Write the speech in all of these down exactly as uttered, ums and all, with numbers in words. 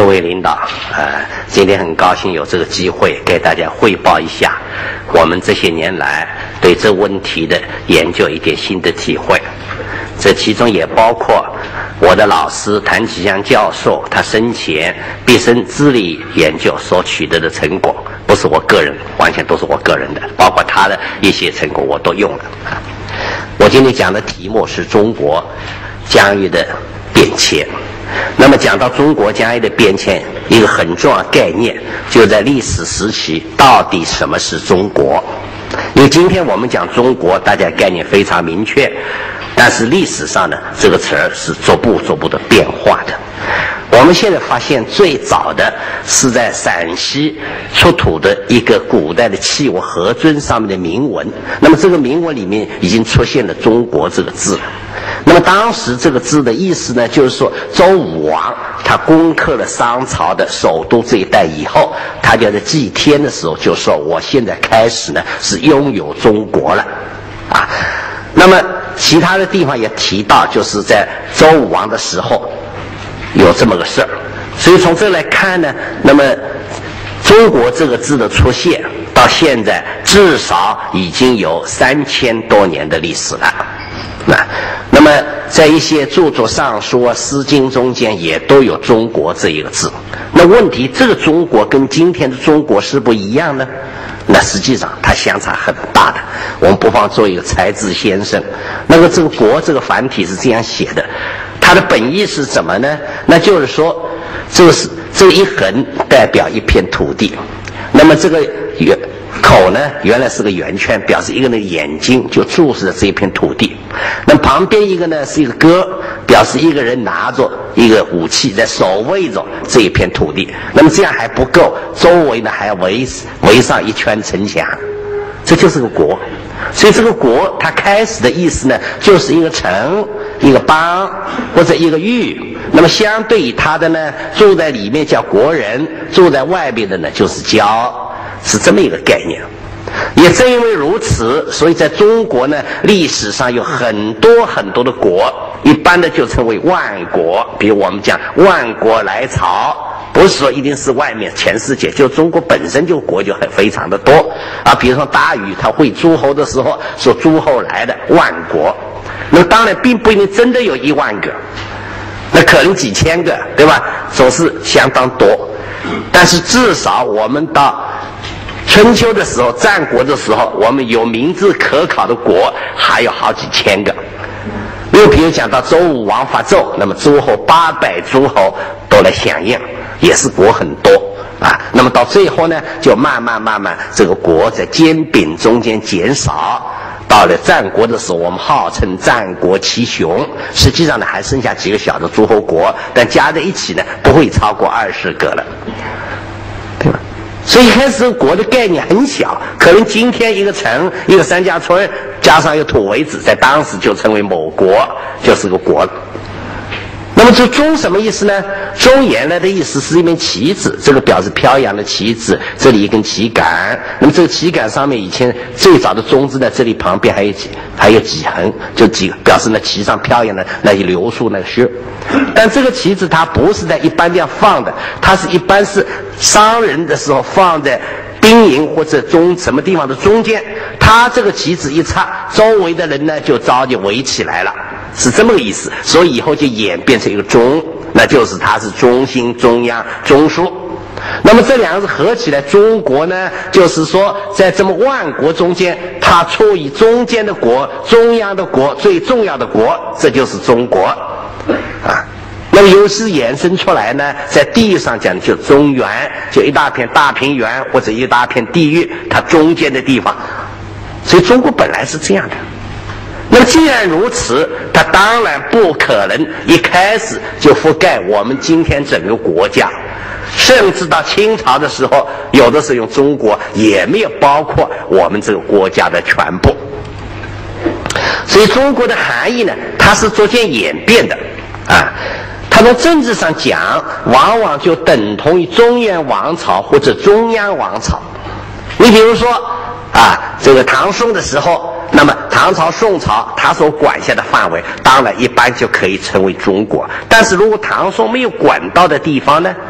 位领导，呃，今天很高兴有这个机会给大家汇报一下我们这些年来对这问题的研究一点新的体会。这其中也包括我的老师谭其祥教授他生前毕生资历研究所取得的成果，不是我个人，完全都是我个人的，包括他的一些成果我都用了。我今天讲的题目是中国疆域的变迁。那么讲到中国疆域的变迁，一个很重要的概念就在历史时期，到底什么是中国？因为今天我们讲中国，大家概念非常明确，但是历史上呢，这个词儿是逐步逐步的变化的。我们现在发现，最早的是在陕西出土的一个古代的器物盒尊上面的铭文，那么这个铭文里面已经出现了中国这个字了。那么当时这个字的意思呢，就是说周武王他攻克了商朝的首都这一带以后，他就在祭天的时候就说，我现在开始呢是拥有中国了啊。那么其他的地方也提到，就是在周武王的时候有这么个事儿。所以从这来看呢，那么中国这个字的出现到现在至少已经有三千多年的历史了。那那么在一些著作上书啊、诗经中间也都有中国这一个字。那问题，这个中国跟今天的中国是不一样呢？那实际上它相差很大的。我们不妨做一个才智先生，那个这个国这个繁体是这样写的，它的本意是什么呢？那就是说，这个是这一横代表一片土地，那么这个圆口呢，原来是个圆圈，表示一个那个眼睛就注视着这一片土地。那旁边一个呢是一个戈，表示一个人拿着一个武器在守卫着这一片土地。那么这样还不够，周围呢还要围围上一圈城墙，这就是个国。所以这个国它开始的意思呢，就是一个城、一个邦或者一个域。那么相对于它的呢，住在里面叫国人，住在外边的呢就是郊，是这么一个概念。也正因为如此，所以在中国呢，历史上有很多很多的国，一般的就称为万国。比如我们讲万国来朝，不是说一定是外面全世界，就中国本身就国就很非常的多啊。比如说大禹他会诸侯的时候说诸侯来的万国，那当然并不一定真的有一万个，那可能几千个，对吧？总是相当多。但是至少我们到春秋的时候、战国的时候，我们有名字可考的国还有好几千个。又比如讲到周武王发纣，那么诸侯八百诸侯都来响应，也是国很多啊。那么到最后呢，就慢慢慢慢这个国在兼并中间减少。到了战国的时候，我们号称战国七雄，实际上呢还剩下几个小的诸侯国，但加在一起呢不会超过二十个了，对吧？所以一开始国的概念很小，可能今天一个城、一个三家村加上一个土围子，在当时就成为某国，就是个国了。那么这中什么意思呢？中原来的意思是一面旗子，这个表示飘扬的旗子，这里一根旗杆。那么这个旗杆上面以前最早的中字呢，这里旁边还有几还有几横，就几表示那旗上飘扬的那些流苏那个须。但这个旗子它不是在一般这样放的，它是一般是商人的时候放在兵营或者中什么地方的中间，它这个旗子一插，周围的人呢就早就围起来了，是这么个意思。所以以后就演变成一个中，那就是它是中心、中央、中枢。那么这两个字合起来，中国呢，就是说在这么万国中间，它处于中间的国、中央的国、最重要的国，这就是中国啊。那么由此衍生出来呢，在地域上讲就中原，就一大片大平原或者一大片地域，它中间的地方。所以中国本来是这样的。那么既然如此，它当然不可能一开始就覆盖我们今天整个国家，甚至到清朝的时候，有的时候用中国也没有包括我们这个国家的全部。所以中国的含义呢，它是逐渐演变的啊。它从政治上讲，往往就等同于中原王朝或者中央王朝。你比如说啊，这个唐宋的时候，那么唐朝、宋朝它所管辖的范围，当然一般就可以称为中国。但是如果唐宋没有管到的地方呢，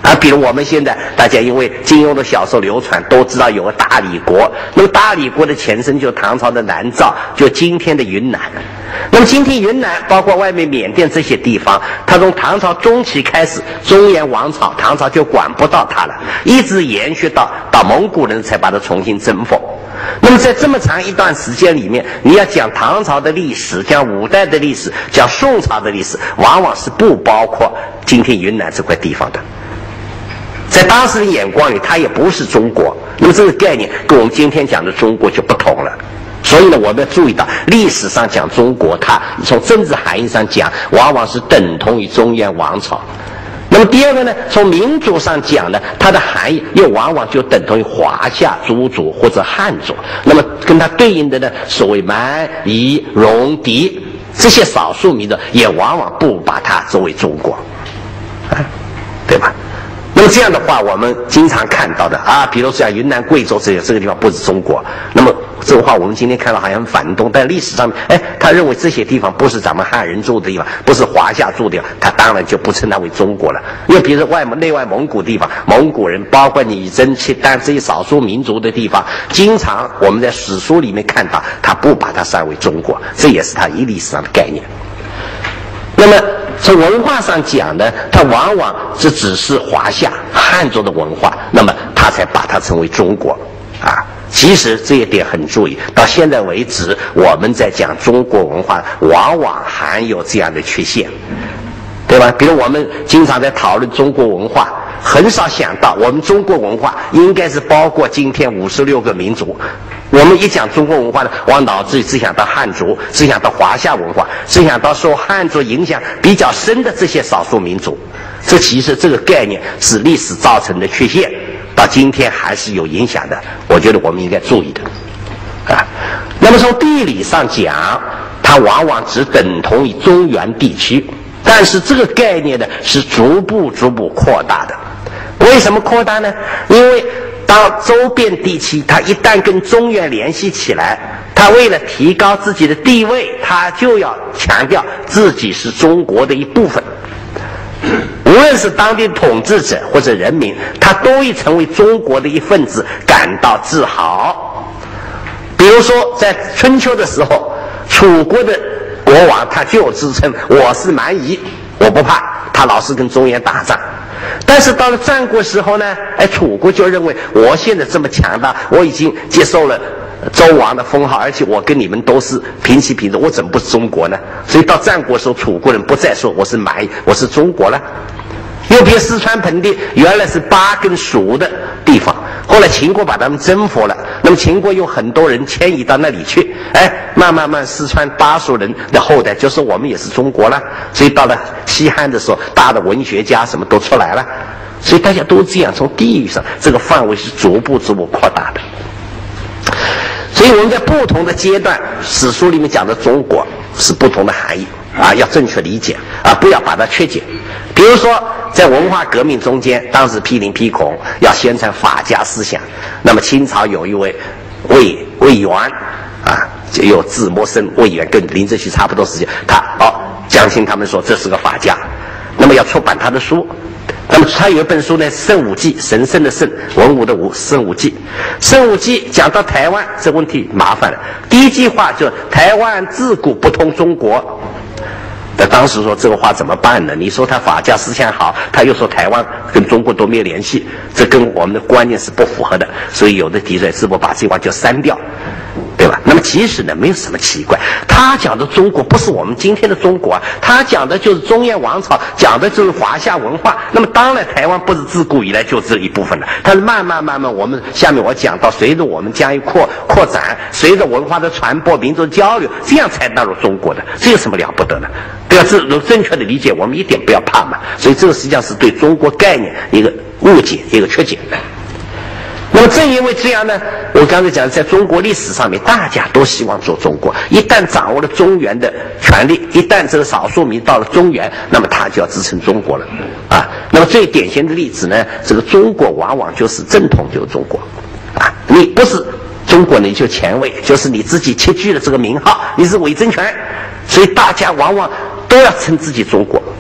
啊，比如我们现在大家因为金庸的小说流传，都知道有个大理国。那么大理国的前身就是唐朝的南诏，就今天的云南。那么今天云南包括外面缅甸这些地方，它从唐朝中期开始，中原王朝唐朝就管不到它了，一直延续到到蒙古人才把它重新征服。那么在这么长一段时间里面，你要讲唐朝的历史，讲五代的历史，讲宋朝的历史，往往是不包括今天云南这块地方的。在当时的眼光里，它也不是中国。那么这个概念跟我们今天讲的中国就不同了。所以呢，我们要注意到，历史上讲中国，它从政治含义上讲，往往是等同于中原王朝。那么第二个呢，从民族上讲呢，它的含义又往往就等同于华夏诸族或者汉族。那么跟它对应的呢，所谓蛮夷戎狄这些少数民族，也往往不把它作为中国，啊，对吧？那么这样的话，我们经常看到的啊，比如像云南、贵州这些这个地方不是中国。那么这个话我们今天看到好像很反动，但历史上面，哎，他认为这些地方不是咱们汉人住的地方，不是华夏住的地方，他当然就不称它为中国了。因为比如外蒙、内外蒙古地方，蒙古人包括女真、契丹这些少数民族的地方，经常我们在史书里面看到，他不把它算为中国，这也是他一历史上的概念。那么从文化上讲呢，它往往这只是华夏汉族的文化，那么他才把它称为中国啊。其实这一点很注意，到现在为止，我们在讲中国文化，往往含有这样的缺陷，对吧？比如我们经常在讨论中国文化，很少想到我们中国文化应该是包括今天五十六个民族。我们一讲中国文化呢，往脑子里只想到汉族，只想到华夏文化，只想到受汉族影响比较深的这些少数民族。这其实这个概念是历史造成的缺陷，到今天还是有影响的。我觉得我们应该注意的啊。那么从地理上讲，它往往只等同于中原地区，但是这个概念呢是逐步逐步扩大的。为什么扩大呢？因为当周边地区它一旦跟中原联系起来，它为了提高自己的地位，它就要强调自己是中国的一部分。无论是当地统治者或者人民，他都会成为中国的一份子，感到自豪。比如说在春秋的时候，楚国的国王他就自称我是蛮夷，我不怕，他老是跟中原打仗。但是到了战国时候呢，哎，楚国就认为我现在这么强大，我已经接受了周王的封号，而且我跟你们都是平起平坐，我怎么不是中国呢？所以到战国时候，楚国人不再说我是蛮夷，我是中国了。又比如四川盆地原来是巴跟蜀的地方，后来秦国把他们征服了，那么秦国有很多人迁移到那里去，哎，慢慢慢四川巴蜀人的后代就说我们也是中国了。所以到了西汉的时候，大的文学家什么都出来了，所以大家都这样，从地域上这个范围是逐步逐步扩大的。所以我们在不同的阶段，史书里面讲的中国是不同的含义啊，要正确理解啊，不要把它曲解。比如说在文化革命中间，当时批林批孔要宣传法家思想，那么清朝有一位魏魏源啊，就有字摩生魏源，跟林则徐差不多时间，他哦江青他们说这是个法家，那么要出版他的书。那么他有一本书呢，《圣武记》，神圣的圣，文武的武，《圣武记》。《圣武记》讲到台湾这问题麻烦了，第一句话就台湾自古不通中国。那当时说这个话怎么办呢？你说他法家思想好，他又说台湾跟中国都没有联系，这跟我们的观念是不符合的，所以有的提出来是不把这句话就删掉，对吧？那么其实呢，没有什么奇怪，他讲的中国不是我们今天的中国啊，他讲的就是中原王朝，讲的就是华夏文化。那么当然台湾不是自古以来就这一部分了，它是慢慢慢慢，我们下面我讲到，随着我们将一扩扩展，随着文化的传播，民族交流，这样才纳入中国的，这有什么了不得呢？对吧？这种正确的理解，我们一点不要怕嘛。所以这个实际上是对中国概念一个误解，一个曲解。那么正因为这样呢，我刚才讲，在中国历史上面，大家都希望做中国。一旦掌握了中原的权力，一旦这个少数民到了中原，那么他就要支撑中国了啊。那么最典型的例子呢，这个中国往往就是正统就是中国啊，你不是中国你就前卫，就是你自己窃据了这个名号，你是伪政权，所以大家往往都要称自己中国。所以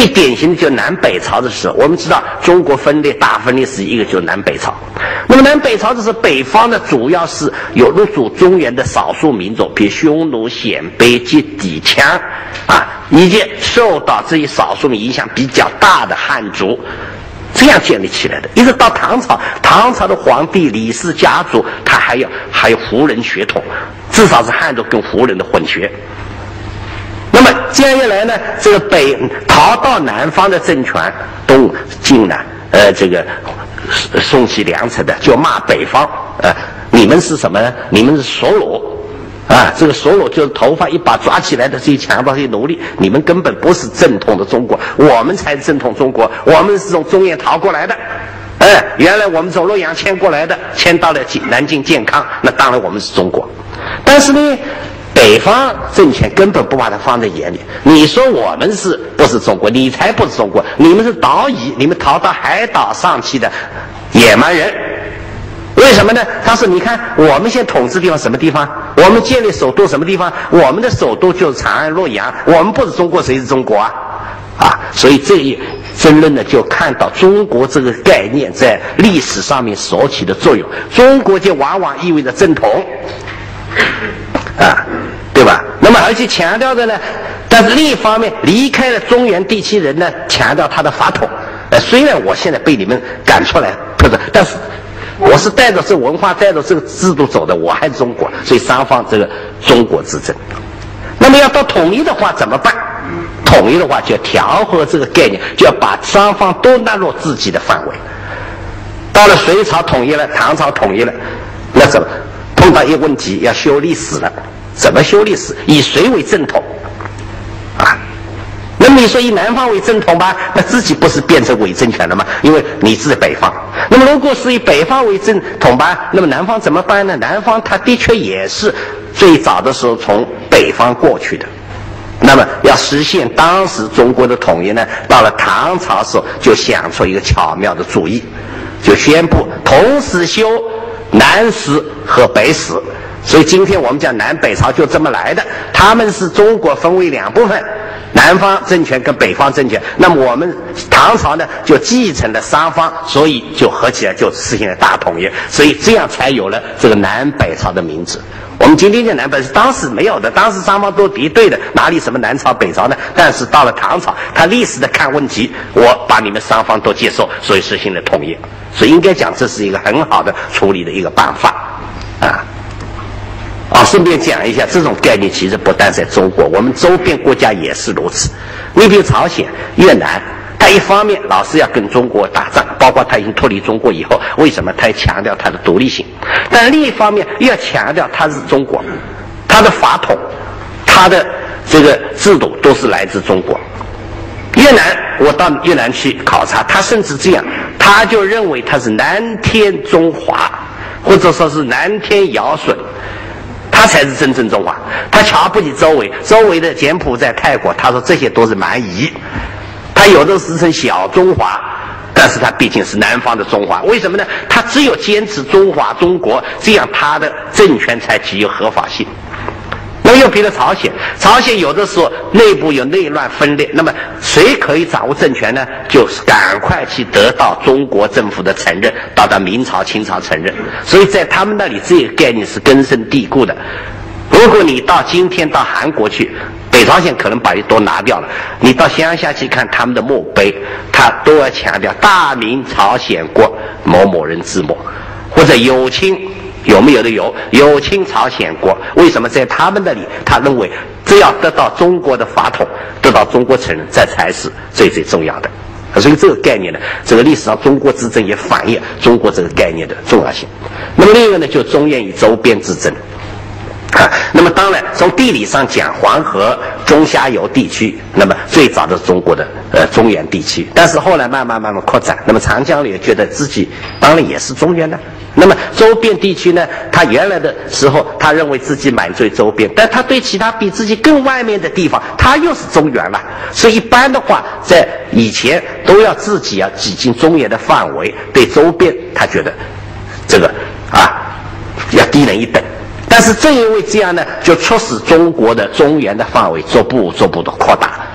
最典型的就是南北朝的时候，我们知道中国分裂大分裂是一个就是南北朝。那么南北朝的时候，北方呢主要是有入主中原的少数民族，比如匈奴、鲜卑及氐羌啊，以及受到这些少数民影响比较大的汉族，这样建立起来的。一直到唐朝，唐朝的皇帝李氏家族，他还有还有胡人血统，至少是汉族跟胡人的混血。那么这样一来呢，这个北逃到南方的政权东晋呢，呃，这个送起粮食的就骂北方，呃，你们是什么呢？你们是索虏啊！这个索虏就是头发一把抓起来的这些强盗、这些奴隶，你们根本不是正统的中国，我们才是正统中国，我们是从中原逃过来的。哎，原来我们从洛阳迁过来的，迁到了南京健康，那当然我们是中国。但是呢，北方政权根本不把它放在眼里。你说我们是不是中国？你才不是中国，你们是岛屿，你们逃到海岛上去的野蛮人。为什么呢？他说：“你看，我们现在统治地方什么地方？我们建立首都什么地方？我们的首都就是长安、洛阳。我们不是中国，谁是中国啊？啊！所以这一争论呢，就看到中国这个概念在历史上面所起的作用。中国就往往意味着正统。”啊，对吧？那么而且强调的呢，但是另一方面，离开了中原地区人呢，强调他的法统。呃，虽然我现在被你们赶出来，不是，但是我是带着这文化、带着这个制度走的，我还是中国。所以双方这个中国之争。那么要到统一的话怎么办？统一的话就要调和这个概念，就要把双方都纳入自己的范围。到了隋朝统一了，唐朝统一了，那怎么？碰到一个问题，要修历史了。怎么修历史？以谁为正统啊？那么你说以南方为正统吧，那自己不是变成伪政权了吗？因为你是北方。那么如果是以北方为正统吧，那么南方怎么办呢？南方它的确也是最早的时候从北方过去的。那么要实现当时中国的统一呢，到了唐朝时候就想出一个巧妙的主意，就宣布同时修南史和北史。所以今天我们讲南北朝就这么来的，他们是中国分为两部分，南方政权跟北方政权。那么我们唐朝呢就继承了三方，所以就合起来就实现了大统一，所以这样才有了这个南北朝的名字。我们今天讲南北是当时没有的，当时三方都敌对的，哪里什么南朝北朝呢？但是到了唐朝，他历史的看问题，我把你们三方都接受，所以实行了统一。所以应该讲这是一个很好的处理的一个办法啊。啊，顺便讲一下，这种概念其实不但在中国，我们周边国家也是如此。你比如朝鲜、越南，它一方面老是要跟中国打仗，包括它已经脱离中国以后，为什么它要强调它的独立性？但另一方面又要强调它是中国，它的法统、它的这个制度都是来自中国。越南，我到越南去考察，他甚至这样，他就认为他是南天中华，或者说是南天尧舜。他才是真正中华，他瞧不起周围，周围的柬埔寨、泰国，他说这些都是蛮夷。他有的是称小中华，但是他毕竟是南方的中华。为什么呢？他只有坚持中华中国，这样他的政权才具有合法性。那么又比如朝鲜，朝鲜有的时候内部有内乱分裂，那么谁可以掌握政权呢？就是赶快去得到中国政府的承认，到达明朝、清朝承认。所以在他们那里这个概念是根深蒂固的。如果你到今天到韩国去，北朝鲜可能把你都拿掉了，你到乡下去看他们的墓碑，他都要强调大明朝鲜国某某人之墓，或者有清。有没有的有有清朝鲜国？为什么在他们那里，他认为只要得到中国的法统，得到中国承认，这才是最最重要的。所以这个概念呢，这个历史上中国之争也反映中国这个概念的重要性。那么另一个呢，就中原与周边之争。啊，那么当然从地理上讲，黄河中下游地区，那么最早的中国的呃中原地区，但是后来慢慢慢慢扩展，那么长江也觉得自己当然也是中原的。那么周边地区呢，他原来的时候他认为自己满足于周边，但他对其他比自己更外面的地方，他又是中原了。所以一般的话，在以前都要自己要挤进中原的范围，对周边他觉得这个啊要低人一等。但是正因为这样呢，就促使中国的中原的范围逐步逐步的扩大啊。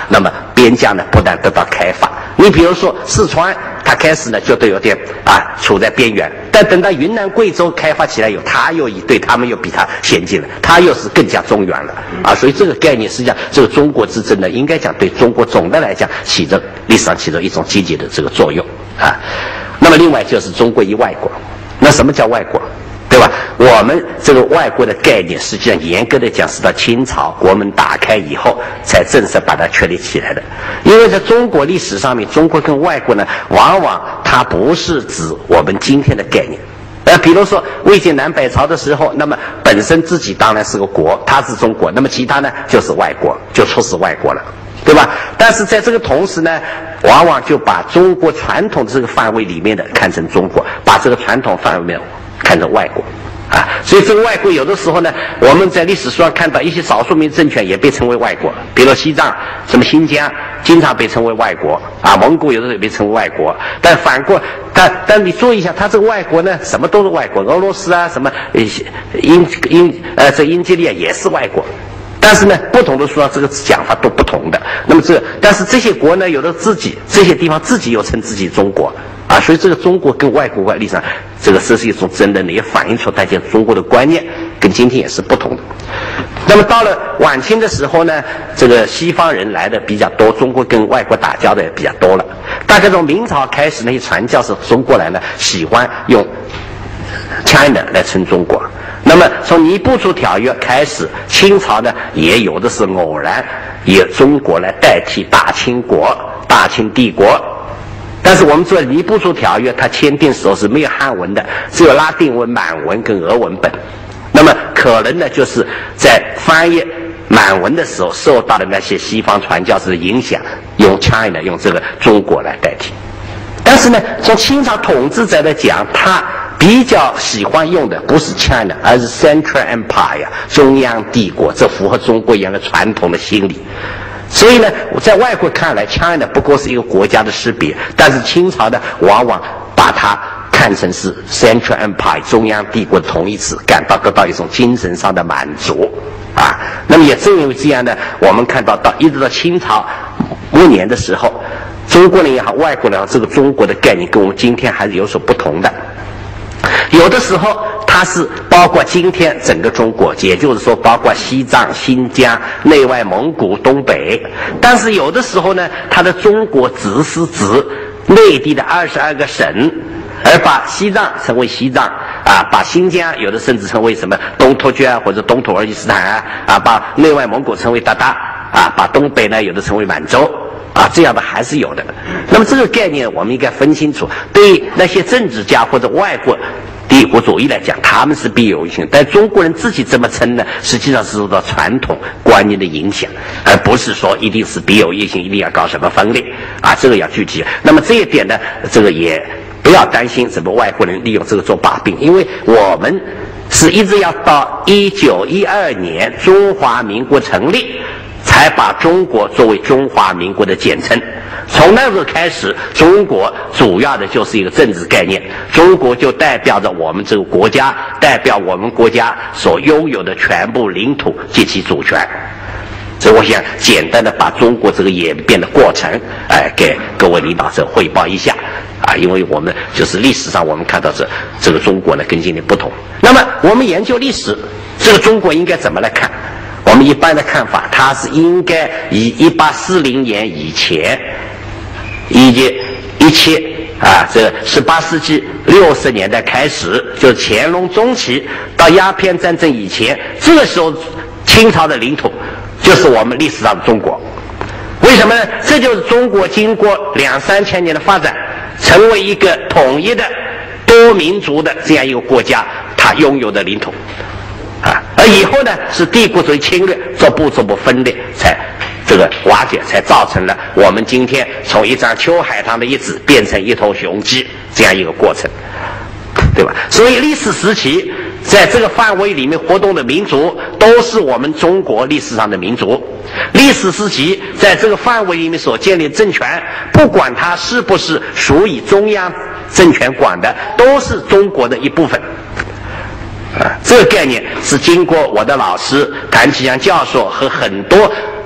那么边疆呢不但得到开发。你比如说四川，它开始呢就都有点啊处在边缘，但等到云南贵州开发起来以后，它又对他们又比它先进了，它又是更加中原了啊。所以这个概念实际上，这个中国之争呢，应该讲对中国总的来讲起着历史上起着一种积极的这个作用啊。那么另外就是中国一外国，那什么叫外国？对吧？我们这个外国的概念，实际上严格的讲是到清朝国门打开以后，才正式把它确立起来的。因为在中国历史上面，中国跟外国呢，往往它不是指我们今天的概念。呃，比如说魏晋南北朝的时候，那么本身自己当然是个国，它是中国，那么其他呢就是外国，就出使外国了。对吧？但是在这个同时呢，往往就把中国传统的这个范围里面的看成中国，把这个传统范围里面看成外国啊。所以这个外国有的时候呢，我们在历史书上看到一些少数民族政权也被称为外国，比如西藏、什么新疆，经常被称为外国啊。蒙古有的时候也被称为外国，但反过，但但你注意一下，它这个外国呢，什么都是外国，俄罗斯啊，什么英英呃这英吉利啊也是外国。但是呢，不同的书上这个讲法都不同的。那么这，但是这些国呢，有的自己这些地方自己又称自己中国啊，所以这个中国跟外国外历史上，这个这是一种争论的，也反映出大家中国的观念跟今天也是不同的。那么到了晚清的时候呢，这个西方人来的比较多，中国跟外国打交道也比较多了。大概从明朝开始，那些传教士中国来呢，喜欢用 China 来称中国。那么从尼布楚条约开始，清朝呢也有的是偶然以中国来代替大清国、大清帝国。但是我们知道尼布楚条约它签订时候是没有汉文的，只有拉丁文、满文跟俄文本。那么可能呢就是在翻译满文的时候受到的那些西方传教士的影响，用 China 用这个中国来代替。但是呢，从清朝统治者来讲，他比较喜欢用的不是 China， 而是 Central Empire 中央帝国，这符合中国原来传统的心理。所以呢，在外国看来 ，China 不过是一个国家的识别，但是清朝呢，往往把它看成是 Central Empire 中央帝国的同义词，感到得到一种精神上的满足啊。那么也正因为这样呢，我们看到到一直到清朝末年的时候，中国人也好，外国人也好，这个中国的概念跟我们今天还是有所不同的。有的时候它是包括今天整个中国，也就是说包括西藏、新疆、内外蒙古、东北。但是有的时候呢，它的中国只是指内地的二十二个省，而把西藏称为西藏啊，把新疆有的甚至称为什么东突厥啊，或者东土耳其斯坦啊，啊，把内外蒙古称为鞑靼啊，把东北呢有的称为满洲。啊，这样的还是有的。那么这个概念我们应该分清楚，对于那些政治家或者外国帝国主义来讲，他们是必有性，但中国人自己这么称呢，实际上是受到传统观念的影响，而不是说一定是必有异性，一定要搞什么分裂啊，这个要具体。那么这一点呢，这个也不要担心什么外国人利用这个做把柄，因为我们是一直要到一九一二年中华民国成立，才把中国作为中华民国的简称。从那时候开始，中国主要的就是一个政治概念，中国就代表着我们这个国家，代表我们国家所拥有的全部领土及其主权。所以我想简单的把中国这个演变的过程，哎、呃，给各位领导者汇报一下啊，因为我们就是历史上我们看到这这个中国呢跟今天不同。那么我们研究历史，这个中国应该怎么来看？我们一般的看法，它是应该以一八四零年以前，以及一切啊，这十八世纪六十年代开始，就是乾隆中期到鸦片战争以前，这个时候清朝的领土就是我们历史上的中国。为什么呢？这就是中国经过两三千年的发展，成为一个统一的多民族的这样一个国家，它拥有的领土。啊，而以后呢，是帝国主义侵略，逐步逐步分裂，才这个瓦解，才造成了我们今天从一张秋海棠的叶子变成一头雄鸡这样一个过程，对吧？所以历史时期在这个范围里面活动的民族，都是我们中国历史上的民族。历史时期在这个范围里面所建立的政权，不管它是不是属于中央政权管的，都是中国的一部分。啊，这个概念是经过我的老师谭其祥教授和很多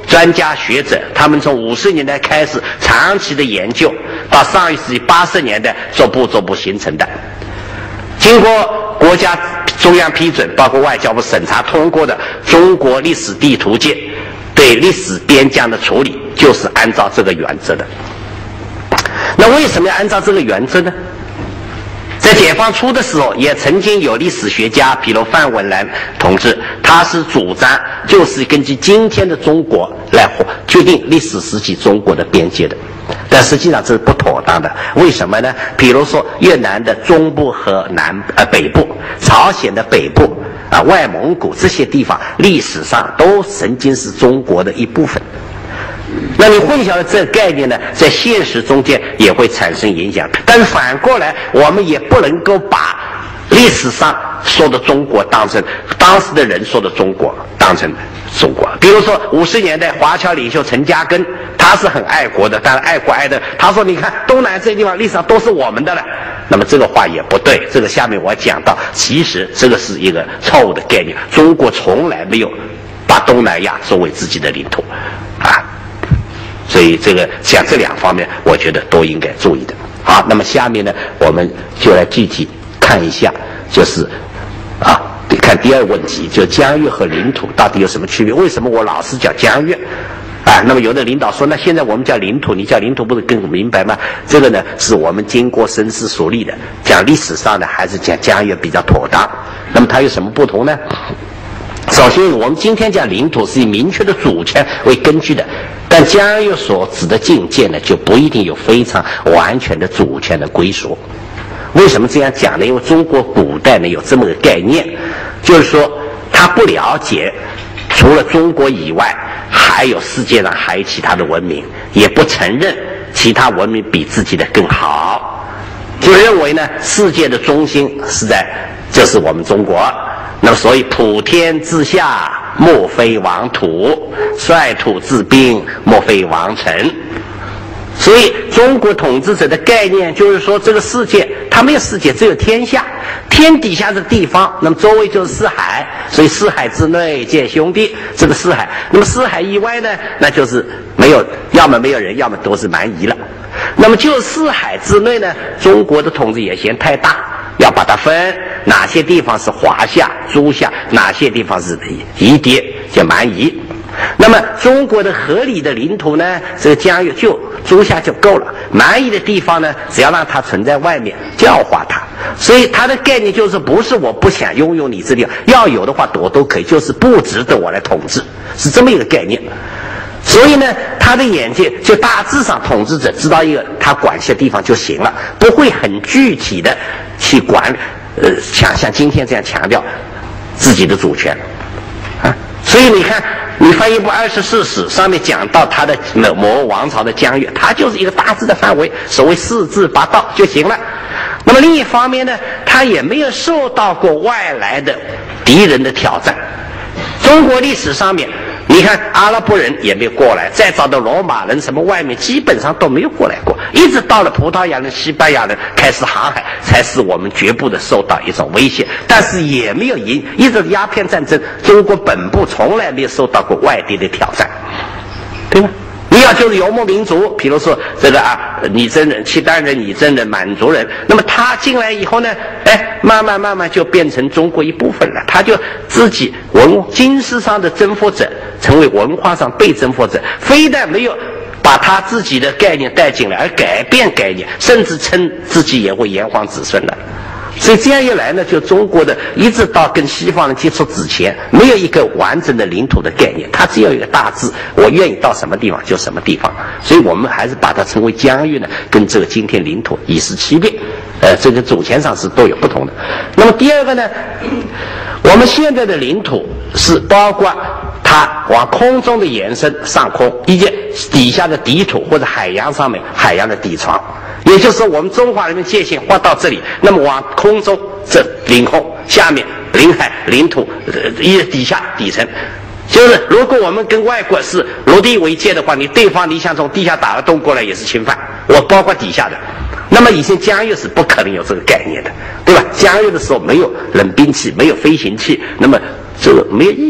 专家学者，他们从五十年代开始长期的研究，到上一世纪八十年代逐步逐步形成的。经过国家中央批准，包括外交部审查通过的《中国历史地图鉴》对历史边疆的处理，就是按照这个原则的。那为什么要按照这个原则呢？在解放初的时候，也曾经有历史学家，比如范文澜同志，他是主张就是根据今天的中国来决定历史时期中国的边界的。但实际上这是不妥当的，为什么呢？比如说越南的中部和南呃北部，朝鲜的北部啊、外蒙古这些地方，历史上都曾经是中国的一部分。那你混淆了这个概念呢，在现实中间也会产生影响。但是反过来，我们也不能够把历史上说的中国当成当时的人说的中国当成中国。比如说五十年代华侨领袖陈嘉庚，他是很爱国的，但是爱国爱的，他说你看东南这些地方历史上都是我们的了。那么这个话也不对，这个下面我讲到，其实这个是一个错误的概念，中国从来没有把东南亚作为自己的领土啊。所以这个像这两方面我觉得都应该注意的。好，那么下面呢我们就来具体看一下，就是啊看第二个问题，就疆域和领土到底有什么区别，为什么我老是叫疆域啊？那么有的领导说，那现在我们叫领土，你叫领土不是更明白吗？这个呢是我们经过深思熟虑的，讲历史上呢还是讲疆域比较妥当。那么它有什么不同呢？首先我们今天讲领土是以明确的主权为根据的，但疆域所指的境界呢就不一定有非常完全的主权的归属。为什么这样讲呢？因为中国古代呢有这么个概念，就是说他不了解除了中国以外还有世界上还有其他的文明，也不承认其他文明比自己的更好，就认为呢世界的中心是在就是我们中国。那么所以普天之下莫非王土，率土之滨莫非王臣。所以中国统治者的概念就是说，这个世界它没有世界，只有天下，天底下这个地方，那么周围就是四海，所以四海之内见兄弟，这个四海。那么四海以外呢，那就是没有，要么没有人，要么都是蛮夷了。那么就四海之内呢，中国的统治也嫌太大，要把它分，哪些地方是华夏、诸夏，哪些地方是夷狄，叫蛮夷。那么中国的合理的领土呢，这个疆域就诸夏就够了，蛮夷的地方呢，只要让它存在外面，教化它。所以它的概念就是不是我不想拥有你这地方，要有的话我都可以，就是不值得我来统治，是这么一个概念。所以呢，他的眼界就大致上统治者知道一个他管辖地方就行了，不会很具体的去管，呃，像像今天这样强调自己的主权啊。所以你看，你翻译部二十四史上面讲到他的某王朝的疆域，它就是一个大致的范围，所谓四至八道就行了。那么另一方面呢，他也没有受到过外来的敌人的挑战。中国历史上面，你看阿拉伯人也没有过来，再找到罗马人什么外面基本上都没有过来过，一直到了葡萄牙人、西班牙人开始航海，才使我们局部的受到一种威胁，但是也没有赢。一直鸦片战争，中国本部从来没有受到过外地的挑战，对吗？你要就是游牧民族，比如说这个啊，拟真人、契丹人、拟真人、满族人，那么他进来以后呢，哎，慢慢慢慢就变成中国一部分了，他就自己文军事上的征服者，成为文化上被征服者，非但没有把他自己的概念带进来，而改变概念，甚至称自己也为炎黄子孙了。所以这样一来呢，就中国的一直到跟西方人接触之前，没有一个完整的领土的概念，它只有一个大致，我愿意到什么地方就什么地方。所以我们还是把它称为疆域呢，跟这个今天领土以示区别。呃，这个主权上是都有不同的。那么第二个呢，我们现在的领土是包括它往空中的延伸，上空以及底下的底土或者海洋上面海洋的底床。也就是说，我们中华人民界限划到这里，那么往空中这领空下面领海领土一底下底层，就是如果我们跟外国是陆地为界的话，你对方你想从地下打个洞过来也是侵犯，我包括底下的。那么以前疆域是不可能有这个概念的，对吧？疆域的时候没有冷兵器，没有飞行器，那么这个没有意义的。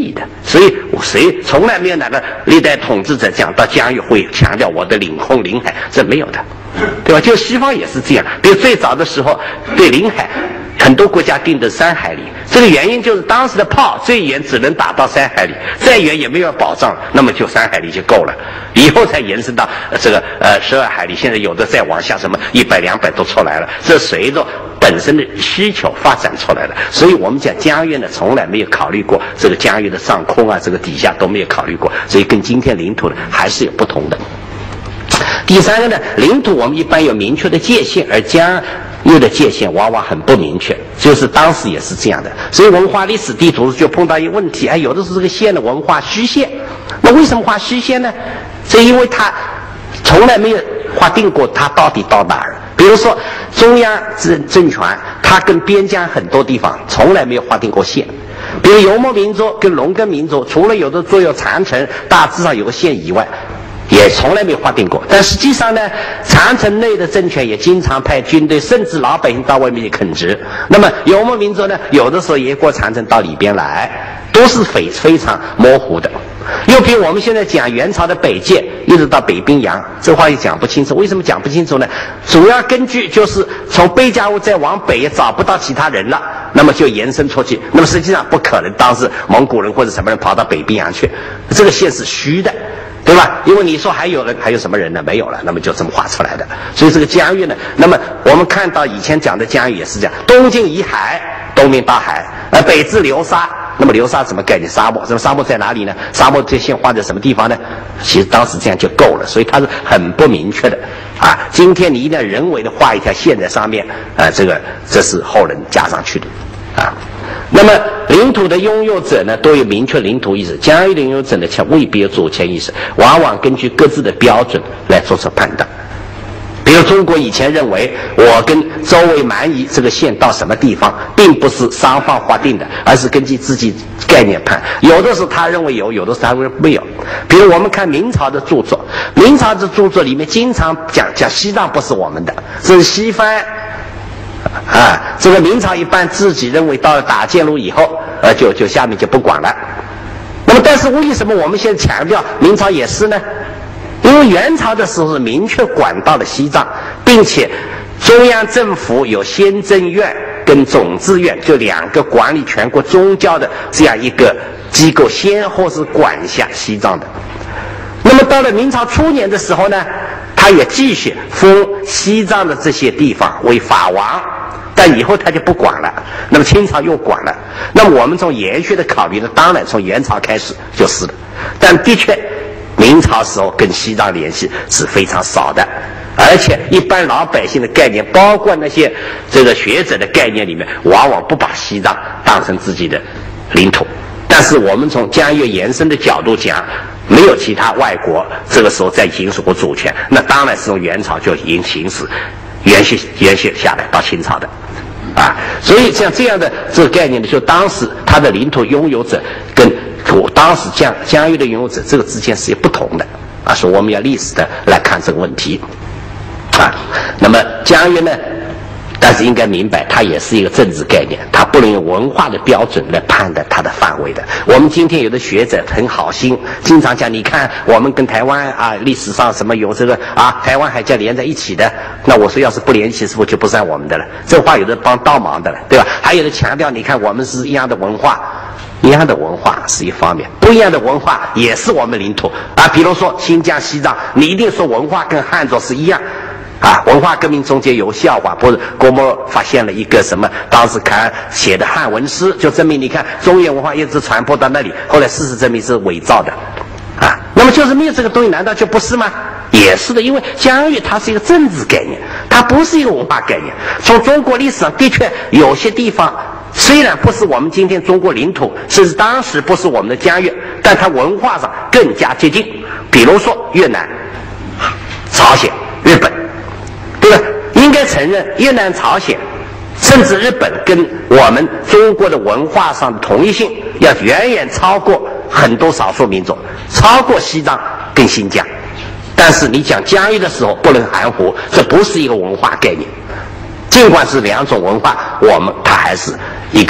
所以谁从来没有哪个历代统治者讲到疆域会强调我的领空领海，这没有的，对吧？就西方也是这样，比如最早的时候对领海很多国家定的三海里，这个原因就是当时的炮最远只能打到三海里，再远也没有保障，那么就三海里就够了。以后才延伸到这个呃十二海里，现在有的再往下什么一百两百都出来了，这随着本身的需求发展出来的。所以我们讲疆域呢，从来没有考虑过这个疆域的上空啊，这个底下都没有考虑过，所以跟今天领土呢还是有不同的。第三个呢，领土我们一般有明确的界限，而疆域的界限往往很不明确，就是当时也是这样的。所以文化历史地图就碰到一个问题，哎，有的是这个线的文化虚线。那为什么画虚线呢？是因为它从来没有划定过它到底到哪儿。比如说中央政政权，它跟边疆很多地方从来没有划定过线。比如游牧民族跟农耕民族，除了有的做有长城大致上有个线以外，也从来没有划定过。但实际上呢，长城内的政权也经常派军队，甚至老百姓到外面去垦殖。那么游牧民族呢，有的时候也过长城到里边来，都是非非常模糊的。又比如我们现在讲元朝的北界一直到北冰洋，这话也讲不清楚。为什么讲不清楚呢？主要根据就是从贝加乌再往北也找不到其他人了，那么就延伸出去。那么实际上不可能当时蒙古人或者什么人跑到北冰洋去，这个线是虚的，对吧？因为你说还有人，还有什么人呢？没有了，那么就这么画出来的。所以这个疆域呢，那么我们看到以前讲的疆域也是这样，东经以海，东面大海，呃，北至流沙。那么流沙怎么概念？沙漠，那么沙漠在哪里呢？沙漠这线画在什么地方呢？其实当时这样就够了，所以它是很不明确的啊。今天你一定要人为的画一条线在上面，呃，这个这是后人加上去的啊。那么领土的拥有者呢，都有明确领土意识，疆域的拥有者呢，却未必有主权意识，往往根据各自的标准来做出判断。比如中国以前认为我跟周围蛮夷这个线到什么地方并不是双方划定的，而是根据自己概念判，有的是他认为有，有的是他认为没有。比如我们看明朝的著作，明朝的著作里面经常讲讲西藏不是我们的，这是西方啊，这个明朝一般自己认为到了打建路以后呃就就下面就不管了。那么但是为什么我们现在强调明朝也是呢？因为元朝的时候是明确管到了西藏，并且中央政府有先政院跟总治院，就两个管理全国宗教的这样一个机构，先后是管辖西藏的。那么到了明朝初年的时候呢，他也继续封西藏的这些地方为法王，但以后他就不管了。那么清朝又管了。那么我们从延续的考虑呢，当然从元朝开始就是了。但的确明朝时候跟西藏联系是非常少的，而且一般老百姓的概念，包括那些这个学者的概念里面，往往不把西藏当成自己的领土。但是我们从疆域延伸的角度讲，没有其他外国这个时候在行使过主权，那当然是从元朝就已经行使延续延续下来到清朝的啊。所以像这样的这个概念呢，就当时他的领土拥有者跟当时疆疆域的拥有者这个之间是不同的啊，所以我们要历史的来看这个问题啊。那么疆域呢，但是应该明白它也是一个政治概念，它不能用文化的标准来判断它的范围的。我们今天有的学者很好心，经常讲你看我们跟台湾啊历史上什么有这个啊台湾海峡连在一起的，那我说要是不联系是不是就不算我们的了？这话有的帮倒忙的了，对吧？还有的强调你看我们是一样的文化，一样的文化是一方面，不一样的文化也是我们领土啊。比如说新疆、西藏，你一定说文化跟汉族是一样啊。文化革命中间有笑话，不是郭沫发现了一个什么，当时看写的汉文诗，就证明你看中原文化一直传播到那里，后来事实证明是伪造的啊。那么就是没有这个东西，难道就不是吗？也是的，因为疆域它是一个政治概念，它不是一个文化概念。从中国历史上的确有些地方虽然不是我们今天中国领土，甚至当时不是我们的疆域，但它文化上更加接近。比如说越南、朝鲜、日本，对吧？应该承认越南、朝鲜甚至日本跟我们中国的文化上的统一性要远远超过很多少数民族，超过西藏跟新疆。但是你讲疆域的时候不能含糊，这不是一个文化概念。尽管是两种文化，我们它还是一个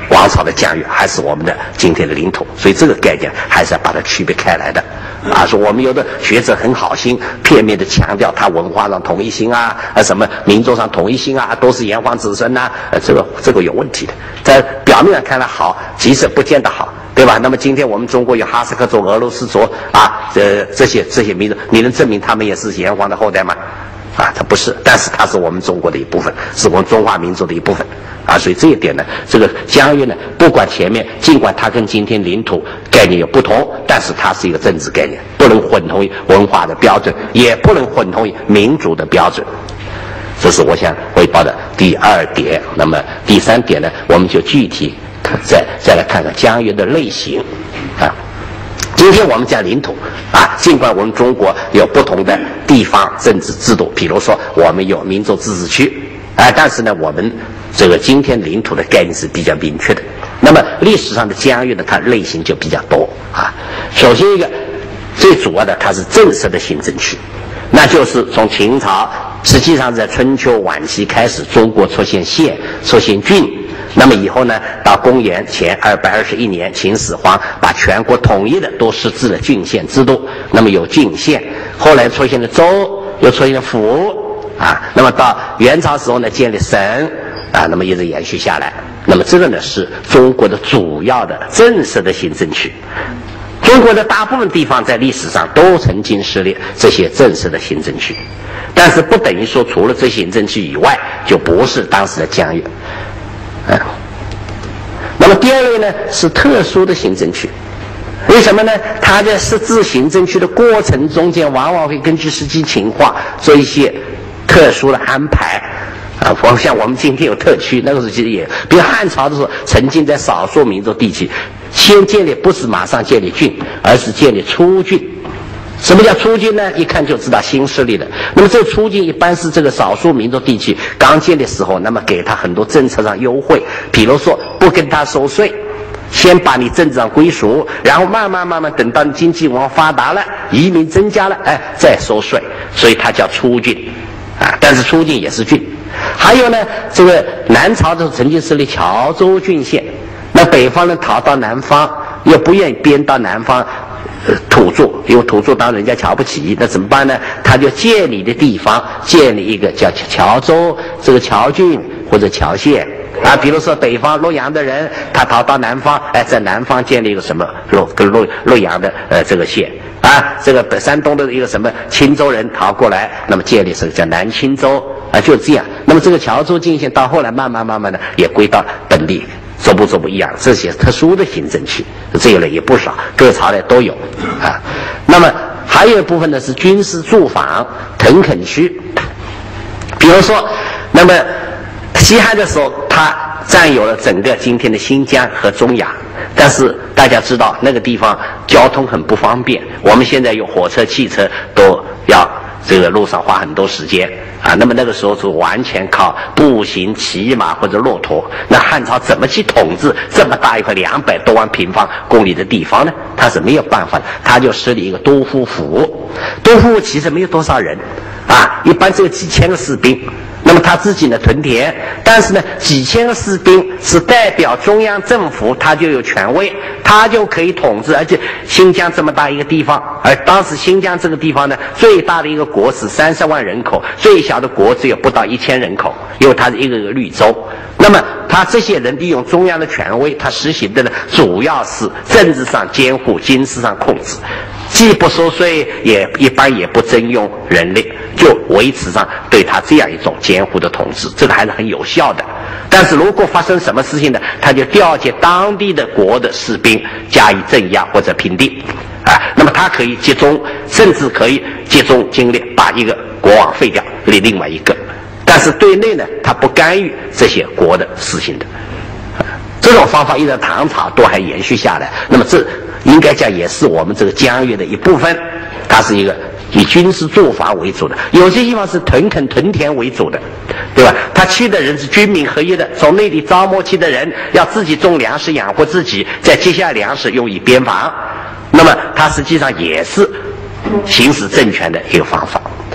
王朝的疆域，还是我们的今天的领土。所以这个概念还是要把它区别开来的。啊，说我们有的学者很好心，片面的强调他文化上统一性啊，啊什么民族上统一性啊，都是炎黄子孙呐、啊，呃，这个这个有问题的。在表面上看来好，其实不见得好，对吧？那么今天我们中国有哈萨克族、俄罗斯族啊，这这些这些民族，你能证明他们也是炎黄的后代吗？啊，它不是，但是它是我们中国的一部分，是我们中华民族的一部分啊，所以这一点呢，这个疆域呢，不管前面，尽管它跟今天领土概念有不同，但是它是一个政治概念，不能混同于文化的标准，也不能混同于民族的标准。这是我想汇报的第二点。那么第三点呢，我们就具体再再来看看疆域的类型啊。今天我们讲领土啊，尽管我们中国有不同的地方政治制度，比如说我们有民族自治区啊，但是呢，我们这个今天领土的概念是比较明确的。那么历史上的疆域呢，它类型就比较多啊。首先一个最主要的，它是正式的行政区，那就是从秦朝，实际上在春秋晚期开始，中国出现县，出现郡。那么以后呢，到公元前二百二十一年，秦始皇把全国统一的都设置了郡县制度。那么有郡县，后来出现了州，又出现了府啊。那么到元朝时候呢，建立省啊，那么一直延续下来。那么这个呢，是中国的主要的正式的行政区。中国的大部分地方在历史上都曾经设立这些正式的行政区，但是不等于说除了这些行政区以外，就不是当时的疆域。啊，那么第二类呢是特殊的行政区，为什么呢？它在设置行政区的过程中间，往往会根据实际情况做一些特殊的安排。啊，像我们今天有特区，那个时候其实也，比如汉朝的时候，曾经在少数民族地区，先建立不是马上建立郡，而是建立初郡。什么叫初郡呢？一看就知道新势力的。那么这个初郡一般是这个少数民族地区刚建的时候，那么给他很多政策上优惠，比如说不跟他收税，先把你政治上归属，然后慢慢慢慢等到你经济文化发达了，移民增加了，哎，再收税，所以它叫初郡啊。但是初郡也是郡。还有呢，这个南朝的时候曾经设立侨州郡县，那北方人逃到南方，又不愿意编到南方。呃，土著，因为土著当人家瞧不起，那怎么办呢？他就建立的地方建立一个叫侨州，这个侨郡或者侨县啊。比如说北方洛阳的人，他逃到南方，哎，在南方建立一个什么洛跟洛洛阳的呃这个县啊。这个山东的一个什么青州人逃过来，那么建立是叫南青州啊，就这样。那么这个侨州郡县到后来慢慢慢慢的也归到本地。逐步逐步一样，这些特殊的行政区，这一类也不少，各朝代都有啊。那么还有一部分呢是军事驻防屯垦区，比如说，那么西汉的时候，它占有了整个今天的新疆和中亚，但是大家知道那个地方交通很不方便，我们现在有火车、汽车都要这个路上花很多时间。啊，那么那个时候是完全靠步行、骑马或者骆驼。那汉朝怎么去统治这么大一块两百多万平方公里的地方呢？他是没有办法的，他就设立一个都护府。都护府其实没有多少人，啊，一般只有几千个士兵。那么他自己呢屯田，但是呢几千个士兵是代表中央政府，他就有权威，他就可以统治。而且新疆这么大一个地方，而当时新疆这个地方呢，最大的一个国是三十万人口，最小的国只有不到一千人口，因为它是一个个绿洲。那么他这些人利用中央的权威，他实行的呢主要是政治上监护，军事上控制，既不收税，也一般也不征用人力，就维持上对他这样一种监护的统治，这个还是很有效的。但是如果发生什么事情呢，他就调集当地的国的士兵加以镇压或者平定啊。那么他可以集中，甚至可以集中精力把一个国王废掉，立另外一个。但是对内呢，他不干预这些国的事情的。这种方法一直唐朝都还延续下来。那么这应该讲也是我们这个疆域的一部分，它是一个以军事驻防为主的，有些地方是屯垦屯田为主的，对吧？他去的人是军民合一的，从内地招募去的人要自己种粮食养活自己，再接下粮食用以边防。那么它实际上也是行使政权的一个方法。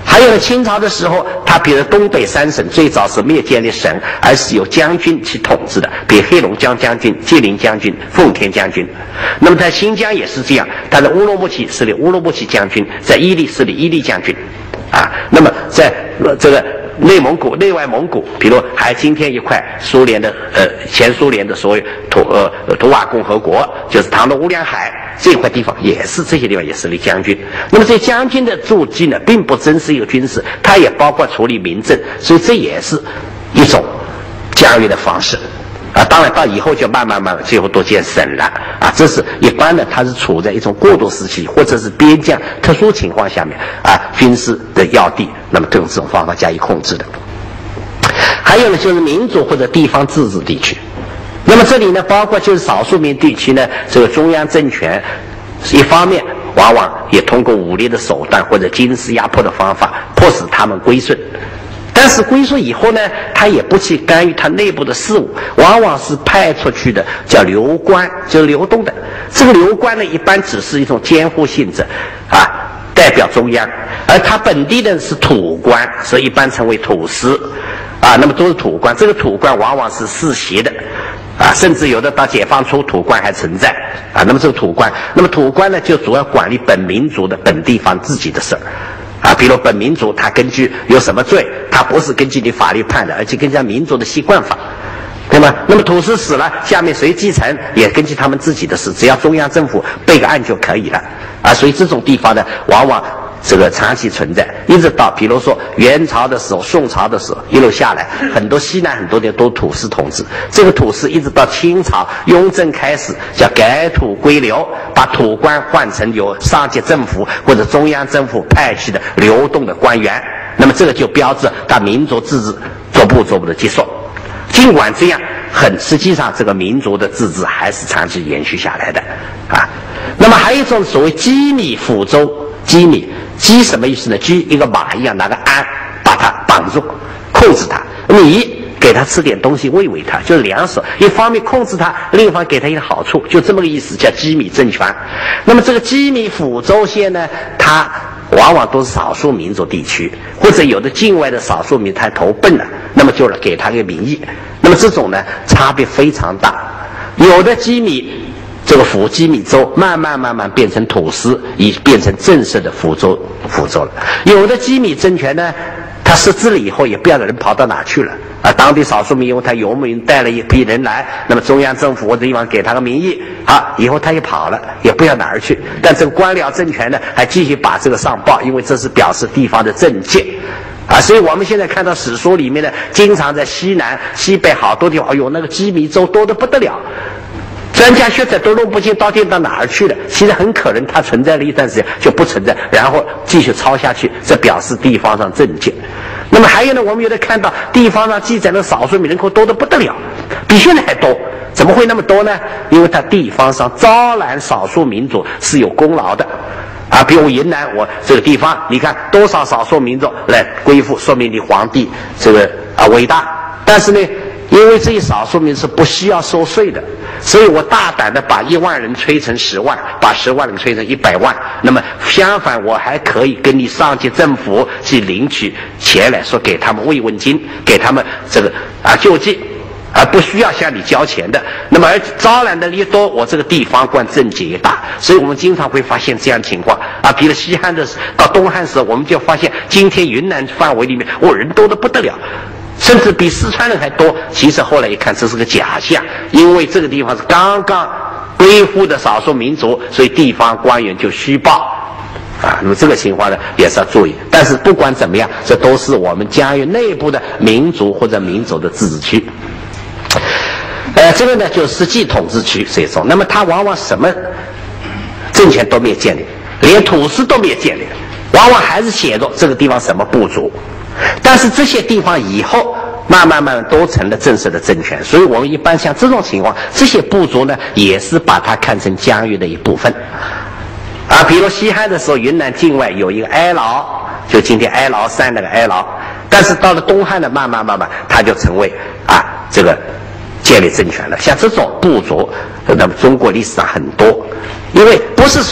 还有呢，清朝的时候，他比如东北三省最早是没有建立省，而是由将军去统治的，比如黑龙江将军、吉林将军、奉天将军。那么在新疆也是这样，他在乌鲁木齐是立乌鲁木齐将军，在伊犁是立伊犁将军，啊，那么在呃这个内蒙古、内外蒙古，比如还今天一块苏联的呃前苏联的所谓土呃图瓦共和国，就是唐的乌梁海这块地方，也是这些地方也是立将军。那么这将军的驻地呢，并不真是一个军事，它也包括处理民政，所以这也是一种疆域的方式。啊，当然到以后就慢慢慢慢，最后都建省了啊。这是一般的，它是处在一种过渡时期，或者是边疆特殊情况下面啊，军事的要地，那么用这种方法加以控制的。还有呢，就是民族或者地方自治地区。那么这里呢，包括就是少数民地区呢，这个中央政权一方面往往也通过武力的手段或者军事压迫的方法，迫使他们归顺。但是归顺以后呢，他也不去干预他内部的事务，往往是派出去的叫流官，就是流动的。这个流官呢，一般只是一种监护性质，啊，代表中央，而他本地的是土官，所以一般称为土司，啊，那么都是土官。这个土官往往是世袭的，啊，甚至有的到解放初土官还存在，啊，那么这个土官，那么土官呢，就主要管理本民族的本地方自己的事儿。啊，比如本民族，他根据有什么罪，他不是根据你法律判的，而且根据民族的习惯法，对吗？那么土司死了，下面谁继承，也根据他们自己的事，只要中央政府备个案就可以了。啊，所以这种地方呢，往往这个长期存在，一直到比如说元朝的时候、宋朝的时候一路下来，很多西南很多地都土司统治。这个土司一直到清朝雍正开始叫改土归流，把土官换成由上级政府或者中央政府派去的流动的官员。那么这个就标志他民族自治逐步逐步的结束。尽管这样，很实际上这个民族的自治还是长期延续下来的啊。那么还有一种所谓羁米抚州。羁米，羁什么意思呢？羁一个马一样，拿个鞍把它绑住，控制它。米给它吃点东西，喂喂它，就是粮食。一方面控制它，另一方面给它一个好处，就这么个意思，叫羁米政权。那么这个羁米抚州县呢，它往往都是少数民族地区，或者有的境外的少数民他投奔了，那么就是给他个名义。那么这种呢，差别非常大。有的羁米。这个抚羁米州慢慢慢慢变成土司，已变成正式的抚州抚州了。有的羁米政权呢，他设置了以后，也不知道人跑到哪去了啊。当地少数民族他游牧带了一批人来，那么中央政府或者地方给他个名义，啊，以后他也跑了，也不知道哪儿去。但这个官僚政权呢，还继续把这个上报，因为这是表示地方的政界。啊，所以我们现在看到史书里面呢，经常在西南、西北好多地方，哎呦，那个羁米州多得不得了。专家学者都弄不清到底到哪儿去了，其实很可能它存在了一段时间就不存在，然后继续抄下去，这表示地方上政见。那么还有呢，我们有的看到地方上记载的少数民人口多得不得了，比现在还多。怎么会那么多呢？因为它地方上招揽少数民族是有功劳的啊。比如云南，我这个地方，你看多少少数民族来归附，说明你皇帝这个啊伟大。但是呢，因为这些少数民族是不需要收税的，所以我大胆的把一万人吹成十万，把十万人吹成一百万。那么相反，我还可以跟你上级政府去领取钱来说，给他们慰问金，给他们这个啊救济，而不需要向你交钱的。那么而招揽的越多，我这个地方官政绩越大。所以我们经常会发现这样情况啊。比如西汉的到东汉时候，我们就发现今天云南范围里面，我人多得不得了。甚至比四川人还多。其实后来一看，这是个假象，因为这个地方是刚刚归附的少数民族，所以地方官员就虚报啊。那么这个情况呢，也是要注意。但是不管怎么样，这都是我们疆域内部的民族或者民族的自治区。呃，这个呢，就是实际统治区这种。那么它往往什么政权都没有建立，连土司都没有建立，往往还是写着这个地方什么部族。但是这些地方以后慢慢慢慢都成了正式的政权，所以我们一般像这种情况，这些部族呢也是把它看成疆域的一部分啊。比如西汉的时候，云南境外有一个哀牢，就今天哀牢山那个哀牢，但是到了东汉呢，慢慢慢慢它就成为啊这个建立政权了。像这种部族，那么中国历史上很多，因为不是说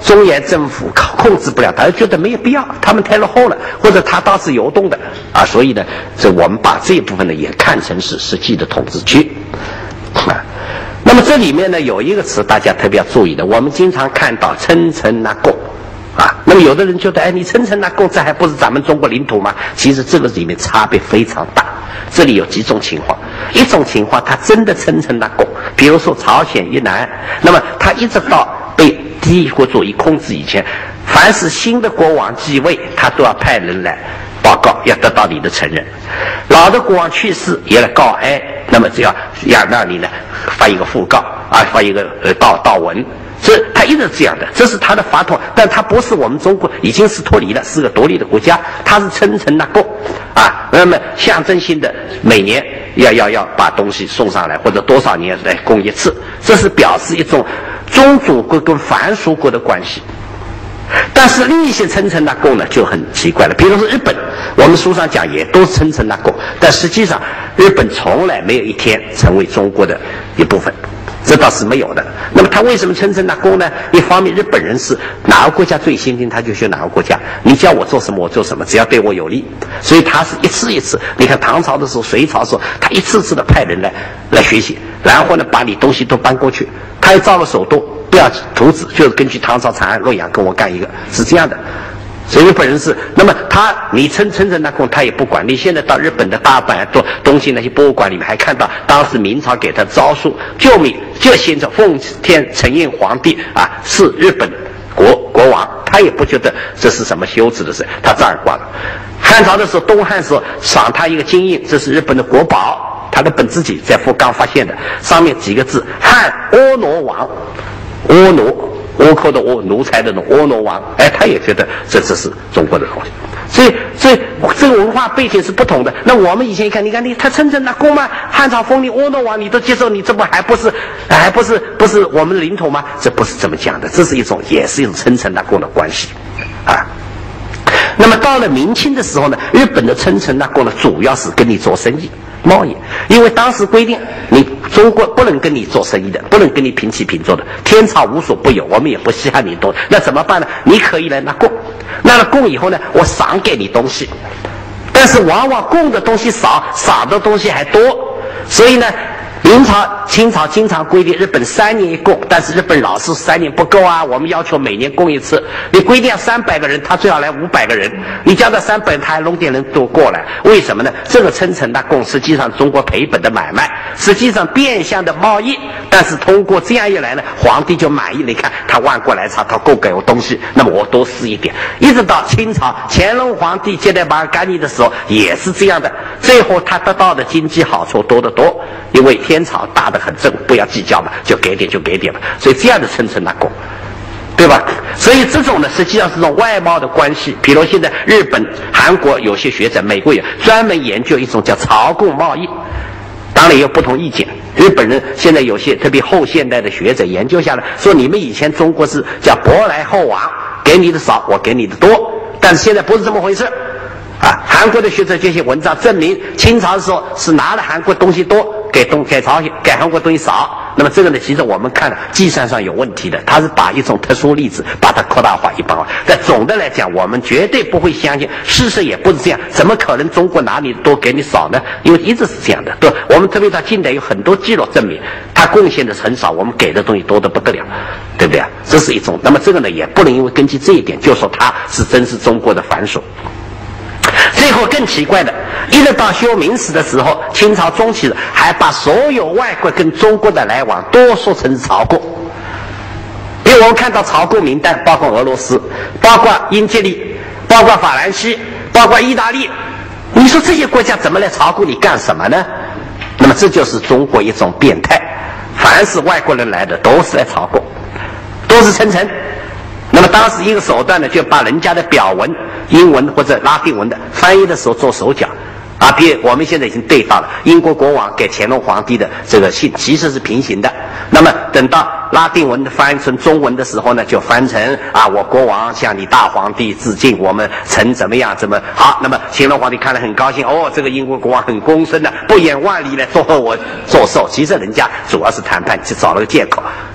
中原政府控制不了，他觉得没有必要，他们太落后了，或者他倒是游动的啊，所以呢，这我们把这一部分呢也看成是实际的统治区啊。那么这里面呢有一个词大家特别要注意的，我们经常看到称臣纳贡啊，那么有的人觉得，哎，你称臣纳贡，这还不是咱们中国领土吗？其实这个里面差别非常大。这里有几种情况，一种情况他真的称臣纳贡，比如说朝鲜越南，那么他一直到被帝国主义控制以前，凡是新的国王继位，他都要派人来报告，要得到你的承认。老的国王去世也来告哀，那么只要要让你呢发一个讣告啊，发一个呃悼悼文。这他一直这样的，这是他的法统，但他不是我们中国已经是脱离了，是个独立的国家，他是称臣纳贡啊，那么象征性的每年要要要把东西送上来，或者多少年来供一次，这是表示一种宗主国跟藩属国的关系。但是另一些称臣纳贡呢就很奇怪了，比如说日本，我们书上讲也都是称臣纳贡，但实际上日本从来没有一天成为中国的一部分，这倒是没有的。那么他为什么称臣纳贡呢？一方面日本人是哪个国家最先进他就学哪个国家，你叫我做什么我做什么，只要对我有利，所以他是一次一次，你看唐朝的时候隋朝的时候他一次次的派人来来学习，然后呢把你东西都搬过去，他也造了首都，不要图纸，就是根据唐朝长安洛阳跟我干一个，是这样的。所以日本人是，那么他你称称臣纳贡他也不管。你现在到日本的大阪东东京那些博物馆里面还看到当时明朝给他诏书，就明就写着奉天承运皇帝啊是日本国国王，他也不觉得这是什么羞耻的事，他照样挂了。汉朝的时候，东汉时候赏他一个金印，这是日本的国宝，他的本自己在福冈发现的，上面几个字汉婀娜王，婀娜倭寇的倭，奴才的奴，婀娜王，哎，他也觉得这这是中国的东西，所以所以这个文化背景是不同的。那我们以前一看，你看你他称臣纳贡吗？汉朝封你婀娜王，你都接受，你这不还不是还不是不是我们的领土吗？这不是这么讲的，这是一种也是一种称臣纳贡的关系啊。那么到了明清的时候呢，日本的称臣纳贡呢，主要是跟你做生意。贸易，因为当时规定你中国不能跟你做生意的，不能跟你平起平坐的，天朝无所不有，我们也不稀罕你东西，那怎么办呢？你可以来拿贡，拿了贡以后呢，我赏给你东西，但是往往贡的东西少，赏的东西还多，所以呢明朝清朝经常规定日本三年一贡，但是日本老是三年不够啊，我们要求每年供一次，你规定三百个人，他最好来五百个人，你叫他三百人，他还弄点人都过来，为什么呢？这个称臣纳贡实际上中国赔本的买卖，实际上变相的贸易，但是通过这样一来呢，皇帝就满意，你看他万国来朝，他够给我东西，那么我多施一点。一直到清朝乾隆皇帝接待巴尔干尼的时候也是这样的，最后他得到的经济好处多得多，因为天朝大得很正，不要计较嘛，就给点就给点嘛，所以这样的称臣纳贡，对吧？所以这种呢，实际上是种外贸的关系。比如现在日本、韩国有些学者，美国也专门研究一种叫朝贡贸易，当然也有不同意见。日本人现在有些特别后现代的学者研究下来，说你们以前中国是叫舶来后往，给你的少，我给你的多，但是现在不是这么回事。啊，韩国的学者这些文章证明，清朝的时候是拿了韩国东西多，给东给朝鲜给韩国东西少。那么这个呢，其实我们看了计算上有问题的，它是把一种特殊例子把它扩大化、一般化。但总的来讲，我们绝对不会相信，事实也不是这样。怎么可能中国拿你多给你少呢？因为一直是这样的，对吧？我们特别到近代有很多记录证明，他贡献的很少，我们给的东西多得不得了，对不对啊？这是一种。那么这个呢，也不能因为根据这一点就说他是真是中国的藩属。最后更奇怪的，一直到修明史的时候，清朝中期还把所有外国跟中国的来往都说成朝贡。因为我们看到朝贡名单，包括俄罗斯，包括英吉利，包括法兰西，包括意大利，你说这些国家怎么来朝贡你干什么呢？那么这就是中国一种变态，凡是外国人来的都是来朝贡，都是称臣。那么当时一个手段呢，就把人家的表文英文或者拉丁文的翻译的时候做手脚啊，比如我们现在已经对到了英国国王给乾隆皇帝的这个信其实是平行的，那么等到拉丁文的翻译成中文的时候呢，就翻成啊，我国王向你大皇帝致敬，我们臣怎么样怎么好。那么乾隆皇帝看了很高兴，哦，这个英国国王很公孙的，不远万里来祝贺我做寿。其实人家主要是谈判，就找了个借口，对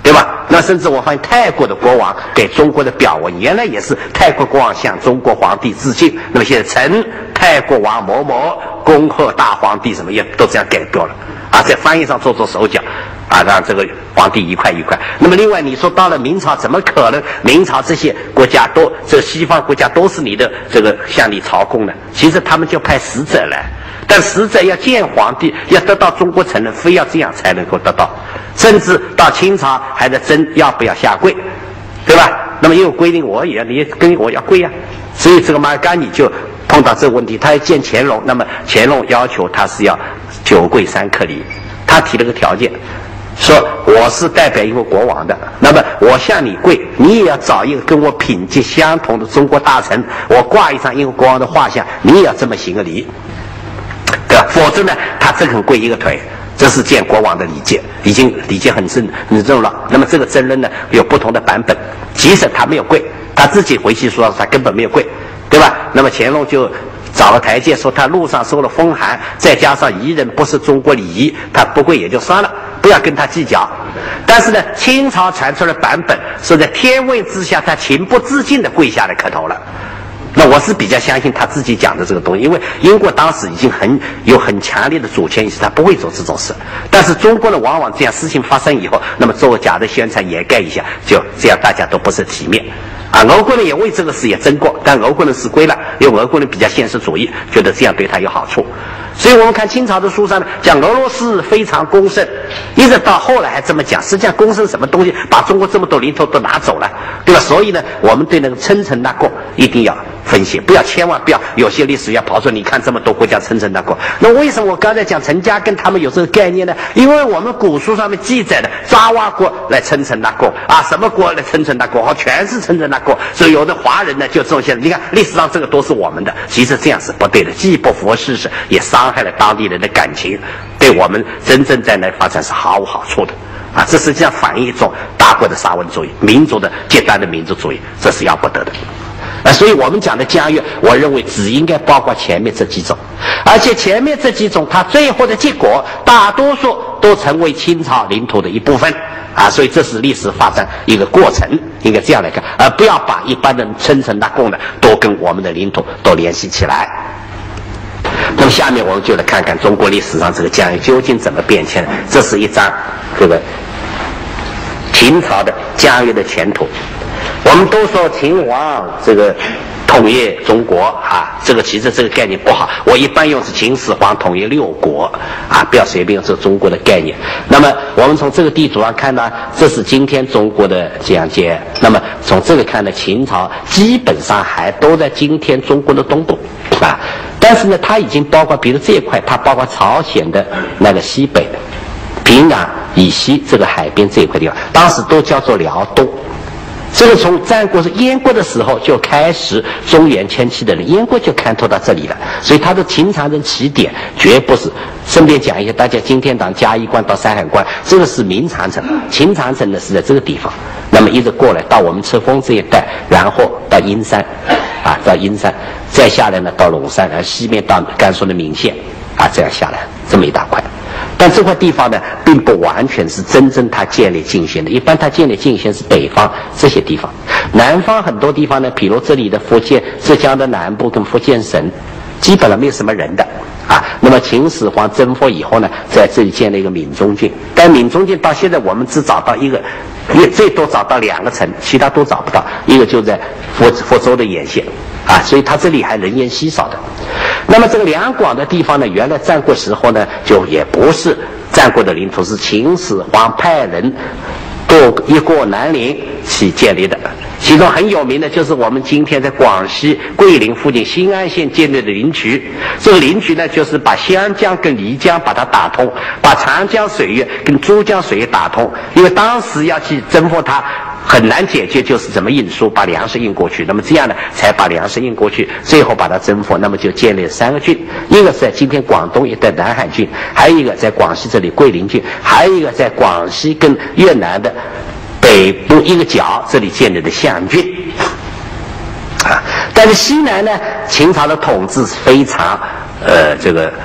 对吧？那甚至我发现泰国的国王给中国的表文，原来也是泰国国王向中国皇帝致敬。那么现在臣泰国王某某恭贺大皇帝，什么也都这样改掉了啊，在翻译上做做手脚啊，让这个皇帝愉快愉快。那么另外你说到了明朝，怎么可能明朝这些国家都这西方国家都是你的这个向你朝贡呢？其实他们就派使者来，但使者要见皇帝，要得到中国承认，非要这样才能够得到。甚至到清朝还在争要不要下跪，对吧？那么也有规定，我也你跟我要跪呀、啊。所以这个马尔甘尼就碰到这个问题，他要见乾隆，那么乾隆要求他是要九跪三磕礼，他提了个条件，说我是代表一个国王的，那么我向你跪，你也要找一个跟我品级相同的中国大臣，我挂一张一个国王的画像，你也要这么行个礼，对吧？否则呢，他只肯跪一个腿。这是见国王的礼节，已经礼节很深很重了。那么这个争论呢有不同的版本，即使他没有跪，他自己回去说他根本没有跪，对吧？那么乾隆就找了台阶，说他路上受了风寒，再加上彝人不是中国礼仪，他不跪也就算了，不要跟他计较。但是呢，清朝传出的版本说在天问之下，他情不自禁的跪下来磕头了。那我是比较相信他自己讲的这个东西，因为英国当时已经很有很强烈的主权意识，他不会做这种事。但是中国呢，往往这样事情发生以后，那么做假的宣传掩盖一下，就这样大家都不是体面啊。俄国人也为这个事也争过，但俄国人死归了，因为俄国人比较现实主义，觉得这样对他有好处。所以我们看清朝的书上呢，讲俄罗斯非常丰盛，一直到后来还这么讲。实际上丰盛什么东西，把中国这么多领土都拿走了，对吧？所以呢，我们对那个称臣纳贡一定要分析，不要千万不要有些历史要跑出，你看这么多国家称臣纳贡。那为什么我刚才讲陈嘉庚他们有这个概念呢？因为我们古书上面记载的爪哇国来称臣纳贡啊，什么国来称臣纳贡，好，全是称臣纳贡。所以有的华人呢就这种现在，你看历史上这个都是我们的，其实这样是不对的，既不符合事实，也伤害了当地人的感情，对我们真正在那发展是毫无好处的啊！这实际上反映一种大国的沙文主义，民族的极端的民族主义，这是要不得的。啊，所以我们讲的疆域，我认为只应该包括前面这几种，而且前面这几种，它最后的结果，大多数都成为清朝领土的一部分啊！所以这是历史发展一个过程，应该这样来看，而不要把一般的称臣纳贡的都跟我们的领土都联系起来。那么下面我们就来看看中国历史上这个疆域究竟怎么变迁。这是一张这个秦朝的疆域的前途。我们都说秦王这个统一中国啊，这个其实这个概念不好，我一般用是秦始皇统一六国啊，不要随便用这中国的概念。那么我们从这个地图上看呢，这是今天中国的疆界。那么从这个看呢，秦朝基本上还都在今天中国的东部啊。但是呢，它已经包括，比如这一块，它包括朝鲜的那个西北的平壤以西这个海边这一块地方，当时都叫做辽东。这个从战国是燕国的时候就开始中原迁徙的人，燕国就看透到这里了，所以他的秦长城起点绝不是。顺便讲一下，大家今天从嘉峪关到山海关，这个是明长城，秦长城呢是在这个地方，那么一直过来到我们赤峰这一带，然后到阴山啊，到阴山，再下来呢到陇山，然后西面到甘肃的岷县啊，这样下来这么一大块。但这块地方呢，并不完全是真正它建立境线的。一般它建立境线是北方这些地方，南方很多地方呢，比如这里的福建、浙江的南部跟福建省，基本上没有什么人的啊。那么秦始皇征服以后呢，在这里建了一个闽中郡，但闽中郡到现在我们只找到一个，也最多找到两个城，其他都找不到。一个就在福福州的沿线啊，所以它这里还人烟稀少的。那么这个两广的地方呢，原来战国时候呢，就也不是战国的领土，是秦始皇派人过一过南陵去建立的。其中很有名的就是我们今天在广西桂林附近新安县建立的灵渠。这个灵渠呢，就是把湘江跟漓江把它打通，把长江水域跟珠江水域打通。因为当时要去征服它，很难解决，就是怎么运输，把粮食运过去。那么这样呢，才把粮食运过去，最后把它征服。那么就建立了三个郡，一个是在今天广东一带南海郡，还有一个在广西这里桂林郡，还有一个在广西跟越南的北部一个角这里建立的象郡啊。但是西南呢，秦朝的统治是非常呃这个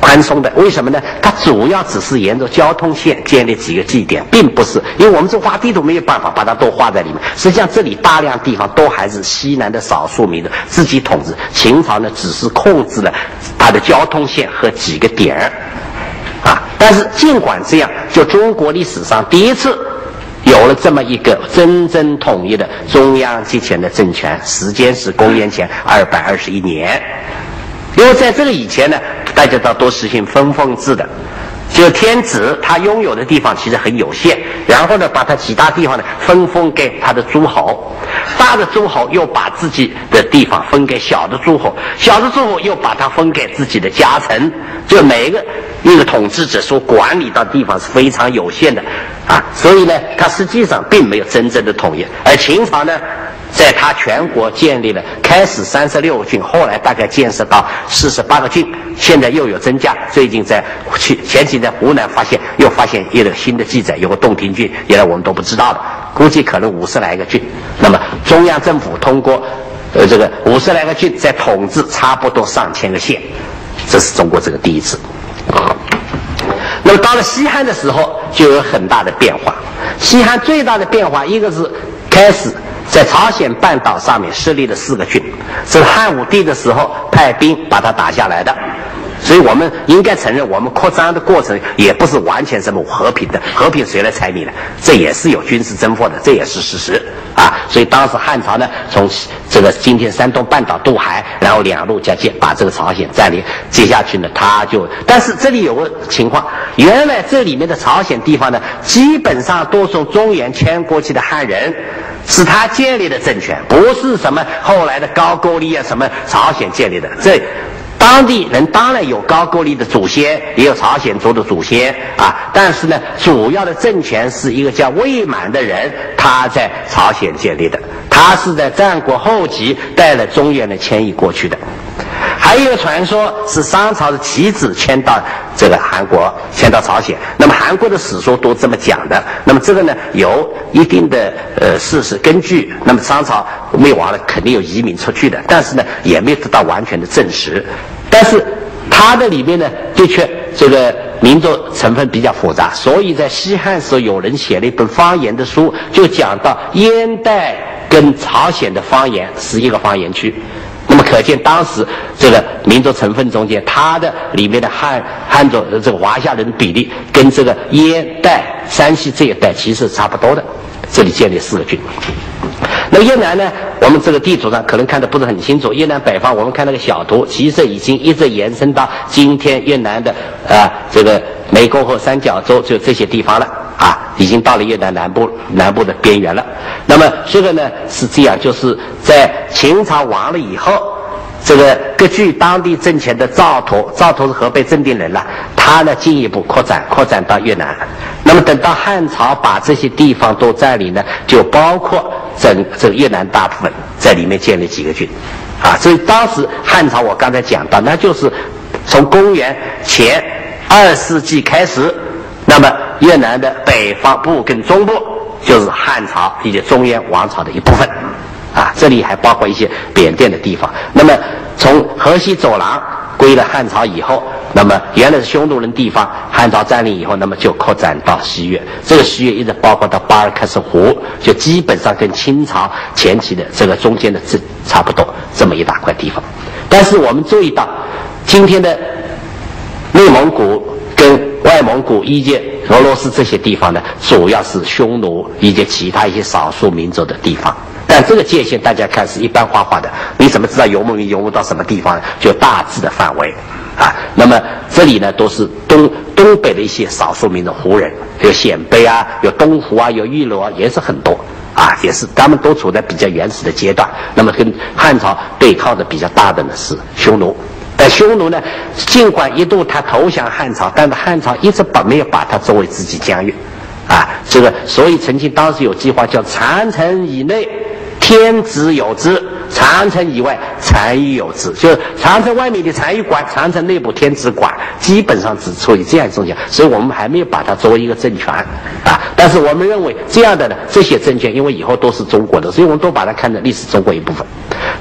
宽松的。为什么呢？它主要只是沿着交通线建立几个据点，并不是因为我们这画地图没有办法把它都画在里面。实际上这里大量地方都还是西南的少数民族自己统治，秦朝呢只是控制了它的交通线和几个点儿啊。但是尽管这样，就中国历史上第一次有了这么一个真正统一的中央集权的政权，时间是公元前二百二十一年。因为在这个以前呢，大家都都实行分封制的，就天子他拥有的地方其实很有限，然后呢把他其他地方呢分封给他的诸侯，大的诸侯又把自己的地方分给小的诸侯，小的诸侯又把它分给自己的家臣，就每一个一个统治者所管理到的地方是非常有限的啊，所以呢他实际上并没有真正的统一。而秦朝呢，在他全国建立了，开始三十六个郡，后来大概建设到四十八个郡，现在又有增加。最近在前几年在湖南发现，又发现一个新的记载，有个洞庭郡，原来我们都不知道的，估计可能五十来个郡。那么中央政府通过呃这个五十来个郡，在统治差不多上千个县，这是中国这个第一次。那么到了西汉的时候，就有很大的变化。西汉最大的变化，一个是开始在朝鲜半岛上面设立了四个郡，是汉武帝的时候派兵把它打下来的。所以我们应该承认，我们扩张的过程也不是完全什么和平的，和平谁来猜谜呢？这也是有军事征服的，这也是事实啊。所以当时汉朝呢，从这个今天山东半岛渡海，然后两路交界，把这个朝鲜占领，接下去呢，他就，但是这里有个情况，原来这里面的朝鲜地方呢，基本上都从中原迁过去的汉人，是他建立的政权，不是什么后来的高句丽啊，什么朝鲜建立的。这当地人当然有高句丽的祖先，也有朝鲜族的祖先啊，但是呢，主要的政权是一个叫魏满的人，他在朝鲜建立的，他是在战国后期带了中原的迁移过去的。还有一个传说是商朝的棋子迁到这个韩国，迁到朝鲜。那么韩国的史书都这么讲的。那么这个呢有一定的呃事实根据。那么商朝灭亡了，肯定有移民出去的，但是呢也没有得到完全的证实。但是它的里面呢，的确这个民族成分比较复杂，所以在西汉时候有人写了一本方言的书，就讲到燕代跟朝鲜的方言是一个方言区。那么可见当时这个民族成分中间，它的里面的汉汉族这个华夏人的比例跟这个燕代山西这一带其实差不多的。这里建立四个郡。那越南呢，我们这个地图上可能看得不是很清楚，越南北方我们看那个小图，其实已经一直延伸到今天越南的啊这个湄公河三角洲，就这些地方了啊，已经到了越南南部南部的边缘了。那么这个呢是这样，就是在秦朝亡了以后，这个割据当地政权的赵佗，赵佗是河北正定人了，他呢进一步扩展扩展到越南。那么等到汉朝把这些地方都占领呢，就包括整这个越南大部分，在里面建立几个郡啊。所以当时汉朝我刚才讲到，那就是从公元前二世纪开始，那么越南的北方部跟中部就是汉朝以及中原王朝的一部分啊，这里还包括一些缅甸的地方。那么从河西走廊归了汉朝以后，那么原来是匈奴人地方，汉朝占领以后，那么就扩展到西越，这个西越一直包括到巴尔喀什湖，就基本上跟清朝前期的这个中间的这差不多这么一大块地方。但是我们注意到今天的内蒙古跟外蒙古以及俄罗斯这些地方呢，主要是匈奴以及其他一些少数民族的地方。但这个界限大家看是一般化化的，你怎么知道游牧民游牧到什么地方呢？就大致的范围啊。那么这里呢都是东东北的一些少数民族胡人，有鲜卑啊，有东胡啊，有榆鲁啊，也是很多啊，也是他们都处在比较原始的阶段。那么跟汉朝对抗的比较大的呢是匈奴。但匈奴呢，尽管一度他投降汉朝，但是汉朝一直把没有把它作为自己疆域啊。这个所以曾经当时有句话叫长城以内天子有之，长城以外单于有之，就是长城外面的单于管，长城内部天子管，基本上只处于这样一种情况，所以我们还没有把它作为一个政权啊。但是我们认为这样的呢，这些政权因为以后都是中国的，所以我们都把它看成历史中国一部分。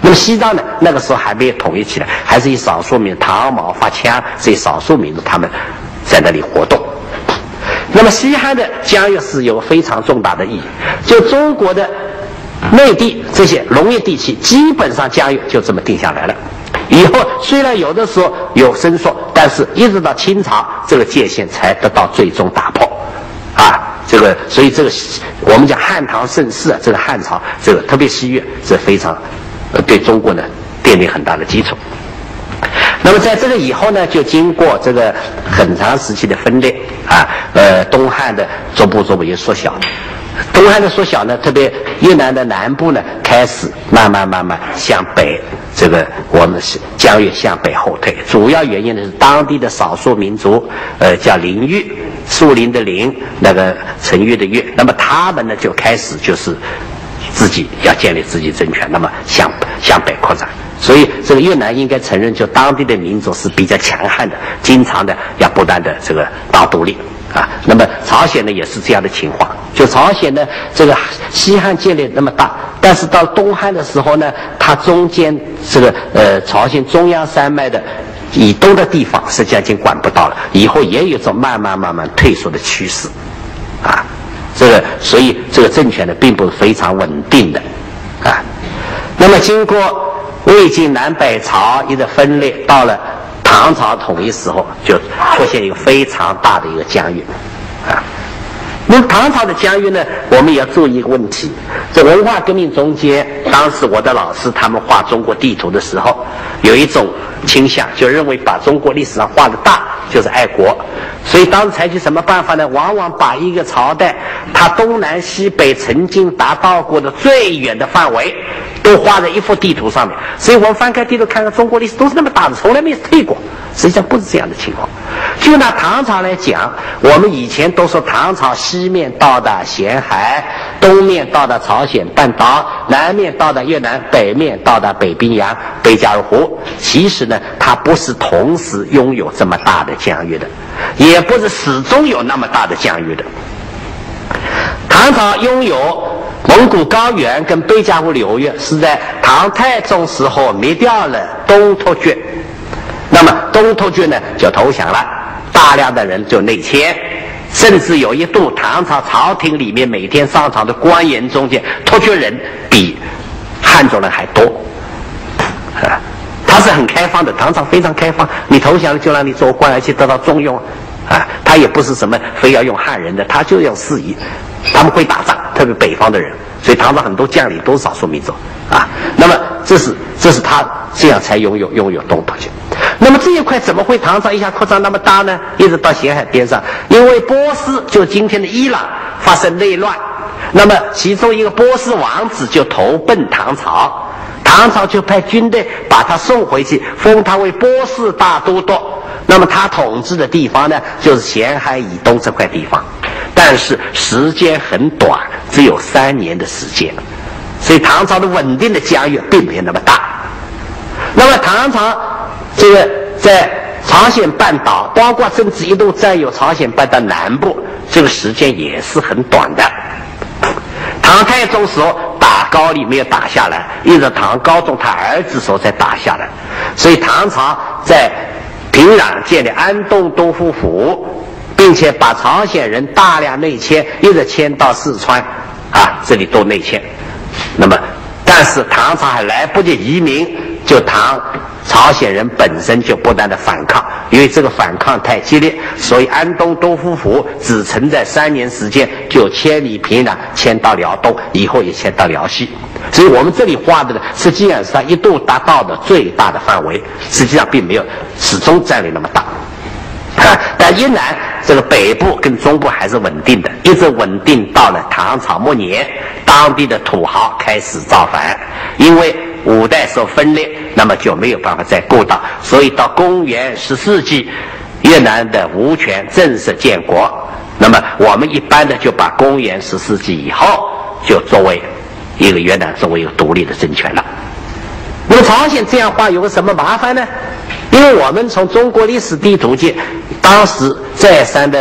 那么西藏呢，那个时候还没有统一起来，还是以少数民族唐毛发羌这些少数民族他们在那里活动。那么西汉的疆域是有非常重大的意义，就中国的内地这些农业地区，基本上疆域就这么定下来了。以后虽然有的时候有伸缩，但是一直到清朝，这个界限才得到最终打破。啊，这个所以这个我们讲汉唐盛世啊，这个汉朝，这个特别西域是非常呃对中国呢奠定很大的基础。那么在这个以后呢，就经过这个很长时期的分裂啊，呃，东汉的逐步逐步也缩小，东汉的缩小呢，特别越南的南部呢，开始慢慢慢慢向北，这个我们是疆域向北后退。主要原因呢是当地的少数民族，呃，叫林域，树林的林，那个陈玉的玉，那么他们呢就开始就是自己要建立自己政权，那么向向北扩展。所以这个越南应该承认，就当地的民族是比较强悍的，经常的要不断的这个闹独立啊。那么朝鲜呢也是这样的情况，就朝鲜呢这个西汉建立那么大，但是到东汉的时候呢，它中间这个呃朝鲜中央山脉的以东的地方实际上已经管不到了，以后也有一种慢慢慢慢退缩的趋势啊。这个所以这个政权呢并不是非常稳定的啊。那么经过魏晋南北朝一个分裂，到了唐朝统一时候，就出现一个非常大的一个疆域啊。那么唐朝的疆域呢，我们也要注意一个问题，在文化革命中间，当时我的老师他们画中国地图的时候，有一种倾向，就认为把中国历史上画的大就是爱国，所以当时采取什么办法呢？往往把一个朝代它东南西北曾经达到过的最远的范围都画在一幅地图上面，所以我们翻开地图看看中国历史都是那么大的，从来没有退过。实际上不是这样的情况。就拿唐朝来讲，我们以前都说唐朝西面到达咸海，东面到达朝鲜半岛，南面到达越南，北面到达北冰洋、北加尔湖。其实呢，它不是同时拥有这么大的疆域的，也不是始终有那么大的疆域的。唐朝拥有蒙古高原跟北加尔流域，是在唐太宗时候灭掉了东突厥，那么东突厥呢就投降了，大量的人就内迁，甚至有一度唐朝朝廷里面每天上朝的官员中间，突厥人比汉族人还多啊。他是很开放的，唐朝非常开放，你投降了就让你做官，而且得到重用啊。他也不是什么非要用汉人的，他就要适宜，他们会打仗，特别北方的人，所以唐朝很多将领都是少数民族啊。那么这是这是他这样才拥有拥有东突厥。那么这一块怎么会唐朝一下扩张那么大呢？一直到咸海边上，因为波斯就今天的伊朗发生内乱，那么其中一个波斯王子就投奔唐朝，唐朝就派军队把他送回去，封他为波斯大都督。那么他统治的地方呢，就是咸海以东这块地方，但是时间很短，只有三年的时间，所以唐朝的稳定的疆域并没有那么大。那么唐朝这个在朝鲜半岛，包括甚至一度占有朝鲜半岛南部，这个时间也是很短的。唐太宗时候打高丽没有打下来，一直唐高宗他儿子时候才打下来，所以唐朝在平壤建立安东都护府，并且把朝鲜人大量内迁，一直迁到四川啊，这里都内迁。那么但是唐朝还来不及移民，就唐朝鲜人本身就不断的反抗，因为这个反抗太激烈，所以安东都护府只存在三年时间就迁离平壤，迁到辽东，以后也迁到辽西。所以我们这里画的呢，实际上是它一度达到的最大的范围，实际上并没有始终占领那么大啊。但依然这个北部跟中部还是稳定的，一直稳定到了唐朝末年，当地的土豪开始造反，因为五代时候分裂，那么就没有办法再顾到，所以到公元十世纪，越南的吴权正式建国。那么我们一般的就把公元十世纪以后就作为一个越南作为一个独立的政权了。那么朝鲜这样画有个什么麻烦呢？因为我们从中国历史地图界当时再三的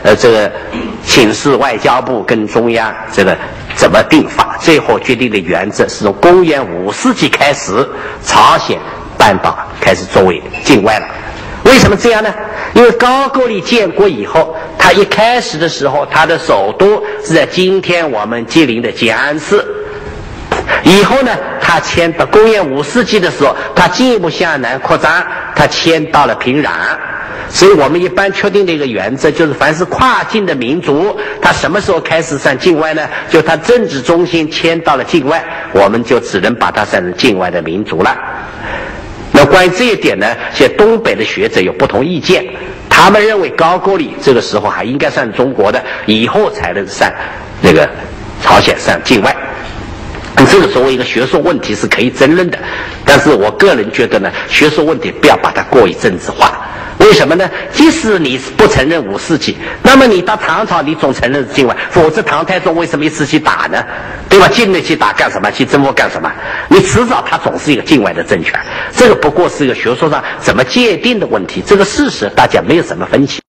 呃这个请示外交部跟中央这个怎么定法，最后决定的原则是从公元五世纪开始，朝鲜半岛开始作为境外了。为什么这样呢？因为高句丽建国以后，它一开始的时候，它的首都是在今天我们吉林的建安市。以后呢，它迁到公元五世纪的时候，它进一步向南扩张，它迁到了平壤。所以我们一般确定的一个原则就是，凡是跨境的民族，它什么时候开始算境外呢？就它政治中心迁到了境外，我们就只能把它算成境外的民族了。那关于这一点呢，现在东北的学者有不同意见，他们认为高句丽这个时候还应该算中国的，以后才能算那个朝鲜算境外。这个作为一个学术问题是可以争论的，但是我个人觉得呢，学术问题不要把它过于政治化。为什么呢？即使你不承认五世纪，那么你到唐朝你总承认是境外，否则唐太宗为什么一直去打呢？对吧？境内去打干什么？去征服干什么？你迟早他总是一个境外的政权，这个不过是一个学术上怎么界定的问题，这个事实大家没有什么分歧。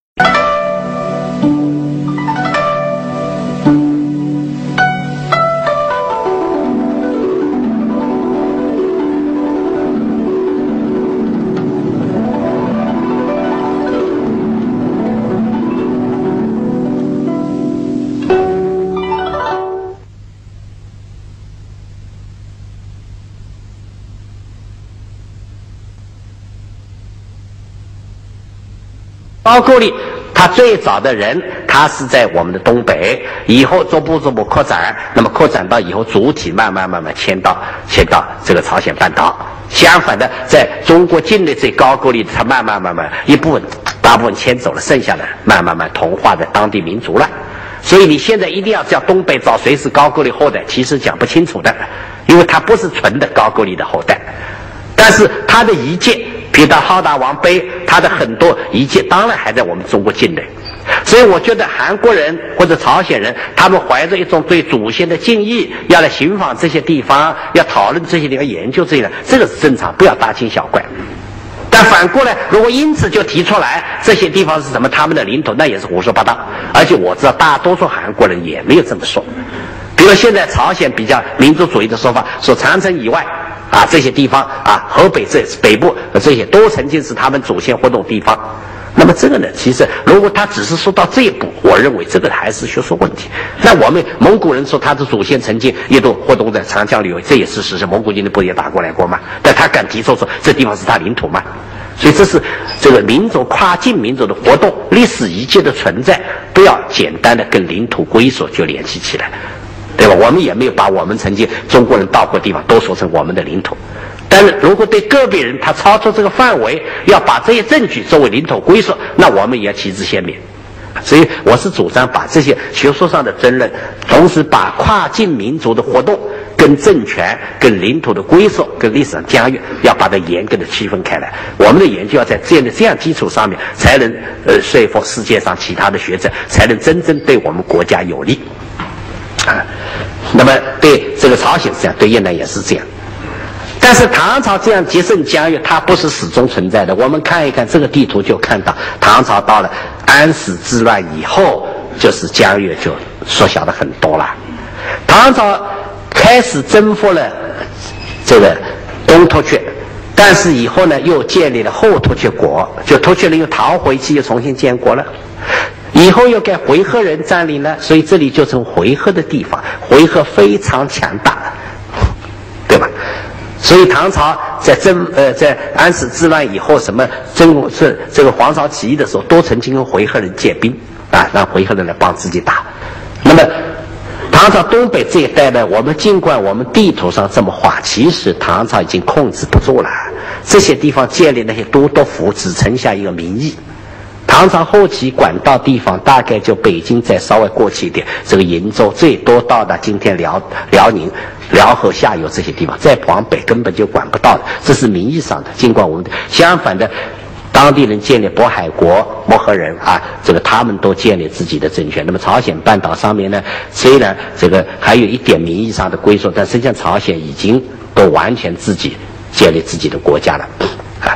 高句丽它最早的人，它是在我们的东北，以后逐步逐步扩展，那么扩展到以后主体慢慢慢慢迁到迁到这个朝鲜半岛。相反的，在中国境内这高句丽，它慢慢慢慢一部分大部分迁走了，剩下的慢慢慢同化的当地民族了。所以你现在一定要叫东北找谁是高句丽后代，其实讲不清楚的，因为它不是纯的高句丽的后代，但是它的遗迹，比如到浩大王碑，他的很多遗迹当然还在我们中国境内。所以我觉得韩国人或者朝鲜人，他们怀着一种对祖先的敬意，要来寻访这些地方，要讨论这些地方，研究这些，这个是正常，不要大惊小怪。但反过来，如果因此就提出来这些地方是什么他们的领土，那也是胡说八道。而且我知道大多数韩国人也没有这么说。比如现在朝鲜比较民族主义的说法，说长城以外啊这些地方啊，河北这北部这些都曾经是他们祖先活动地方。那么这个呢，其实如果他只是说到这一步，我认为这个还是学术问题。那我们蒙古人说他的祖先曾经也都活动在长江流域，这也是事实，蒙古军队不也打过来过吗？但他敢提出说这地方是他领土吗？所以这是这个民族跨境民族的活动，历史遗迹的存在，不要简单的跟领土归属就联系起来，对吧？我们也没有把我们曾经中国人到过地方都说成我们的领土。但是如果对个别人他超出这个范围，要把这些证据作为领土归属，那我们也要旗帜鲜明。所以我是主张把这些学术上的争论，同时把跨境民族的活动跟政权、跟领土的归属、跟历史上疆域，要把它严格的区分开来。我们的研究要在这样的这样基础上面，才能呃说服世界上其他的学者，才能真正对我们国家有利。啊，那么对这个朝鲜是这样，对越南也是这样。但是唐朝这样极盛疆域，它不是始终存在的。我们看一看这个地图，就看到唐朝到了安史之乱以后，就是疆域就缩小的很多了。唐朝开始征服了这个东突厥，但是以后呢，又建立了后突厥国，就突厥人又逃回去，又重新建国了。以后又给回纥人占领了，所以这里就成回纥的地方，回纥非常强大，对吧？所以唐朝在征呃在安史之乱以后，什么征是这个黄巢起义的时候，都曾经跟回纥人借兵啊，让回纥人来帮自己打。那么唐朝东北这一带呢，我们尽管我们地图上这么画，其实唐朝已经控制不住了。这些地方建立那些都督府，只剩下一个名义。唐朝后期管到地方，大概就北京再稍微过去一点，这个鄞州最多到达今天辽辽宁、辽河下游这些地方，再往北根本就管不到的，这是名义上的。尽管我们相反的，当地人建立渤海国、漠河人啊，这个他们都建立自己的政权。那么朝鲜半岛上面呢，虽然这个还有一点名义上的归属，但实际上朝鲜已经都完全自己建立自己的国家了。啊，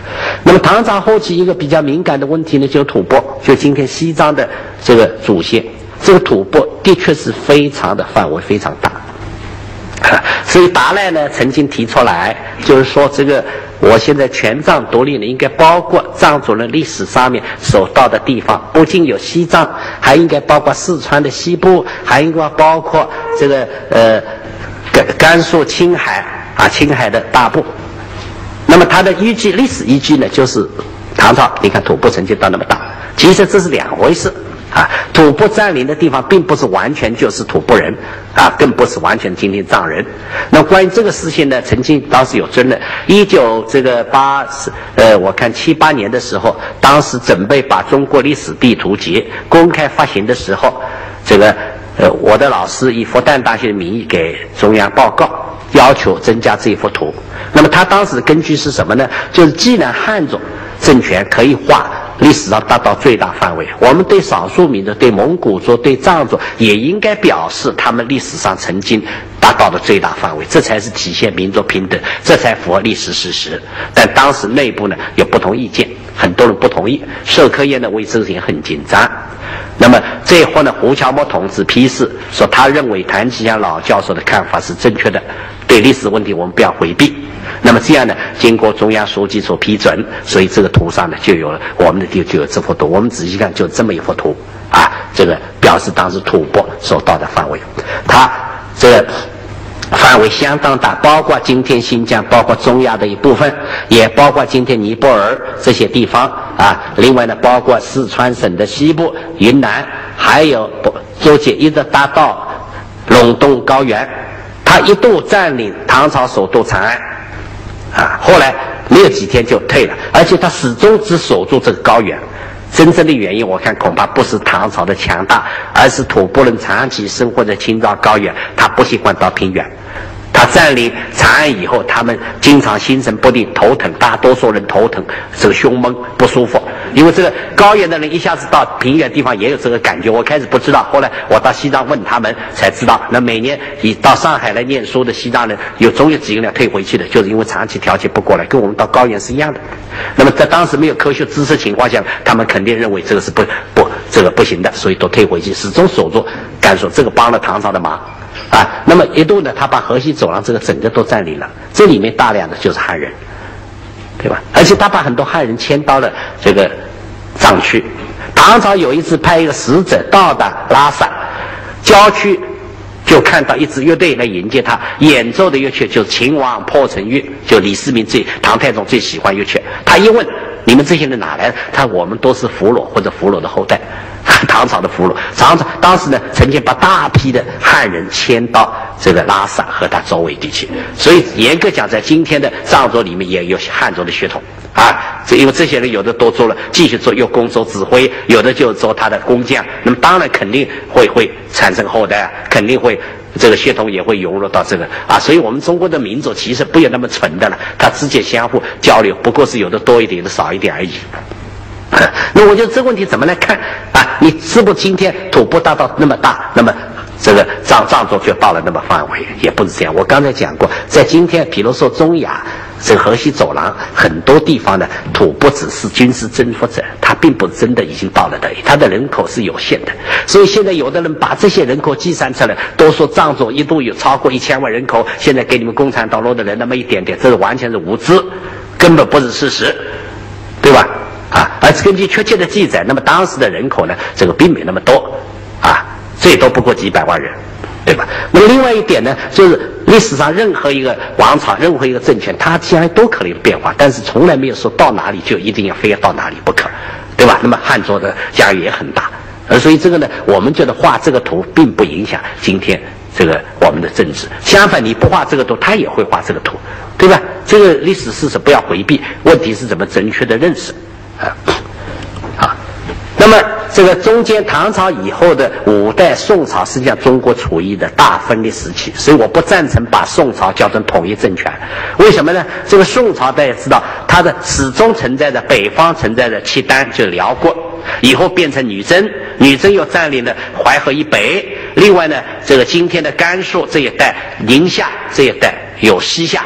那么唐朝后期一个比较敏感的问题呢，就是吐蕃，就今天西藏的这个祖先，这个吐蕃的确是非常的范围非常大。所以达赖呢曾经提出来，就是说这个我现在全藏独立呢，应该包括藏族人历史上面所到的地方，不仅有西藏，还应该包括四川的西部，还应该包括这个呃甘甘肃青海啊，青海的大部。那么它的依据历史依据呢，就是唐朝，你看吐蕃曾经到那么大，其实这是两回事。啊，吐蕃占领的地方并不是完全就是吐蕃人啊，更不是完全今天藏人。那关于这个事情呢，曾经当时有争论。一九这个八呃，我看七八年的时候，当时准备把中国历史地图集公开发行的时候，这个呃，我的老师以复旦大学的名义给中央报告，要求增加这一幅图。那么他当时的根据是什么呢？就是既然汉族政权可以划历史上达到最大范围，我们对少数民族、对蒙古族、对藏族也应该表示他们历史上曾经达到的最大范围，这才是体现民族平等，这才符合历史事实。但当时内部呢有不同意见，很多人不同意，社科院呢为这个事情很紧张。那么最后呢，胡乔木同志批示说，他认为谭其骧老教授的看法是正确的，对历史问题我们不要回避。那么这样呢，经过中央书记所批准，所以这个图上呢就有了我们的地就有这幅图。我们仔细看，就这么一幅图啊，这个表示当时吐蕃所到的范围，它这个范围相当大，包括今天新疆，包括中亚的一部分，也包括今天尼泊尔这些地方啊。另外呢，包括四川省的西部、云南，还有周杰一直达到陇东高原。他一度占领唐朝首都长安。啊，后来没有几天就退了，而且他始终只守住这个高原。真正的原因，我看恐怕不是唐朝的强大，而是吐蕃人长期生活在青藏高原，他不习惯到平原。他占领长安以后，他们经常心神不定、头疼，大多数人头疼，这个胸闷不舒服。因为这个高原的人一下子到平原地方也有这个感觉，我开始不知道，后来我到西藏问他们才知道。那每年以到上海来念书的西藏人，有总有几个人退回去的，就是因为长期调节不过来，跟我们到高原是一样的。那么在当时没有科学知识情况下，他们肯定认为这个是不不这个不行的，所以都退回去，始终守住甘肃，这个帮了唐朝的忙。啊，那么一度呢，他把河西走廊这个整个都占领了，这里面大量的就是汉人，对吧？而且他把很多汉人迁到了这个藏区。唐朝有一次派一个使者到达拉萨郊区，就看到一支乐队来迎接他，演奏的乐曲就是秦王破城乐，就李世民最唐太宗最喜欢乐曲。他一问，你们这些人哪来的？他说我们都是俘虏或者俘虏的后代。唐朝的俘虏，唐朝当时呢曾经把大批的汉人迁到这个拉萨和他周围地区，所以严格讲，在今天的藏族里面也有汉族的血统啊。这因为这些人有的都做了，继续做右工手指挥，有的就做他的工匠，那么当然肯定会会产生后代，肯定会这个血统也会融入到这个啊。所以我们中国的民族其实不有那么纯的了，它之间相互交流，不过是有的多一点，有的少一点而已。那我觉得这个问题怎么来看啊？你是不是今天吐蕃大到那么大，那么这个藏藏族就到了那么范围？也不是这样。我刚才讲过，在今天，比如说中亚这个河西走廊很多地方呢，吐蕃只是军事征服者，他并不真的已经到了那里，他的人口是有限的。所以现在有的人把这些人口计算出来，都说藏族一度有超过一千万人口，现在给你们共产党落的人那么一点点，这是完全是无知，根本不是事实，对吧？啊，而根据确切的记载，那么当时的人口呢，这个并没那么多，啊，最多不过几百万人，对吧？那么另外一点呢，就是历史上任何一个王朝、任何一个政权，它将来都可能有变化，但是从来没有说到哪里就一定要非要到哪里不可，对吧？那么汉族的疆域也很大，而所以这个呢，我们觉得画这个图并不影响今天这个我们的政治，相反，你不画这个图，他也会画这个图，对吧？这个历史事实不要回避，问题是怎么正确的认识。啊，那么这个中间唐朝以后的五代宋朝，实际上中国处于的大分裂时期，所以我不赞成把宋朝叫成统一政权。为什么呢？这个宋朝大家知道，它的始终存在着北方存在着契丹，就是辽国，以后变成女真，女真又占领了淮河以北，另外呢，这个今天的甘肃这一带、宁夏这一带有西夏。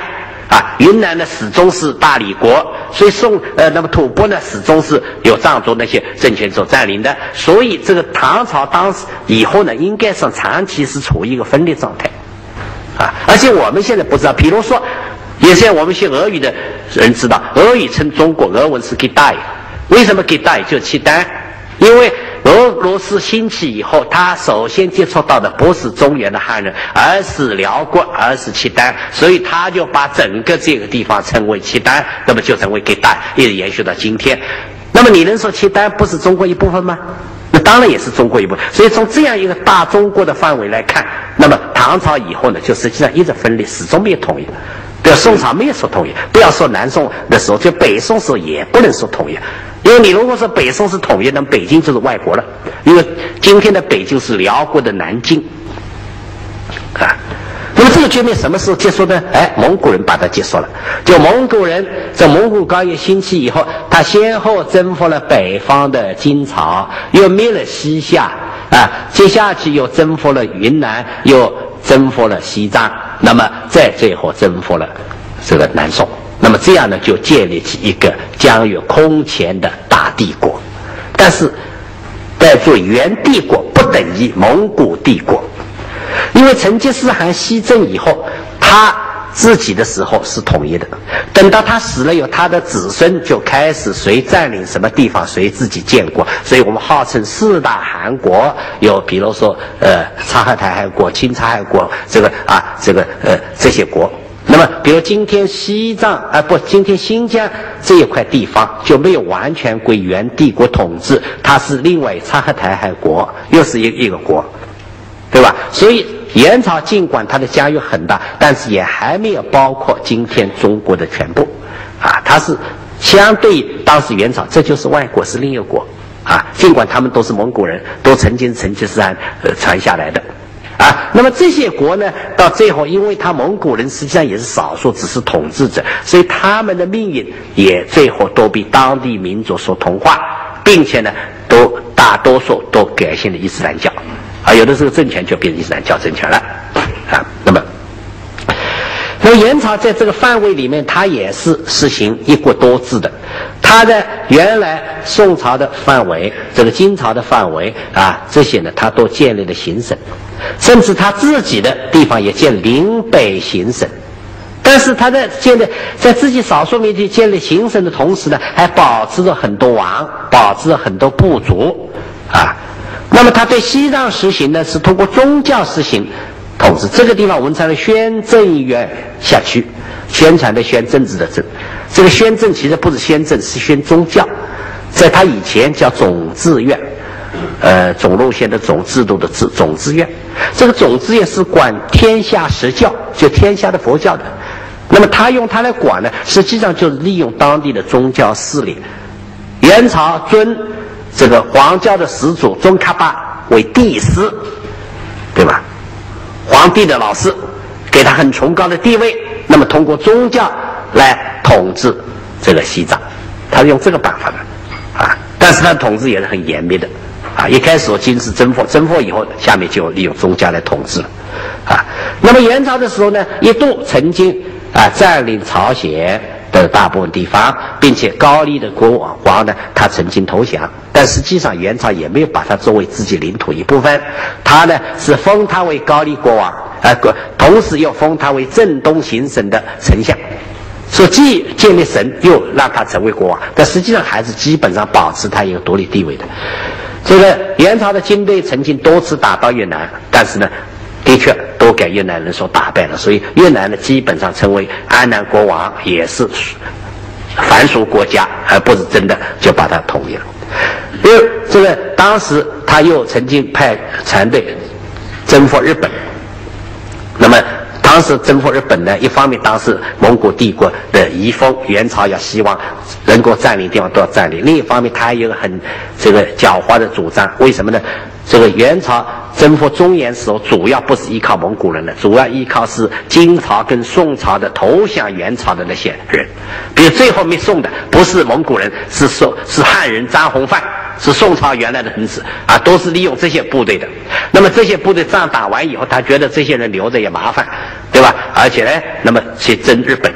啊，云南呢始终是大理国，所以宋呃那么吐蕃呢始终是有藏族那些政权所占领的，所以这个唐朝当时以后呢，应该上长期是处于一个分裂状态，啊，而且我们现在不知道，比如说，也是我们学俄语的人知道，俄语称中国俄文是 Gidai， 为什么 Gidai 就契丹？因为俄罗斯兴起以后，他首先接触到的不是中原的汉人，而是辽国，而是契丹，所以他就把整个这个地方称为契丹，那么就成为 Gidai， 一直延续到今天。那么你能说契丹不是中国一部分吗？那当然也是中国一部分。所以从这样一个大中国的范围来看，那么唐朝以后呢，就实际上一直分裂，始终没有统一。对，宋朝没有说统一，不要说南宋的时候，就北宋时候也不能说统一。因为你如果说北宋是统一，那么北京就是外国了。因为今天的北京是辽国的南京，啊，那么这个局面什么时候结束呢？哎，蒙古人把它结束了。就蒙古人在蒙古高原兴起以后，他先后征服了北方的金朝，又灭了西夏，啊，接下去又征服了云南，又征服了西藏，那么再最后征服了这个南宋。那么这样呢，就建立起一个疆域空前的大帝国。但是在做元帝国不等于蒙古帝国，因为成吉思汗西征以后，他自己的时候是统一的，等到他死了以后，他的子孙就开始谁占领什么地方谁自己建国。所以我们号称四大汗国，有比如说呃察哈台汗国、钦察汗国，这个啊这个呃这些国。那么比如今天西藏啊、呃、不今天新疆这一块地方就没有完全归元帝国统治，它是另外察哈台汗国，又是一一个国，对吧？所以元朝尽管它的疆域很大，但是也还没有包括今天中国的全部啊，它是相对当时元朝这就是外国，是另一个国啊，尽管他们都是蒙古人，都曾经成吉思汗呃传下来的啊。那么这些国呢，到最后因为他蒙古人实际上也是少数，只是统治者，所以他们的命运也最后都被当地民族所同化，并且呢都大多数都改信了伊斯兰教啊，有的时候政权就变成伊斯兰教政权了啊。那么那么元朝在这个范围里面，它也是实行一国多制的。它在原来宋朝的范围，这个金朝的范围啊，这些呢，它都建立了行省，甚至他自己的地方也建临北行省。但是他在建立在自己少数民族建立行省的同时呢，还保持着很多王，保持着很多部族啊。那么他对西藏实行呢，是通过宗教实行统治。这个地方我们称为宣政院辖区，宣传的宣，政治的政。这个宣政其实不是宣政，是宣宗教，在他以前叫总制院，呃，总路线的总，制度的制，总制院。这个总制院是管天下十教，就天下的佛教的。那么他用它来管呢，实际上就是利用当地的宗教势力。元朝尊这个黄教的始祖宗喀巴为帝师，对吧？皇帝的老师，给他很崇高的地位。那么通过宗教来统治这个西藏，他是用这个办法的啊。但是他的统治也是很严密的啊。一开始金是征服，征服以后，下面就利用宗教来统治了啊。那么元朝的时候呢，一度曾经啊占领朝鲜的大部分地方，并且高丽的国王王呢，他曾经投降，但实际上元朝也没有把它作为自己领土一部分，他呢是封他为高丽国王，啊，同时又封他为镇东行省的丞相，所以既建立省，又让他成为国王，但实际上还是基本上保持他一个独立地位的。这个元朝的军队曾经多次打到越南，但是呢，的确都给越南人所打败了，所以越南呢基本上成为安南国王，也是凡属国家，而不是真的就把它统一了。因为这个当时他又曾经派船队征服日本，那么当时征服日本呢，一方面当时蒙古帝国的遗风，元朝要希望能够占领地方都要占领，另一方面他还有一个很这个狡猾的主张，为什么呢？这个元朝征服中原时候，主要不是依靠蒙古人的，主要依靠是金朝跟宋朝的投降元朝的那些人。比如最后灭宋的不是蒙古人，是宋是汉人张弘范，是宋朝原来的臣子啊，都是利用这些部队的。那么这些部队仗打完以后，他觉得这些人留着也麻烦，对吧？而且呢，那么去征日本，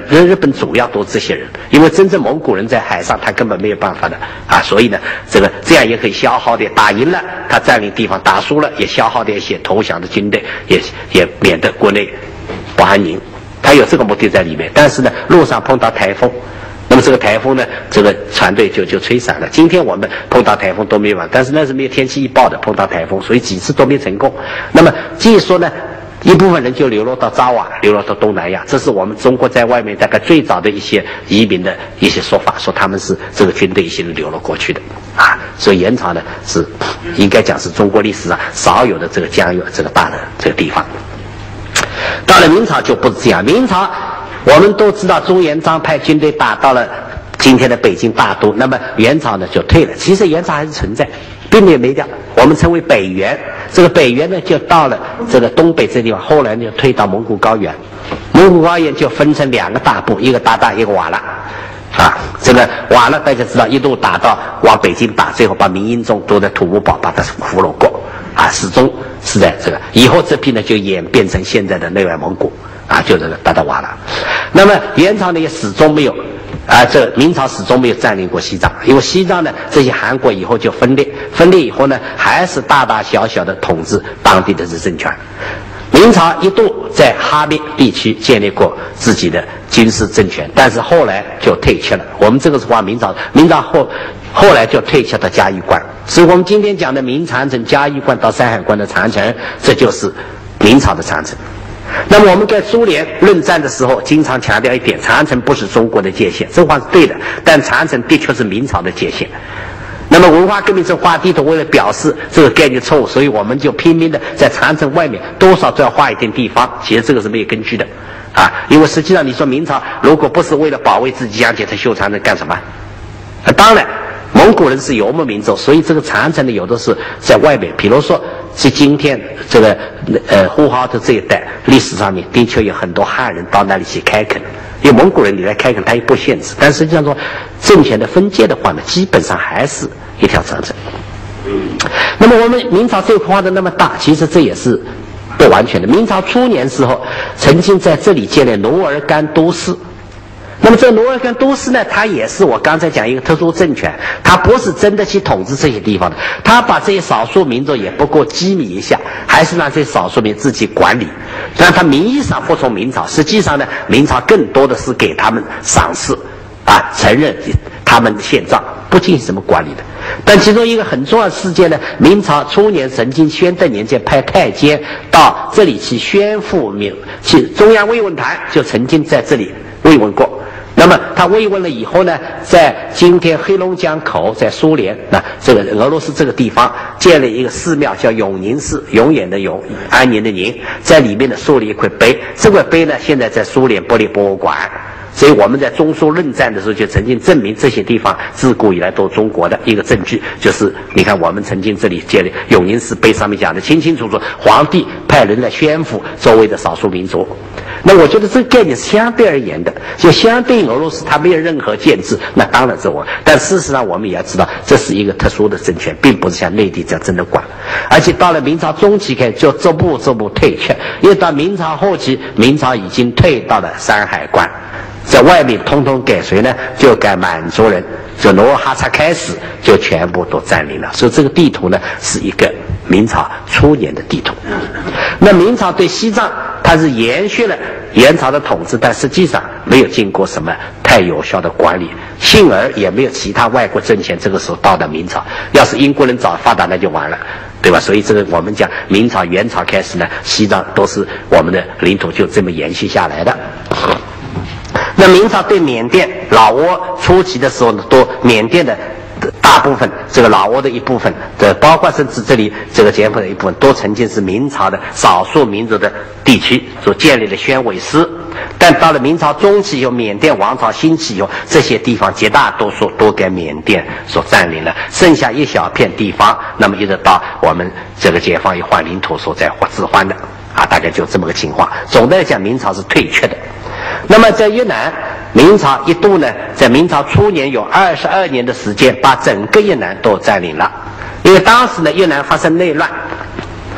日日本主要都这些人，因为真正蒙古人在海上他根本没有办法的啊，所以呢，这个这样也可以消耗点，打赢了他占领地方，打输了也消耗点一些投降的军队，也也免得国内不安宁，他有这个目的在里面。但是呢，路上碰到台风。那么这个台风呢，这个船队就就吹散了。今天我们碰到台风都没有完，但是那是没有天气预报的，碰到台风，所以几次都没成功。那么据说呢，一部分人就流落到爪哇，流落到东南亚，这是我们中国在外面大概最早的一些移民的一些说法，说他们是这个军队一些人流落过去的啊。所以元朝呢，是应该讲是中国历史上少有的这个疆域这个大的这个地方。到了明朝就不是这样，明朝。我们都知道朱元璋派军队打到了今天的北京大都，那么元朝呢就退了。其实元朝还是存在，并没有没掉，我们称为北元。这个北元呢就到了这个东北这地方，后来呢就退到蒙古高原。蒙古高原就分成两个大部，一个鞑靼，一个瓦剌。啊，这个瓦剌大家知道，一路打到往北京打，最后把明英宗都在土木堡把他俘虏过。啊，始终是在这个以后这批呢就演变成现在的内外蒙古。啊，就这个鞑靼瓦剌。那么元朝呢也始终没有，啊，这明朝始终没有占领过西藏，因为西藏呢这些汗国以后就分裂，分裂以后呢还是大大小小的统治当地的这政权。明朝一度在哈密地区建立过自己的军事政权，但是后来就退却了。我们这个是话明朝，明朝后后来就退却到嘉峪关，所以我们今天讲的明长城、嘉峪关到山海关的长城，这就是明朝的长城。那么我们在苏联论战的时候经常强调一点，长城不是中国的界限，这话是对的，但长城的确是明朝的界限。那么文化革命这画地图为了表示这个概念错误，所以我们就拼命的在长城外面多少都要画一点地方，其实这个是没有根据的啊，因为实际上你说明朝如果不是为了保卫自己疆界，他修长城干什么？啊，当然蒙古人是游牧民族，所以这个长城呢有的是在外面，比如说是今天这个呃呼和浩特这一带历史上面的确有很多汉人到那里去开垦，因为蒙古人你来开垦他也不限制，但实际上说政权的分界的话呢，基本上还是一条长城。那么我们明朝这块画的那么大，其实这也是不完全的。明朝初年时候曾经在这里建立努尔干都司。那么这努尔干都司呢，它也是我刚才讲一个特殊政权，它不是真的去统治这些地方的，它把这些少数民族也不过羁縻一下，还是让这些少数民族自己管理，让它名义上服从明朝，实际上呢，明朝更多的是给他们赏识啊，承认他们的宪章，不进行什么管理的。但其中一个很重要的事件呢，明朝初年曾经宣德年间派太监到这里去宣抚明，去中央慰问团就曾经在这里慰问过。那么他慰问了以后呢，在今天黑龙江口，在苏联那这个俄罗斯这个地方建立一个寺庙，叫永宁寺，永远的永，安宁的宁，在里面呢竖了一块碑，这块碑呢现在在苏联玻璃博物馆。所以我们在中苏论战的时候就曾经证明这些地方自古以来都是中国的一个证据，就是你看我们曾经这里建立永宁寺碑上面讲的清清楚楚，皇帝派人来宣抚周围的少数民族。那我觉得这个概念是相对而言的，就相对俄罗斯它没有任何建制，那当然是我，但事实上我们也要知道这是一个特殊的政权，并不是像内地这样真的管。而且到了明朝中期开始就逐步逐步退却，因为到明朝后期，明朝已经退到了山海关，在外面通通改谁呢？就改满族人，就努尔哈赤开始就全部都占领了。所以这个地图呢是一个明朝初年的地图。那明朝对西藏它是延续了元朝的统治，但实际上没有经过什么太有效的管理，幸而也没有其他外国政权这个时候到达明朝。要是英国人早发达那就完了，对吧？所以这个我们讲明朝元朝开始呢，西藏都是我们的领土就这么延续下来的。那明朝对缅甸、老挝初期的时候呢，都缅甸的大部分，这个老挝的一部分，这包括甚至这里这个柬埔寨的一部分，都曾经是明朝的少数民族的地区所建立的宣慰司。但到了明朝中期以后，缅甸王朝兴起以后，这些地方绝大多数都给缅甸所占领了，剩下一小片地方，那么一直到我们这个解放以换领土所在或置换的啊，大概就这么个情况。总的来讲，明朝是退却的。那么在越南，明朝一度呢，在明朝初年有二十二年的时间，把整个越南都占领了。因为当时呢，越南发生内乱，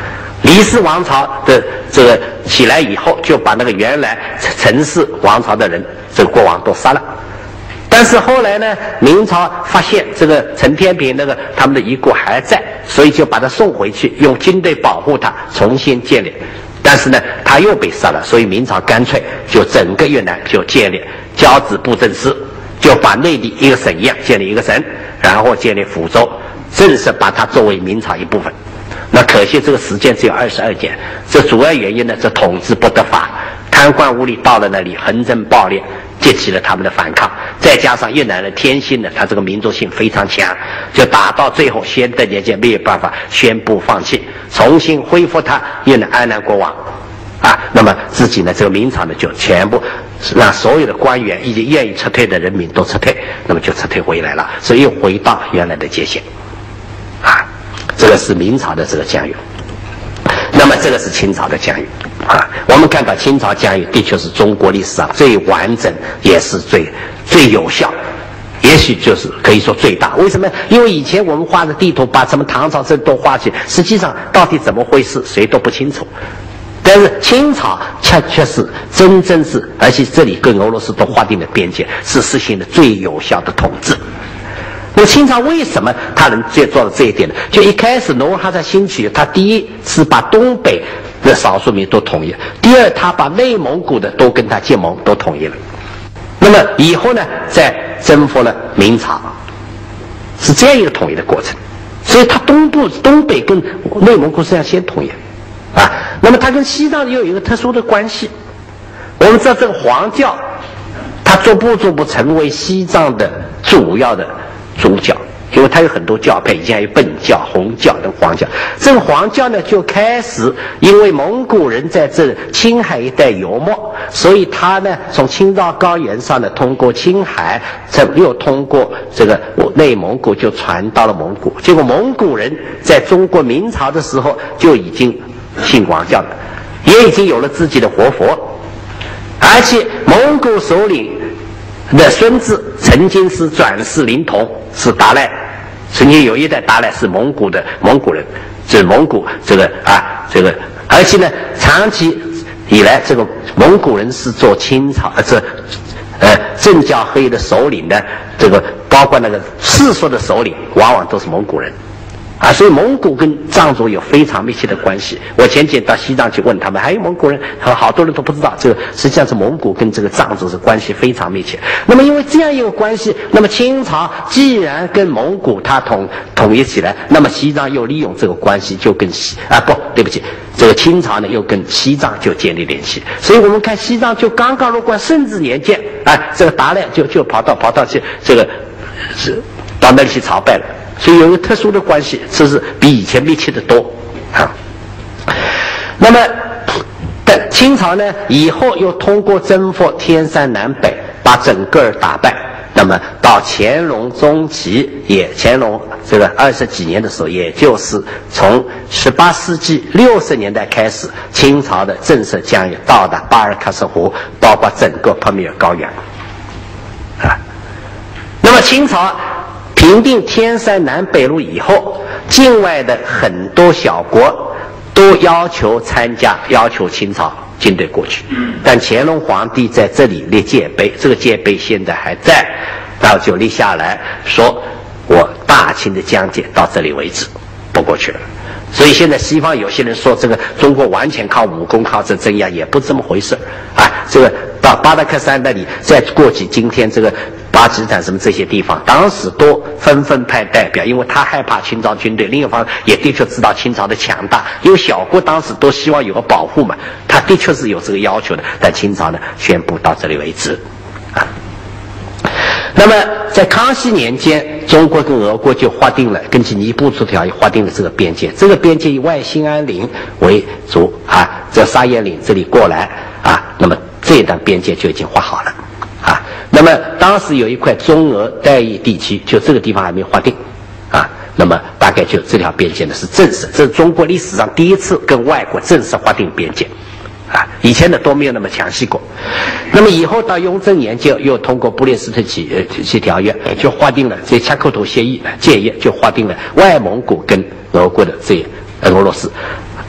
李氏王朝的这个起来以后，就把那个原来陈氏王朝的人，这个国王都杀了。但是后来呢，明朝发现这个陈天平那个他们的遗骨还在，所以就把他送回去，用军队保护他，重新建立。但是呢，他又被杀了，所以明朝干脆就整个越南就建立交趾布政司，就把内地一个省一样建立一个省，然后建立抚州，正式把它作为明朝一部分。那可惜这个时间只有二十二年，这主要原因呢，这统治不得法，贪官污吏到了那里横征暴敛，激起了他们的反抗。再加上越南人天性呢，他这个民族性非常强，就打到最后，先德年间没有办法宣布放弃，重新恢复他越南安南国王啊。那么自己呢，这个明朝呢就全部让所有的官员以及愿意撤退的人民都撤退，那么就撤退回来了，所以又回到原来的界限啊。这个是明朝的这个疆域。那么这个是清朝的疆域啊。我们看到清朝疆域的确是中国历史上最完整，也是最最有效，也许就是可以说最大。为什么？因为以前我们画的地图把什么唐朝这都画起，实际上到底怎么回事谁都不清楚。但是清朝确确实真正是，而且这里跟俄罗斯都划定了边界，是实行的最有效的统治。那清朝为什么他能做到这一点呢？就一开始努尔哈赤兴起，他第一是把东北的少数民族都统一，第二他把内蒙古的都跟他结盟，都统一了。那么以后呢，再征服了明朝，是这样一个统一的过程。所以他东部、东北跟内蒙古是要先统一啊。那么他跟西藏又有一个特殊的关系。我们知道这个黄教，它逐步逐步成为西藏的主要的宗教，因为它有很多教派，以前还有苯教、红教等黄教。这个黄教呢，就开始因为蒙古人在这青海一带游牧，所以他呢从青藏高原上呢，通过青海，又通过这个内蒙古就传到了蒙古。结果蒙古人在中国明朝的时候就已经信黄教了，也已经有了自己的活佛，而且蒙古首领的孙子曾经是转世灵童，是达赖，曾经有一代达赖是蒙古的蒙古人，是蒙古这个啊这个，而且呢，长期以来这个蒙古人是做清朝呃这呃政教合一的首领的，这个包括那个世俗的首领，往往都是蒙古人。啊，所以蒙古跟藏族有非常密切的关系。我前几天到西藏去问他们，还有蒙古人，好多人都不知道，这个实际上是蒙古跟这个藏族是关系非常密切。那么因为这样一个关系，那么清朝既然跟蒙古它统统一起来，那么西藏又利用这个关系，就跟西啊不对不起，这个清朝呢又跟西藏就建立联系。所以我们看西藏就刚刚入关顺治年间，啊，这个达赖就就跑到跑到去这个是到那里去朝拜了。所以有一个特殊的关系，这是比以前密切的多啊。那么，但清朝呢，以后又通过征服天山南北，把整个打败。那么到乾隆中期，也乾隆这个二十几年的时候，也就是从十八世纪六十年代开始，清朝的正式疆域到达巴尔喀什湖，包括整个帕米尔高原啊。那么清朝平定天山南北路以后，境外的很多小国都要求参加，要求清朝军队过去。但乾隆皇帝在这里立界碑，这个界碑现在还在，然后就立下来说，我大清的疆界到这里为止，不过去了。所以现在西方有些人说这个中国完全靠武功靠这镇压，也不这么回事啊。这个到巴达克山那里，再过去今天这个巴基斯坦什么这些地方，当时都纷纷派代表，因为他害怕清朝军队，另一方面也的确知道清朝的强大，因为小国当时都希望有个保护嘛，他的确是有这个要求的。但清朝呢宣布到这里为止啊。那么在康熙年间，中国跟俄国就划定了，根据尼布楚条约划定了这个边界。这个边界以外兴安岭为主啊，这沙岩岭这里过来啊，那么这一段边界就已经划好了啊。那么当时有一块中俄代议地区，就这个地方还没划定啊。那么大概就这条边界呢是正式，这是中国历史上第一次跟外国正式划定边界。啊，以前的都没有那么详细过。那么以后到雍正年间，又通过布列斯特起呃起条约，就划定了这恰克图协议界约，就划定了外蒙古跟俄国的这俄罗斯之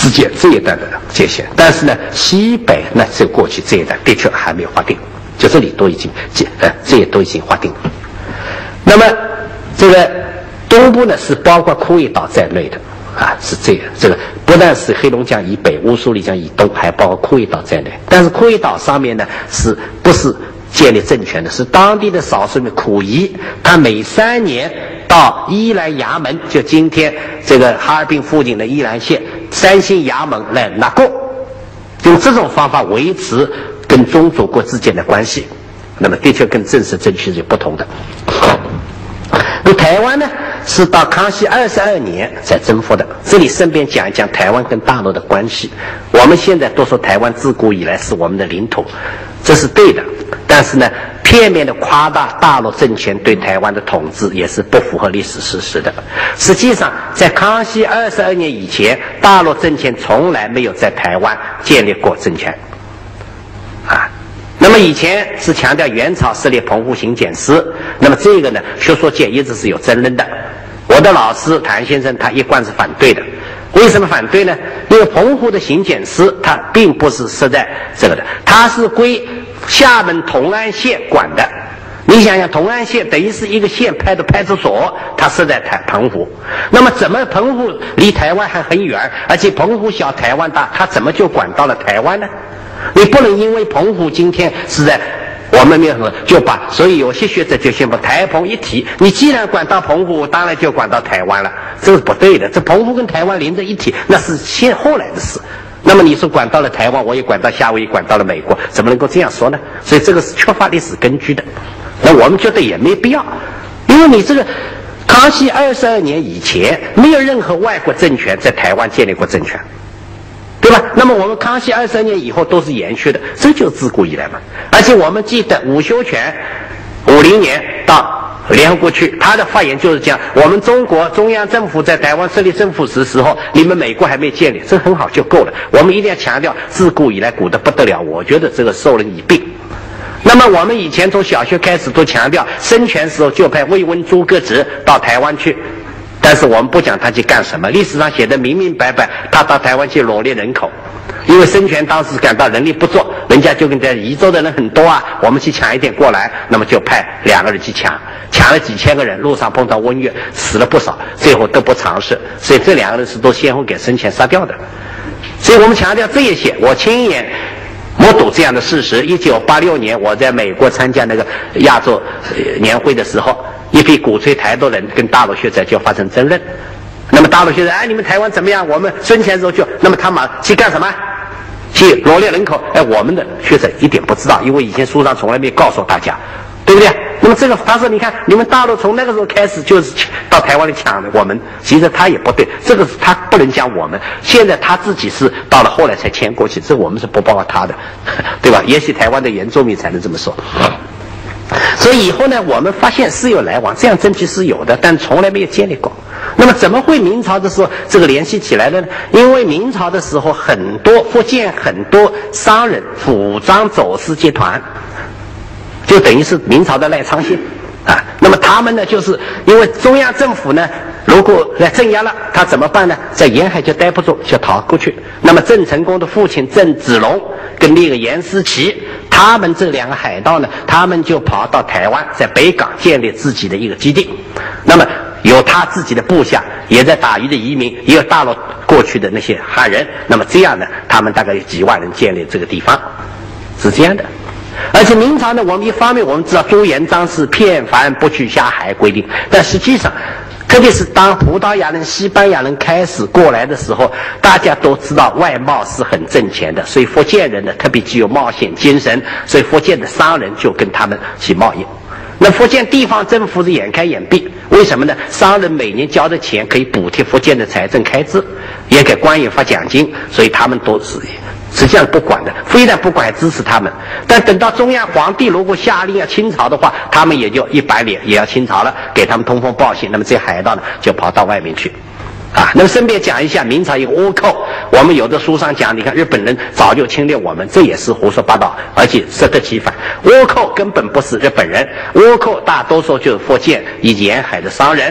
之间这一段的界限。但是呢，西北那这过去这一段的确还没有划定，就这里都已经呃这也都已经划定。那么这个东部呢是包括库页岛在内的啊，是这个这个不但是黑龙江以北、乌苏里江以东，还包括库页岛在内。但是库页岛上面呢是不是建立政权的？是当地的少数民苦夷，他每三年到伊兰衙门，就今天这个哈尔滨附近的伊兰县三星衙门来纳贡，用这种方法维持跟宗主国之间的关系。那么的确跟正式政权是不同的。那台湾呢是到康熙二十二年才征服的。这里顺便讲一讲台湾跟大陆的关系。我们现在都说台湾自古以来是我们的领土，这是对的。但是呢，片面的夸大大陆政权对台湾的统治也是不符合历史事实的。实际上，在康熙二十二年以前，大陆政权从来没有在台湾建立过政权。啊。那么以前是强调元朝设立澎湖行检司，那么这个呢，学术界一直是有争论的。我的老师谭先生他一贯是反对的。为什么反对呢？因为澎湖的行检司它并不是设在这个的，它是归厦门同安县管的。你想想，同安县等于是一个县派的派出所，它设在台澎湖。那么怎么澎湖离台湾还很远，而且澎湖小台湾大，它怎么就管到了台湾呢？你不能因为澎湖今天是在我们面上就把，所以有些学者就宣布台澎一体。你既然管到澎湖，当然就管到台湾了，这是不对的。这澎湖跟台湾连在一起，那是先后来的事。那么你说管到了台湾，我也管到夏威夷，管到了美国，怎么能够这样说呢？所以这个是缺乏历史根据的。那我们觉得也没必要，因为你这个康熙二十二年以前，没有任何外国政权在台湾建立过政权。对吧？那么我们康熙二十二年以后都是延续的，这就是自古以来嘛。而且我们记得伍修权五零年到联合国去，他的发言就是讲，我们中国中央政府在台湾设立政府时时候，你们美国还没建立，这很好就够了。我们一定要强调自古以来古的不得了，我觉得这个授人以柄。那么我们以前从小学开始都强调，生权时候就派魏温诸葛直到台湾去。但是我们不讲他去干什么，历史上写的明明白白，他到台湾去罗列人口，因为孙权当时感到人力不足，人家就跟在宜州的人很多啊，我们去抢一点过来，那么就派两个人去抢，抢了几千个人，路上碰到瘟疫，死了不少，最后得不偿失，所以这两个人是都先后给孙权杀掉的。所以我们强调这一些，我亲眼目睹这样的事实。一九八六年我在美国参加那个亚洲年会的时候，一批鼓吹台独人跟大陆学者就发生争论。那么大陆学者，哎，你们台湾怎么样？我们孙权时候就，那么他们去干什么？去罗列人口。哎，我们的学者一点不知道，因为以前书上从来没告诉大家，对不对？那么这个他说，你看你们大陆从那个时候开始就是到台湾里抢的我们，其实他也不对，这个他不能讲我们。现在他自己是到了后来才迁过去，这我们是不包括他的，对吧？也许台湾的原住民才能这么说。所以以后呢，我们发现是有来往，这样证据是有的，但从来没有建立过。那么怎么会明朝的时候这个联系起来的呢？因为明朝的时候，很多福建很多商人主张走私集团，就等于是明朝的赖昌星啊。那么他们呢，就是因为中央政府呢，如果来镇压了，他怎么办呢？在沿海就待不住，就逃过去。那么郑成功的父亲郑子龙跟那个严思齐，他们这两个海盗呢，他们就跑到台湾，在北港建立自己的一个基地。那么有他自己的部下，也在打鱼的移民，也有大陆过去的那些汉人。那么这样呢，他们大概有几万人建立这个地方，是这样的。而且明朝呢，我们一方面我们知道朱元璋是片帆不去下海规定，但实际上特别是当葡萄牙人、西班牙人开始过来的时候，大家都知道外贸是很挣钱的，所以福建人呢特别具有冒险精神，所以福建的商人就跟他们去贸易。那福建地方政府是眼开眼闭，为什么呢？商人每年交的钱可以补贴福建的财政开支，也给官员发奖金，所以他们都是实际上不管的，非但不管还支持他们。但等到中央皇帝如果下令要清朝的话，他们也就一板脸也要清朝了，给他们通风报信。那么这些海盗呢就跑到外面去啊。那么顺便讲一下，明朝有倭寇，我们有的书上讲，你看日本人早就侵略我们，这也是胡说八道，而且适得其反。倭寇根本不是日本人，倭寇大多数就是福建以沿海的商人。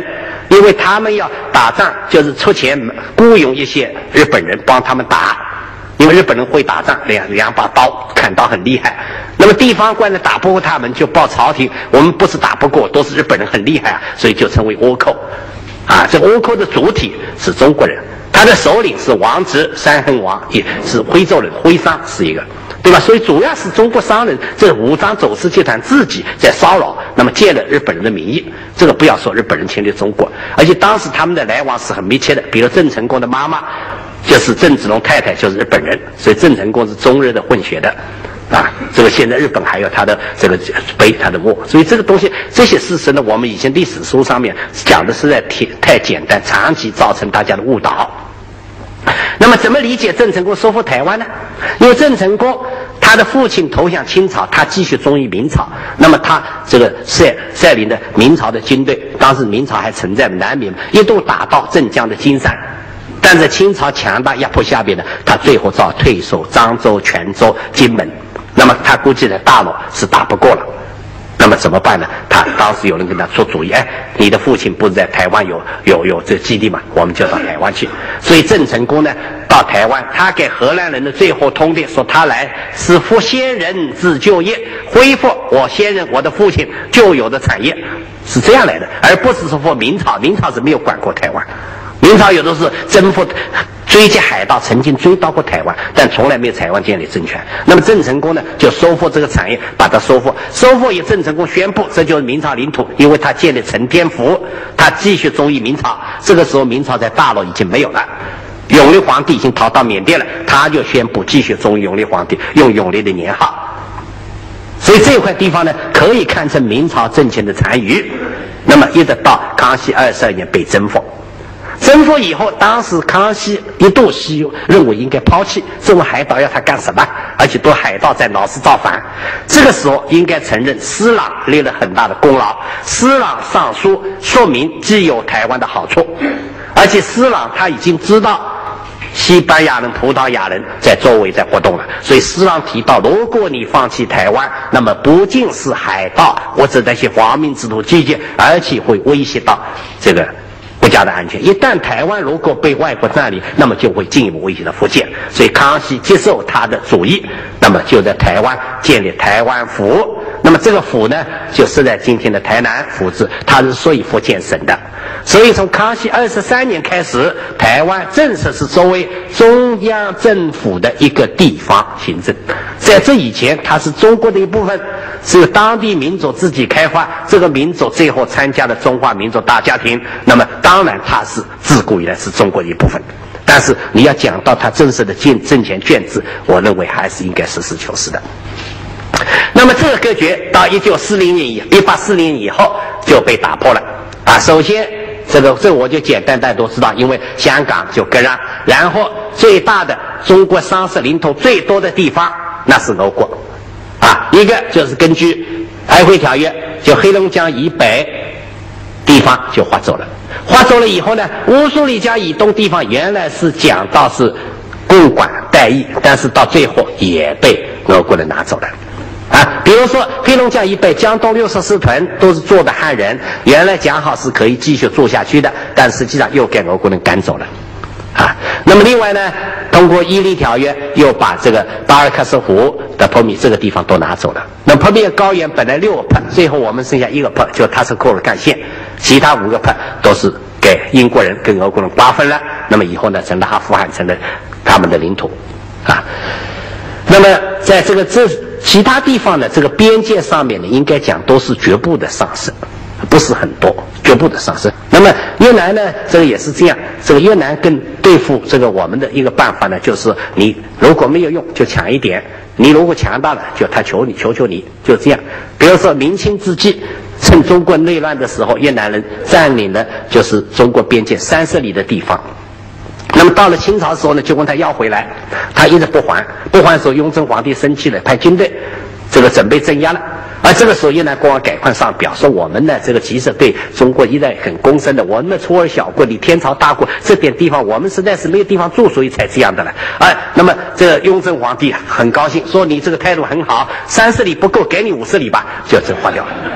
因为他们要打仗，就是出钱雇佣一些日本人帮他们打，因为日本人会打仗，两两把刀砍刀很厉害。那么地方官呢打不过他们，就报朝廷，我们不是打不过，都是日本人很厉害啊，所以就成为倭寇。啊，这倭寇的主体是中国人，他的首领是王直，山横王也是徽州人，徽商是一个。对吧？所以主要是中国商人这武装走私集团自己在骚扰，那么借了日本人的名义，这个不要说日本人侵略中国，而且当时他们的来往是很密切的。比如郑成功的妈妈就是郑芝龙太太，就是日本人，所以郑成功是中日的混血的啊。这个现在日本还有他的这个碑，他的墓，所以这个东西这些事实呢，我们以前历史书上面讲的实在太简单，长期造成大家的误导。那么怎么理解郑成功收复台湾呢？因为郑成功他的父亲投向清朝，他继续忠于明朝，那么他这个率率领的明朝的军队，当时明朝还存在南明，一度打到镇江的金山，但在清朝强大压迫下边呢，他最后只好退守漳州、泉州、金门，那么他估计在大陆是打不过了。那么怎么办呢？他当时有人跟他出主意，哎，你的父亲不是在台湾有有有这基地嘛，我们就到台湾去。所以郑成功呢到台湾，他给荷兰人的最后通牒说，他来是复先人之旧业，恢复我先人我的父亲旧有的产业，是这样来的，而不是说复明朝。明朝是没有管过台湾，明朝有的是征服追击海盗，曾经追到过台湾，但从来没有台湾建立政权。那么郑成功呢就收复这个产业，把它收复收复以郑成功宣布这就是明朝领土，因为他建立承天府，他继续忠于明朝。这个时候明朝在大陆已经没有了，永历皇帝已经逃到缅甸了，他就宣布继续忠于永历皇帝，用永历的年号。所以这块地方呢可以看成明朝政权的残余。那么一直到康熙二十二年被征服，征服以后，当时康熙一度希认为应该抛弃这种海岛，要他干什么？而且多海盗在闹事造反。这个时候应该承认施琅立了很大的功劳。施琅上书说明既有台湾的好处，而且施琅他已经知道西班牙人、葡萄牙人在周围在活动了，所以施琅提到，如果你放弃台湾，那么不仅是海盗或者那些亡命之徒集结，而且会威胁到这个国家的安全。一旦台湾如果被外国占领，那么就会进一步威胁到福建。所以康熙接受他的主意，那么就在台湾建立台湾府。那么这个府呢，就是在今天的台南府治，它是属于福建省的。所以从康熙二十三年开始，台湾正式是作为中央政府的一个地方行政。在这以前，它是中国的一部分，是当地民族自己开发，这个民族最后参加了中华民族大家庭，那么当然它是自古以来是中国的一部分。但是你要讲到它正式的政政权建制，我认为还是应该实事求是的。那么这个割决到一九四零年以一八四零年以后就被打破了啊。首先这个这个我就简单大家都知道，因为香港就割让，然后最大的中国商事领土最多的地方那是俄国啊，一个就是根据安徽条约，就黑龙江以北地方就划走了，划走了以后呢，乌苏里江以东地方原来是讲到是共管代议，但是到最后也被俄国人拿走了啊。比如说黑龙江以北江东六十四屯都是做的汉人，原来讲好是可以继续做下去的，但实际上又给俄国人赶走了啊。那么另外呢，通过伊犁条约又把这个巴尔喀什湖的坡米这个地方都拿走了。那坡米高原本来六个坡，最后我们剩下一个坡，就塔什库尔干线，其他五个坡都是给英国人跟俄国人瓜分了。那么以后呢，成了阿富汗，成了他们的领土啊。那么在这个这其他地方呢，这个边界上面呢，应该讲都是局部的上升，不是很多，局部的上升。那么越南呢，这个也是这样。这个越南跟对付这个我们的一个办法呢，就是你如果没有用就强一点，你如果强大了就他求你求求你，就这样。比如说明清之际，趁中国内乱的时候，越南人占领了就是中国边界三十里的地方。那么到了清朝的时候呢，就问他要回来，他一直不还，不还的时候，雍正皇帝生气了，派军队这个准备镇压了。而这个时候越南国王改框上表示，我们呢这个其实对中国一代很公正的，我们的出尔小国，你天朝大国，这点地方我们实在是没有地方住，所以才这样的了。哎，那么这个雍正皇帝很高兴，说你这个态度很好，三十里不够，给你五十里吧，就这划掉了。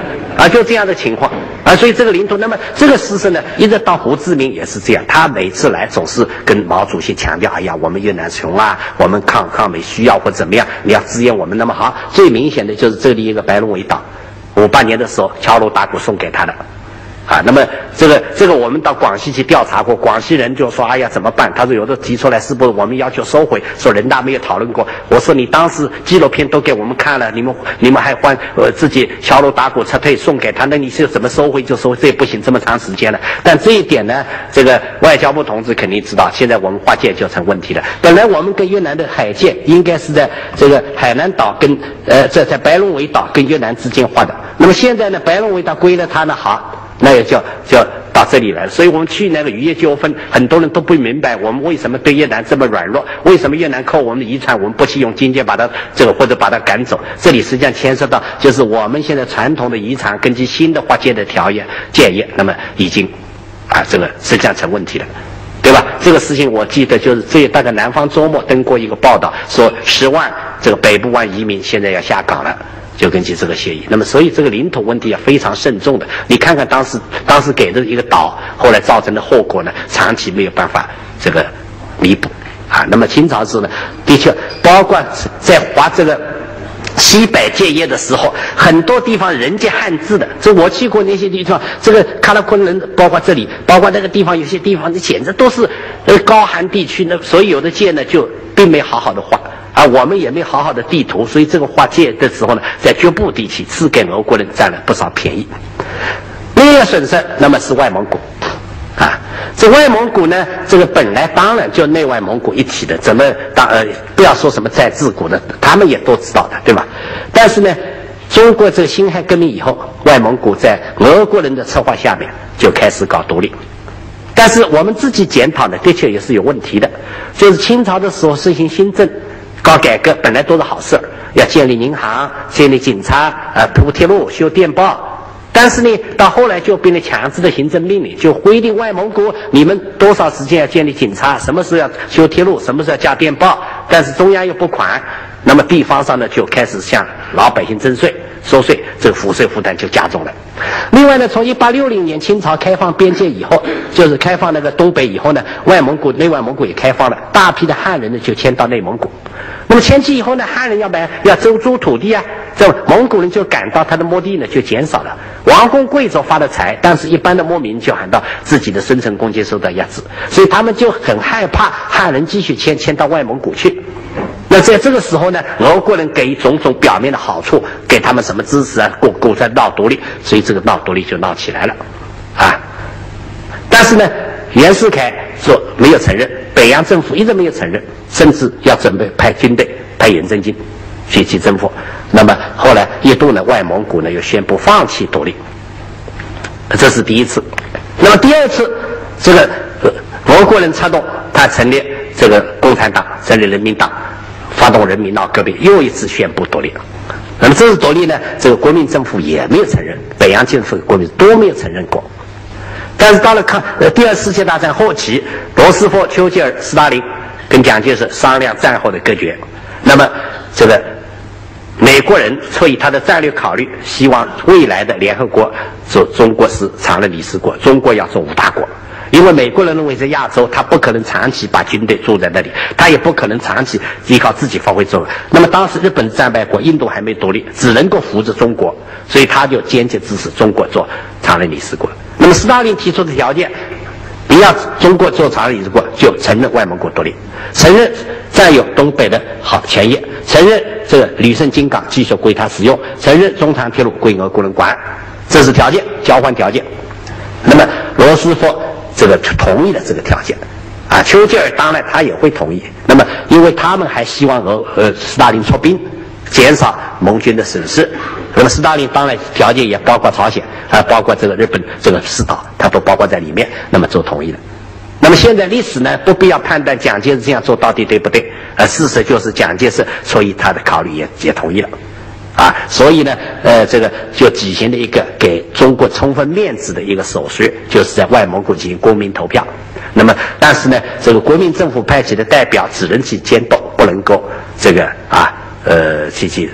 啊，就这样的情况啊。所以这个领土，那么这个事实呢，一直到胡志明也是这样，他每次来总是跟毛主席强调，哎呀，我们越南穷啊，我们抗抗美需要或怎么样，你要支援我们。那么好，最明显的就是这里一个白龙尾岛，五八年的时候敲锣打鼓送给他的。啊，那么这个这个我们到广西去调查过，广西人就说，哎呀怎么办？他说有的提出来是不是我们要求收回，说人大没有讨论过。我说你当时纪录片都给我们看了，你们你们还换呃自己敲锣打鼓撤退送给他，那你是怎么收回就收回，这也不行，这么长时间了。但这一点呢，这个外交部同志肯定知道，现在我们划界就成问题了。本来我们跟越南的海界应该是在这个海南岛跟呃在在白龙尾岛跟越南之间划的，那么现在呢，白龙尾岛归了他呢，好。那也就就到这里来了，所以我们去那个渔业纠纷，很多人都不明白我们为什么对越南这么软弱，为什么越南扣我们的遗产，我们不去用经济把它这个或者把它赶走。这里实际上牵涉到就是我们现在传统的遗产根据新的划界的条约建议，那么已经啊这个实际上成问题了。对吧？这个事情我记得就是这大概南方周末登过一个报道，说十万这个北部湾移民现在要下岗了。就根据这个协议，那么所以这个领土问题要非常慎重的。你看看当时当时给的一个岛，后来造成的后果呢，长期没有办法这个弥补啊。那么清朝时呢，的确包括在划这个西北界业的时候，很多地方人家汉字的，这我去过那些地方，这个喀拉昆仑，包括这里，包括那个地方，有些地方，那简直都是呃高寒地区，那所以有的界呢就并没好好的划。啊，我们也没好好的地图，所以这个划界的时候呢，在局部地区是给俄国人占了不少便宜。另一个损失，那么是外蒙古，啊，这外蒙古呢，这个本来当然就内外蒙古一体的，怎么当呃不要说什么在自古的，他们也都知道的，对吧？但是呢，中国这个辛亥革命以后，外蒙古在俄国人的策划下面就开始搞独立。但是我们自己检讨呢，的确也是有问题的，就是清朝的时候实行新政。搞改革本来都是好事，要建立银行、建立警察、呃铺铁路、修电报。但是呢，到后来就变成强制的行政命令，就规定外蒙古你们多少时间要建立警察，什么时候要修铁路，什么时候要加电报。但是中央又不管，那么地方上呢就开始向老百姓征税、收税，这个赋税负担就加重了。另外呢，从一八六零年清朝开放边界以后，就是开放那个东北以后呢，外蒙古、内外蒙古也开放了，大批的汉人呢就迁到内蒙古。那么迁去以后呢，汉人要买要收租土地啊，这蒙古人就感到他的墓地呢就减少了。王公贵族发了财，但是一般的牧民就感到自己的生存空间受到压制，所以他们就很害怕汉人继续迁迁到外蒙古去。那在这个时候呢，俄国人给种种表面的好处，给他们什么支持啊，鼓鼓吹闹独立，所以这个闹独立就闹起来了，啊！但是呢，袁世凯说没有承认，北洋政府一直没有承认，甚至要准备派军队、派远征军去去征服。那么后来一度呢，外蒙古呢又宣布放弃独立，这是第一次。那么第二次，这个俄国人策动，他成立这个共产党，成立人民党。发动人民闹革命，又一次宣布独立。那么这次独立呢，这个国民政府也没有承认，北洋政府、国民都没有承认过。但是到了抗呃第二次世界大战后期，罗斯福、丘吉尔、斯大林跟蒋介石商量战后的割决。那么这个美国人出于他的战略考虑，希望未来的联合国做中国是常任理事国，中国要做五大国。因为美国人认为在亚洲，他不可能长期把军队驻在那里，他也不可能长期依靠自己发挥作用。那么当时日本战败国，印度还没独立，只能够扶着中国，所以他就坚决支持中国做常任理事国。那么斯大林提出的条件，不要中国做常任理事国，就承认外蒙古独立，承认占有东北的好权益，承认这个旅顺金港继续归他使用，承认中长铁路归俄国人管，这是条件，交换条件。那么罗斯福这个同意了这个条件，啊，丘吉尔当然他也会同意。那么，因为他们还希望俄呃斯大林出兵，减少盟军的损失。那么斯大林当然条件也包括朝鲜，啊，包括这个日本这个四岛，他都包括在里面。那么做同意了。那么现在历史呢，不必要判断蒋介石这样做到底对不对，呃，事实就是蒋介石出于他的考虑也也同意了。啊，所以呢，呃，这个就举行了一个给中国充分面子的一个手续，就是在外蒙古进行公民投票。那么，但是呢，这个国民政府派遣的代表只能去监督，不能够这个啊，呃，去去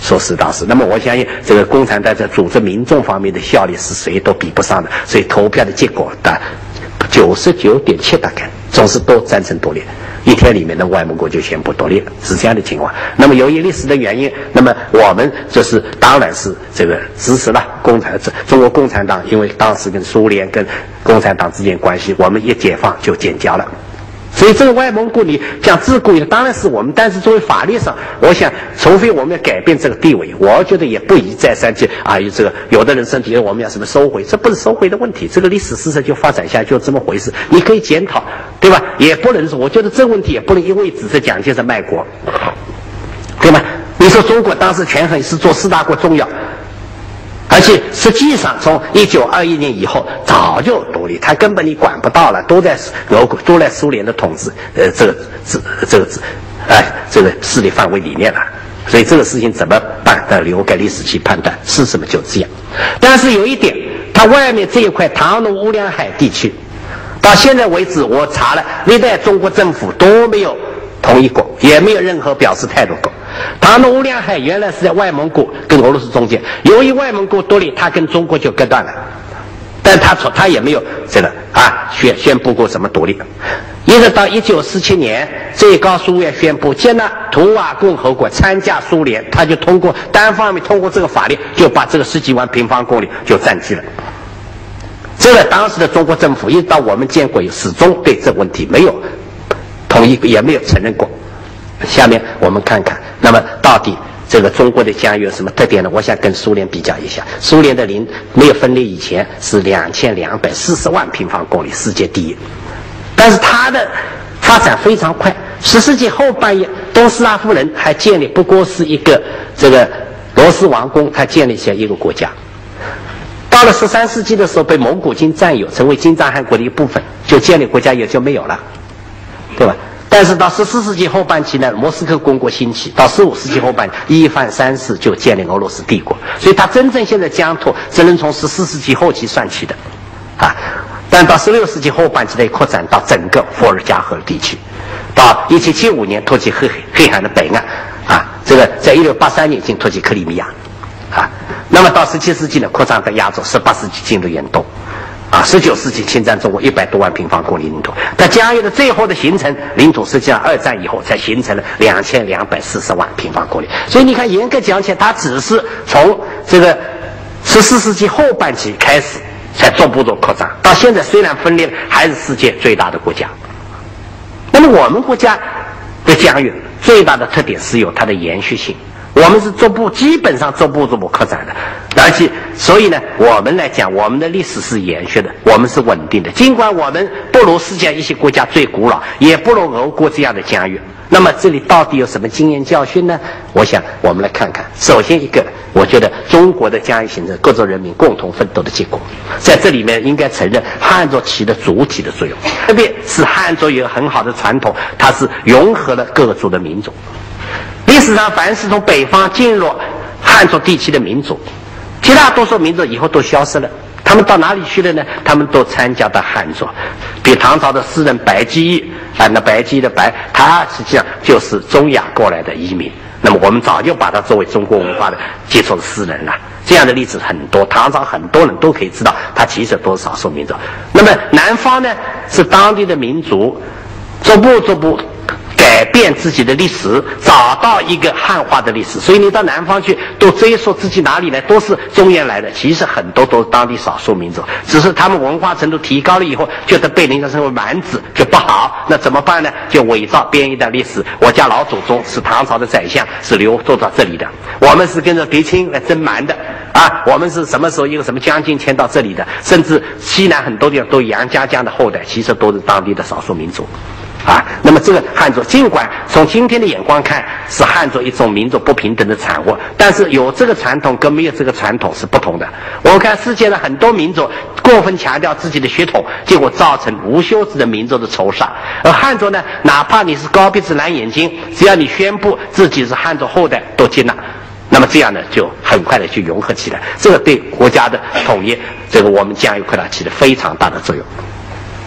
说实到实。那么我相信这个共产党在组织民众方面的效率是谁都比不上的，所以投票的结果的九十九点七大概总是都赞成独立。一天里面的外蒙古就宣布独立了，是这样的情况。那么由于历史的原因，那么我们就是当然是这个支持了共产中国共产党，因为当时跟苏联跟共产党之间关系，我们一解放就建交了。所以这个外蒙古你讲自古以来当然是我们，但是作为法律上，我想除非我们要改变这个地位，我觉得也不宜再三去啊，这个有的人甚至我们要什么收回，这不是收回的问题，这个历史事实就发展下就这么回事，你可以检讨，对吧？也不能说，我觉得这个问题也不能一味只是讲就是卖国，对吧？你说中国当时权衡是做四大国重要。而且实际上，从一九二一年以后早就独立，他根本你管不到了，都在俄国，都在苏联的统治，呃，这个这这个哎，这个势力范围里面了。所以这个事情怎么办？那留给历史去判断，是什么就这样。但是有一点，它外面这一块唐努乌梁海地区，到现在为止，我查了，历代中国政府都没有同意过，也没有任何表示态度过。唐努乌梁海原来是在外蒙古跟俄罗斯中间，由于外蒙古独立，他跟中国就割断了，但他从他也没有这个啊宣宣布过什么独立，一直到一九四七年最高书院宣布接纳图瓦共和国参加苏联，他就通过单方面通过这个法律，就把这个十几万平方公里就占据了。这个当时的中国政府一直到我们建国始终对这个问题没有同意，也没有承认过。下面我们看看，那么到底这个中国的疆域有什么特点呢？我想跟苏联比较一下，苏联的领没有分裂以前是两千两百四十万平方公里，世界第一，但是它的发展非常快。十世纪后半叶，东斯拉夫人还建立不过是一个这个罗斯王宫，他建立起来一个国家。到了十三世纪的时候，被蒙古军占有，成为金帐汗国的一部分，就建立国家也就没有了，对吧？但是到十四世纪后半期呢，莫斯科公国兴起；到十五世纪后半，一犯三世就建立俄罗斯帝国。所以它真正现在疆土只能从十四世纪后期算起的，啊，但到十六世纪后半期内扩展到整个伏尔加河地区，到一七七五年突起黑黑海的北岸，啊，这个在一六八三年进突起克里米亚，啊，那么到十七世纪呢扩张到亚洲，十八世纪进入远东。啊，十九世纪侵占中国一百多万平方公里领土，但疆域的最后的形成，领土实际上二战以后才形成了两千两百四十万平方公里。所以你看，严格讲起来，它只是从这个十四世纪后半期开始才逐步的扩张，到现在虽然分裂了，还是世界最大的国家。那么我们国家的疆域最大的特点是有它的延续性。我们是逐步，基本上逐步逐步扩展的，而且所以呢，我们来讲，我们的历史是延续的，我们是稳定的。尽管我们不如世界一些国家最古老，也不如俄国这样的疆域。那么这里到底有什么经验教训呢？我想我们来看看。首先一个，我觉得中国的疆域形成各族人民共同奋斗的结果，在这里面应该承认汉族起的主体的作用，特别是汉族有很好的传统，它是融合了各族的民族。历史上凡是从北方进入汉族地区的民族，绝大多数民族以后都消失了，他们到哪里去了呢？他们都参加到汉族。比唐朝的诗人白居易啊，那白居易的白，他实际上就是中亚过来的移民。那么我们早就把他作为中国文化的基础的诗人了。这样的例子很多，唐朝很多人都可以知道，他其实都是少数民族。那么南方呢，是当地的民族逐步逐步改变自己的历史，找到一个汉化的历史。所以你到南方去，都追溯自己哪里来，都是中原来的。其实很多都是当地少数民族，只是他们文化程度提高了以后，觉得被人家称为蛮子就不好。那怎么办呢？就伪造编一段历史。我家老祖宗是唐朝的宰相，是流做到这里的。我们是跟着狄青来争蛮的啊！我们是什么时候一个什么将军迁到这里的？甚至西南很多地方都杨家将的后代，其实都是当地的少数民族。啊，那么这个汉族，尽管从今天的眼光看是汉族一种民族不平等的产物，但是有这个传统跟没有这个传统是不同的。我们看世界的很多民族过分强调自己的血统，结果造成无休止的民族的仇杀。而汉族呢，哪怕你是高鼻子蓝眼睛，只要你宣布自己是汉族后代，都接纳。那么这样呢，就很快的去融合起来。这个对国家的统一，这个我们疆域扩大起了非常大的作用。但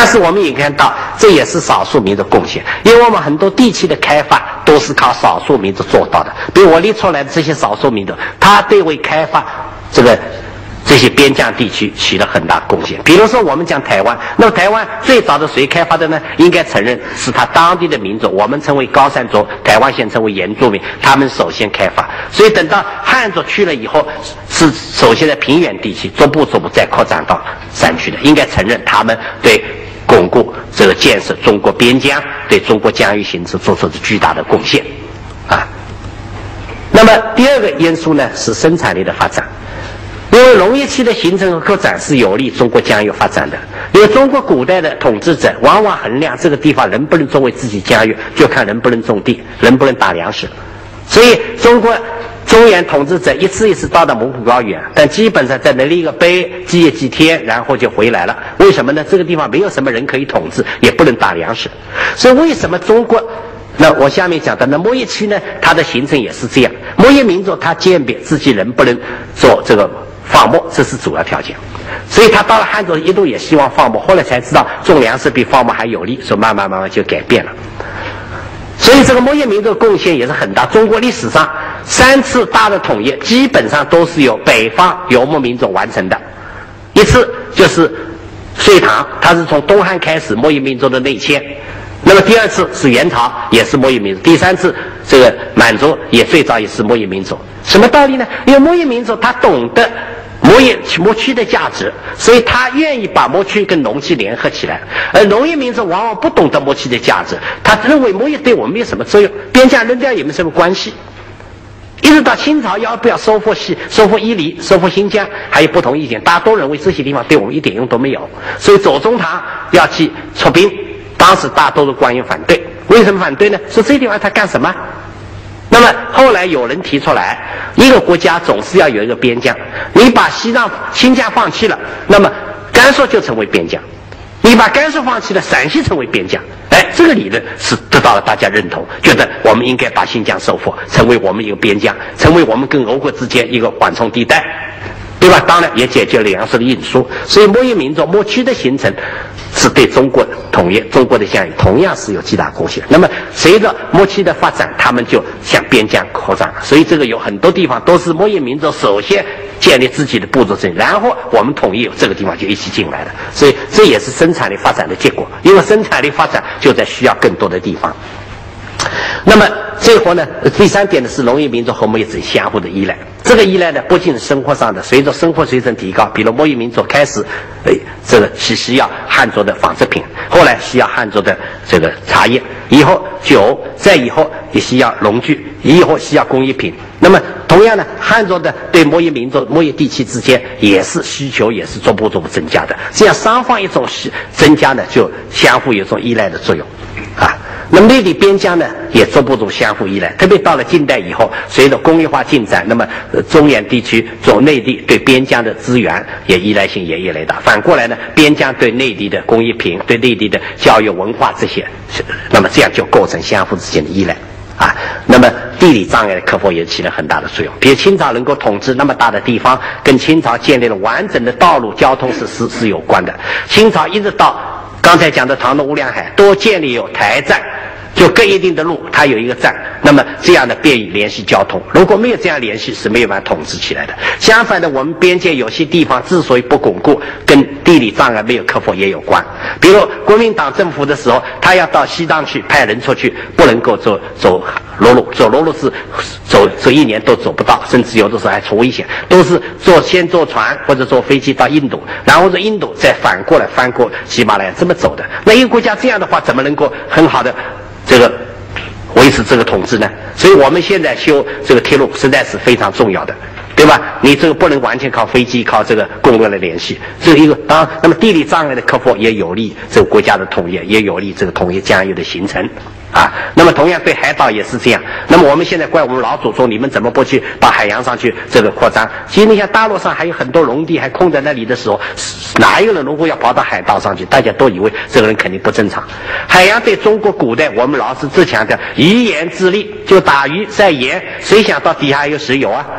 但是我们也看到，这也是少数民族贡献，因为我们很多地区的开发都是靠少数民族做到的。比如我列出来的这些少数民族，他对为开发这个这些边疆地区起了很大贡献。比如说我们讲台湾，那么台湾最早的谁开发的呢？应该承认是他当地的民族，我们称为高山族，台湾县称为原住民，他们首先开发。所以等到汉族去了以后，是首先在平原地区逐步逐步再扩展到山区的，应该承认他们对巩固这个建设中国边疆，对中国疆域形成做出了巨大的贡献啊。那么第二个因素呢，是生产力的发展。因为农业区的形成和扩展是有利中国疆域发展的。因为中国古代的统治者往往衡量这个地方能不能作为自己疆域，就看能不能种地，能不能打粮食。所以中国中原统治者一次一次到达蒙古高原，但基本上在那立个碑，祭业几天，然后就回来了。为什么呢？这个地方没有什么人可以统治，也不能打粮食。所以为什么中国？那我下面讲的那牧业区呢，它的形成也是这样。牧业民族他鉴别自己能不能做这个放牧，这是主要条件。所以他到了汉族一度也希望放牧，后来才知道种粮食比放牧还有利，所以慢慢慢慢就改变了。所以这个牧业民族的贡献也是很大。中国历史上三次大的统一基本上都是由北方游牧民族完成的。一次就是隋唐，它是从东汉开始牧业民族的内迁。那么第二次是元朝，也是牧业民族。第三次这个满族也最早也是牧业民族。什么道理呢？因为牧业民族他懂得牧业牧区的价值，所以他愿意把牧区跟农区联合起来。而农业民族往往不懂得牧区的价值，他认为牧业对我们没有什么作用，边疆扔掉也没什么关系。一直到清朝要不要收复西、收复伊犁、收复新疆，还有不同意见，大家都认为这些地方对我们一点用都没有。所以左宗棠要去出兵，当时大多数官员反对。为什么反对呢？说这地方他干什么？那么后来有人提出来，一个国家总是要有一个边疆，你把西藏、新疆放弃了，那么甘肃就成为边疆；你把甘肃放弃了，陕西成为边疆。哎，这个理论是得到了大家认同，觉得我们应该把新疆收复，成为我们一个边疆，成为我们跟俄国之间一个缓冲地带，对吧？当然也解决了粮食的运输。所以牧业民族牧区的形成是对中国统一、中国的疆域同样是有巨大贡献。那么随着牧区的发展，他们就向边疆扩张。所以这个有很多地方都是牧业民族首先建立自己的部族阵，然后我们统一这个地方就一起进来了。所以这也是生产力发展的结果，因为生产力发展就在需要更多的地方。那么最后呢，第三点呢是农业民族和牧业者相互的依赖。这个依赖呢，不仅是生活上的，随着生活水准提高，比如牧业民族开始，呃，这个是需要汉族的纺织品，后来需要汉族的这个茶叶，以后酒，再以后也需要农具，以后需要工艺品。那么同样呢，汉族的对牧业民族、牧业地区之间也是需求，也是逐步逐步增加的。这样双方一种增加呢，就相互有一种依赖的作用，啊。那么内地边疆呢，也逐步逐步相互依赖，特别到了近代以后，随着工业化进展，那么、呃、中原地区、中内地对边疆的资源也依赖性也越来越大。反过来呢，边疆对内地的工艺品、对内地的教育文化这些，那么这样就构成相互之间的依赖。啊，那么地理障碍的克服也起了很大的作用。比如清朝能够统治那么大的地方，跟清朝建立了完整的道路交通是是是有关的。清朝一直到刚才讲的唐东、乌梁海都建立有台站，就隔一定的路它有一个站，那么这样的便于联系交通。如果没有这样联系，是没有办法统治起来的。相反的，我们边界有些地方之所以不巩固，跟地理障碍没有克服也有关。比如国民党政府的时候，他要到西藏去派人出去，不能够走走陆路，走陆路是走走一年都走不到，甚至有的时候还出危险，都是坐先坐船或者坐飞机到印度，然后从印度再反过来翻过喜马拉雅这么走的。那一个国家这样的话，怎么能够很好的这个维持这个统治呢？所以我们现在修这个铁路实在是非常重要的，对吧？你这个不能完全靠飞机、靠这个公路来联系。这一个当然，那么地理障碍的克服也有利这个国家的统一，也有利这个统一疆域的形成啊。那么同样对海岛也是这样。那么我们现在怪我们老祖宗，你们怎么不去把海洋上去这个扩张？其实你像大陆上还有很多农地还空在那里的时候，哪一个人如果要跑到海岛上去，大家都以为这个人肯定不正常。海洋对中国古代我们老是自强调鱼盐之力，就打鱼晒盐，谁想到底下还有石油啊？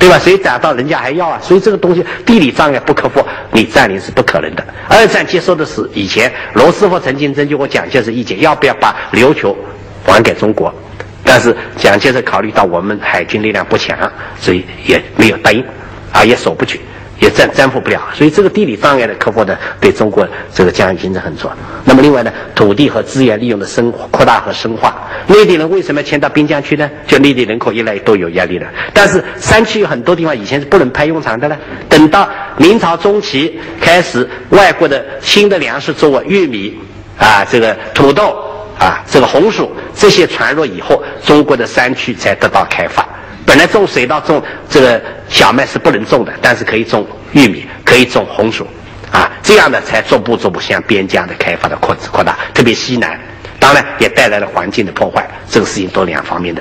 对吧？谁打到人家还要啊？所以这个东西地理障碍不克服，你占领是不可能的。二战接受的是以前罗斯福曾经征求过蒋介石意见，要不要把琉球还给中国？但是蒋介石考虑到我们海军力量不强，所以也没有答应，啊，也守不去，也征征服不了。所以这个地理障碍的克服呢，对中国这个疆域竞争很重要。那么另外呢，土地和资源利用的深扩大和深化。内地人为什么迁到滨江区呢？就内地人口越来越多有压力了。但是山区有很多地方以前是不能派用场的呢。等到明朝中期开始，外国的新的粮食作物，玉米啊，这个土豆啊，这个红薯这些传入以后，中国的山区才得到开发。本来种水稻、种这个小麦是不能种的，但是可以种玉米，可以种红薯，啊，这样呢才逐步逐步向边疆的开发的扩扩大，特别西南，当然也带来了环境的破坏，这个事情都两方面的。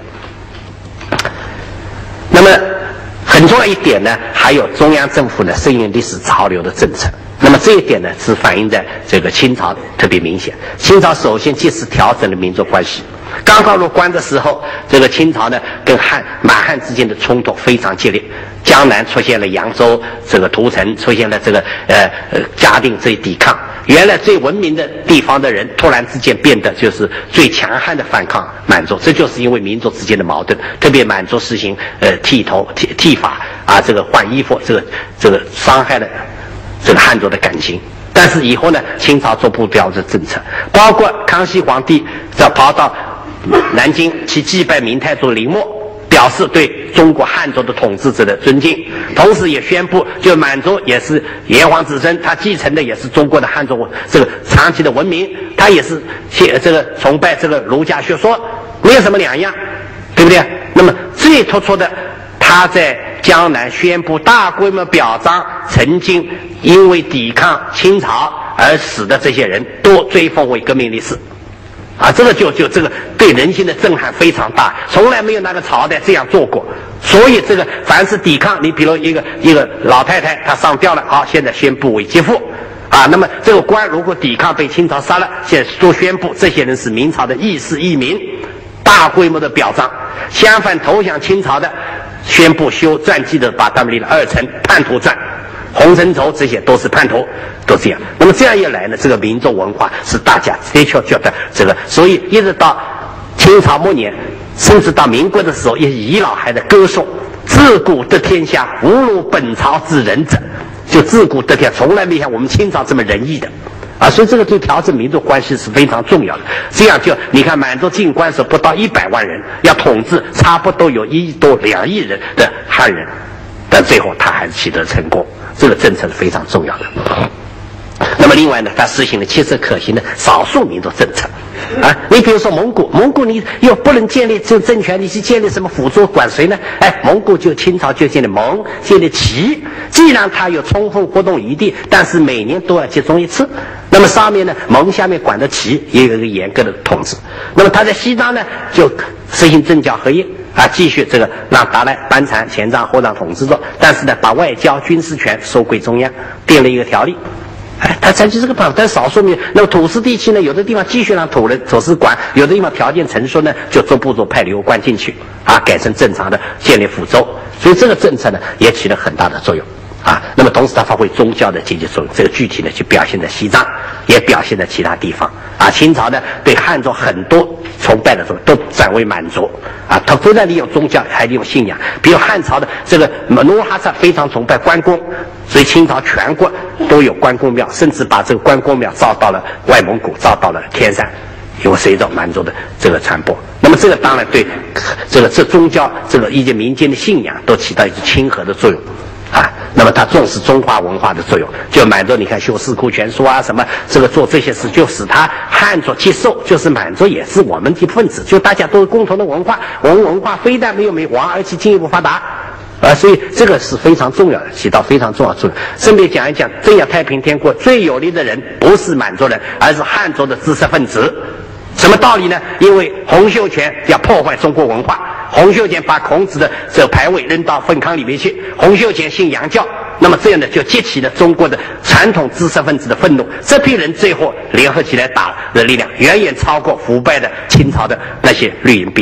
那么很重要一点呢，还有中央政府呢顺应历史潮流的政策。那么这一点呢，是反映在这个清朝特别明显。清朝首先及时调整了民族关系。刚刚入关的时候，这个清朝呢跟汉满汉之间的冲突非常激烈，江南出现了扬州这个屠城，出现了这个呃呃嘉定这一抵抗。原来最文明的地方的人，突然之间变得就是最强悍的反抗满族，这就是因为民族之间的矛盾，特别满族实行呃剃头剃剃发啊，这个换衣服，这个这个伤害了这个汉族的感情。但是以后呢，清朝逐步调整政策，包括康熙皇帝要跑到南京去祭拜明太祖林默，表示对中国汉族的统治者的尊敬，同时也宣布，就满族也是炎黄子孙，他继承的也是中国的汉族这个长期的文明，他也是这个崇拜这个儒家学说，没有什么两样，对不对？那么最突出的，他在江南宣布大规模表彰曾经因为抵抗清朝而死的这些人，都追封为革命烈士。啊，这个就就这个对人心的震撼非常大，从来没有哪个朝代这样做过。所以这个凡是抵抗，你比如一个一个老太太她上吊了，好，现在宣布为劫富。啊，那么这个官如果抵抗被清朝杀了，现在都宣布这些人是明朝的义士义民，大规模的表彰。相反，投降清朝的，宣布修传记的把他们立了二层叛徒传。洪承畴这些都是叛徒，都这样。那么这样一来呢，这个民族文化是大家的确觉得这个，所以一直到清朝末年，甚至到民国的时候，也遗老还在歌颂自古得天下，无如本朝之仁者。就自古得天，从来没像我们清朝这么仁义的啊！所以这个对调整民族关系是非常重要的。这样就你看，满洲进关时不到一百万人，要统治差不多有一亿多两亿人的汉人，但最后他还是取得成功。这个政策是非常重要的。那么另外呢，他实行了切实可行的少数民族政策啊。你比如说蒙古，蒙古你又不能建立这个政权，你去建立什么辅助管谁呢？哎，蒙古就清朝就建立蒙，建立旗。既然它有充分活动余地，但是每年都要集中一次。那么上面呢，蒙下面管的旗也有一个严格的统治。那么他在西藏呢，就实行政教合一。啊，继续这个让达赖、班禅、前藏、后藏统治着，但是呢，把外交、军事权收归中央，定了一个条例。哎，他采取这个办法，但少数民，那么土司地区呢，有的地方继续让土人土司管，有的地方条件成熟呢，就逐步逐派流官进去，啊，改成正常的建立府州。所以这个政策呢，也起了很大的作用。啊，那么同时它发挥宗教的积极作用，这个具体呢就表现在西藏，也表现在其他地方。啊，清朝呢对汉族很多崇拜的时候都转为满族，啊，他不但利用宗教，还利用信仰。比如汉朝的这个努尔哈赤非常崇拜关公，所以清朝全国都有关公庙，甚至把这个关公庙造到了外蒙古，造到了天山，因为随着满族的这个传播。那么这个当然对这个这宗教这个一些民间的信仰都起到一个亲和的作用。啊，那么他重视中华文化的作用，就满洲你看修四库全书啊，什么这个做这些事，就使他汉族接受，就是满洲也是我们一份子，就大家都是共同的文化，我们文化非但没有灭亡，而且进一步发达。啊，所以这个是非常重要的，起到非常重要的作用。顺便讲一讲，这样太平天国最有利的人不是满洲人，而是汉族的知识分子。什么道理呢？因为洪秀全要破坏中国文化，洪秀全把孔子的这个牌位扔到粪坑里面去，洪秀全信洋教，那么这样呢就激起了中国的传统知识分子的愤怒，这批人最后联合起来打的力量远远超过腐败的清朝的那些绿营兵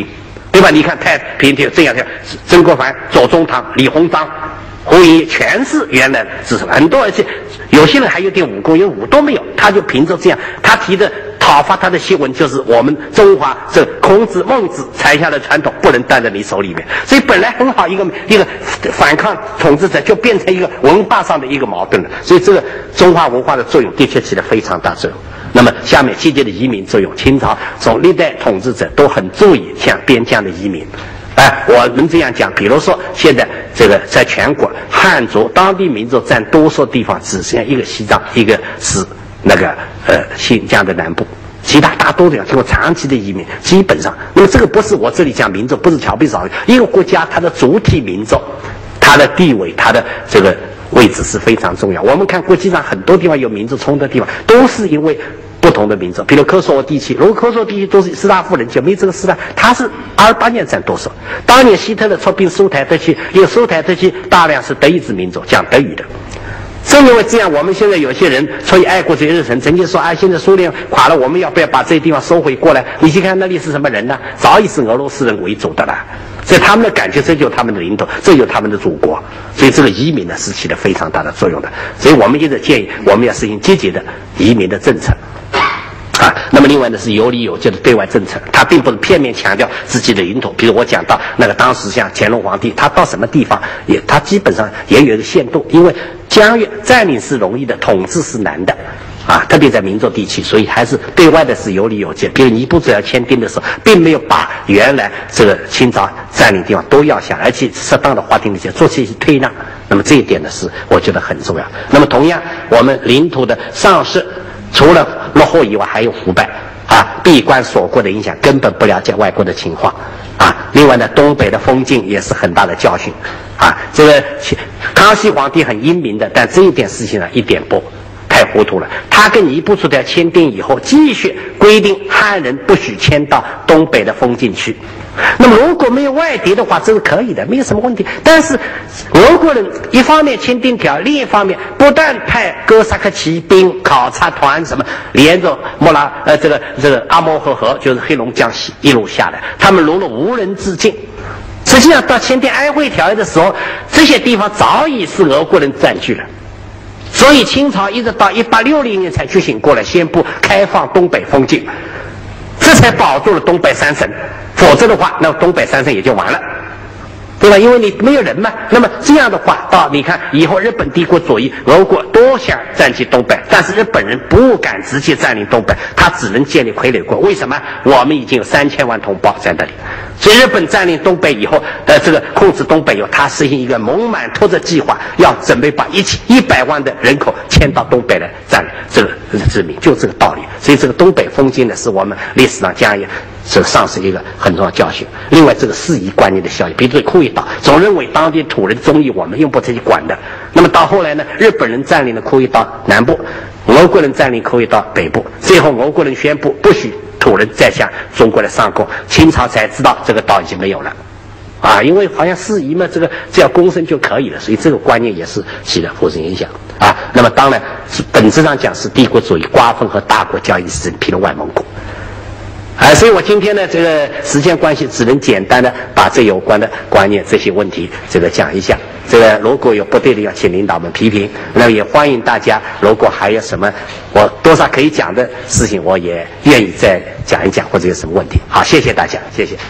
对吧？你看太平天这样的，曾国藩、左宗棠、李鸿章、胡云烨，全是原来知识，很多而且有些人还有点武功，因为武都没有，他就凭着这样，他提的讨伐他的檄文就是我们中华这孔子、孟子传下的传统不能断在你手里面，所以本来很好一个一个反抗统治者，就变成一个文化上的一个矛盾了。所以这个中华文化的作用的确起了非常大作用。那么下面积极的移民作用，清朝从历代统治者都很注意像边疆的移民。哎，我们这样讲，比如说现在这个在全国汉族当地民族占多数地方，只剩下一个西藏，一个是那个呃新疆的南部，其他大多的经过长期的移民，基本上，那么这个不是我这里讲民族，不是瞧不起一个国家，它的主体民族，它的地位，它的这个位置是非常重要。我们看国际上很多地方有民族冲突的地方，都是因为不同的民族，比如科索沃地区，如果科索沃地区都是斯拉夫人，就没这个斯拉，他是阿尔巴尼亚占多数。当年希特勒出兵苏台特区，因为苏台特区大量是德意志民族，讲德语的。正因为这样，我们现在有些人出于爱国者日神，曾经说啊，现在苏联垮了，我们要不要把这些地方收回过来？你去看那里是什么人呢？早已是俄罗斯人为主的了。所以他们的感觉，这就是他们的领土，这就是他们的祖国。所以这个移民呢是起了非常大的作用的。所以我们一直建议，我们要实行积极的移民的政策。啊，那么另外呢是有理有据的对外政策，他并不是片面强调自己的领土。比如我讲到那个当时像乾隆皇帝，他到什么地方也他基本上也有一个限度，因为疆域占领是容易的，统治是难的。啊，特别在民族地区，所以还是对外的是有理有据。比如尼布楚要签订的时候，并没有把原来这个清朝占领地方都要下来，而且适当的划定一些做些退让。那么这一点呢是我觉得很重要。那么同样，我们领土的上市除了落后以外，还有腐败啊，闭关锁国的影响，根本不了解外国的情况啊。另外呢，东北的封禁也是很大的教训啊。这个康熙皇帝很英明的，但这一点事情呢一点不太糊涂了。他跟尼布楚条签订以后，继续规定汉人不许迁到东北的封禁区。那么如果没有外敌的话，这是可以的，没有什么问题。但是俄国人一方面签订条，另一方面不但派哥萨克骑兵考察团什么，连着莫拉呃这个这个阿莫河河，就是黑龙江西一路下来，他们如了无人自尽。实际上到签订安徽条约的时候，这些地方早已是俄国人占据了。所以清朝一直到一八六零年才觉醒过来，宣布开放东北封禁，这才保住了东北三省。否则的话，那东北三省也就完了，对吧？因为你没有人嘛。那么这样的话，到你看以后日本帝国主义，俄国多想占据东北，但是日本人不敢直接占领东北，他只能建立傀儡国。为什么？我们已经有三千万同胞在那里。所以日本占领东北以后，呃，这个控制东北以后，他实行一个猛犸突的计划，要准备把一千一百万的人口迁到东北来占领这个殖民，就这个道理。所以这个东北封禁呢，是我们历史上将也是丧失一个很重要的教训。另外，这个适宜观念的效应，比如对库页岛，总认为当地土人中意我们，用不着去管的。那么到后来呢，日本人占领了库页岛南部，俄国人占领库页岛北部，最后俄国人宣布不许土人再向中国来上贡，清朝才知道这个岛已经没有了，啊，因为好像适宜嘛，这个只要公升就可以了，所以这个观念也是起了负面影响啊。那么当然，本质上讲是帝国主义瓜分和大国交易是批了外蒙古。啊，所以我今天呢，这个时间关系，只能简单的把这有关的观念这些问题这个讲一下。这个如果有不对的，要请领导们批评。那么也欢迎大家，如果还有什么我多少可以讲的事情，我也愿意再讲一讲，或者有什么问题。好，谢谢大家，谢谢。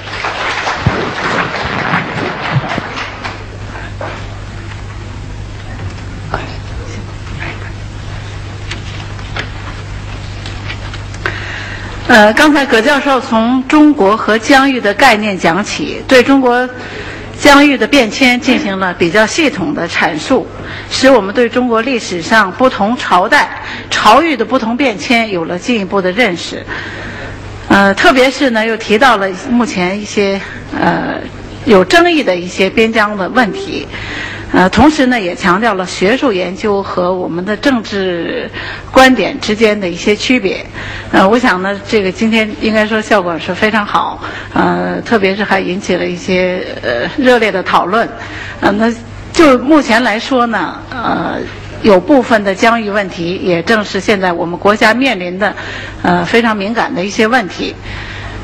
呃，刚才葛教授从中国和疆域的概念讲起，对中国疆域的变迁进行了比较系统的阐述，使我们对中国历史上不同朝代、朝域的不同变迁有了进一步的认识。呃，特别是呢，又提到了目前一些呃有争议的一些边疆的问题。呃，同时呢，也强调了学术研究和我们的政治观点之间的一些区别。呃，我想呢，这个今天应该说效果是非常好，呃，特别是还引起了一些呃热烈的讨论。呃，那就目前来说呢，呃，有部分的疆域问题，也正是现在我们国家面临的呃非常敏感的一些问题。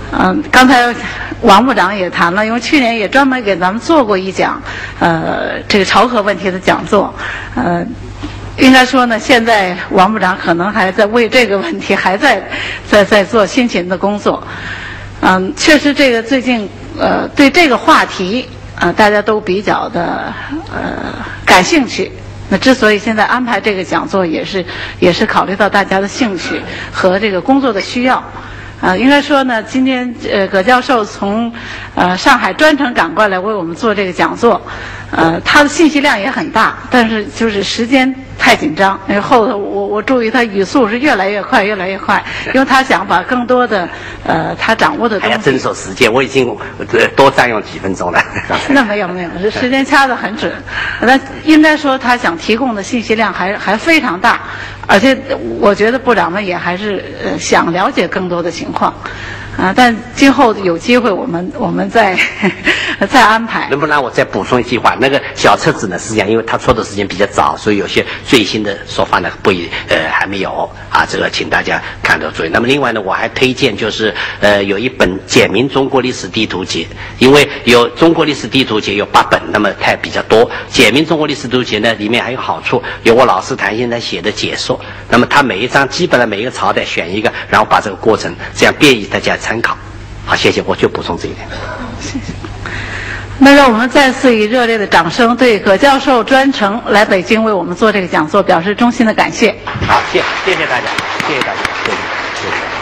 嗯，刚才王部长也谈了，因为去年也专门给咱们做过一讲，呃，这个朝核问题的讲座，呃，应该说呢，现在王部长可能还在为这个问题还在在在做辛勤的工作。嗯，确实，这个最近呃对这个话题呃大家都比较的呃感兴趣。那之所以现在安排这个讲座，也是也是考虑到大家的兴趣和这个工作的需要。呃，应该说呢，今天呃葛教授从呃上海专程赶过来为我们做这个讲座，呃，他的信息量也很大，但是就是时间太紧张。因为后头我我注意他语速是越来越快，越来越快，因为他想把更多的呃他掌握的东西。 还要遵守时间，我已经呃多占用几分钟了。 那没有没有，时间掐得很准。那应该说他想提供的信息量还还非常大，而且我觉得部长们也还是呃想了解更多的情况。啊，但今后有机会我们我们再再安排。 能不能让我再补充一句话？那个小册子呢，实际上因为他出的时间比较早，所以有些最新的说法呢不一呃还没有啊，这个请大家看到注意。那么另外呢，我还推荐就是呃有一本《简明中国历史地图集》，因为有中国历史地图集有八本，那么它比较多。《简明中国历史地图集》呢里面还有好处，有我老师谭先生写的解说，那么他每一章基本上每一个朝代选一个，然后把这个过程这样便于大家参考。好，谢谢，我就补充这一点。 谢谢。那让我们再次以热烈的掌声，对葛教授专程来北京为我们做这个讲座表示衷心的感谢。 好，谢谢谢大家，谢谢大家，谢谢谢谢。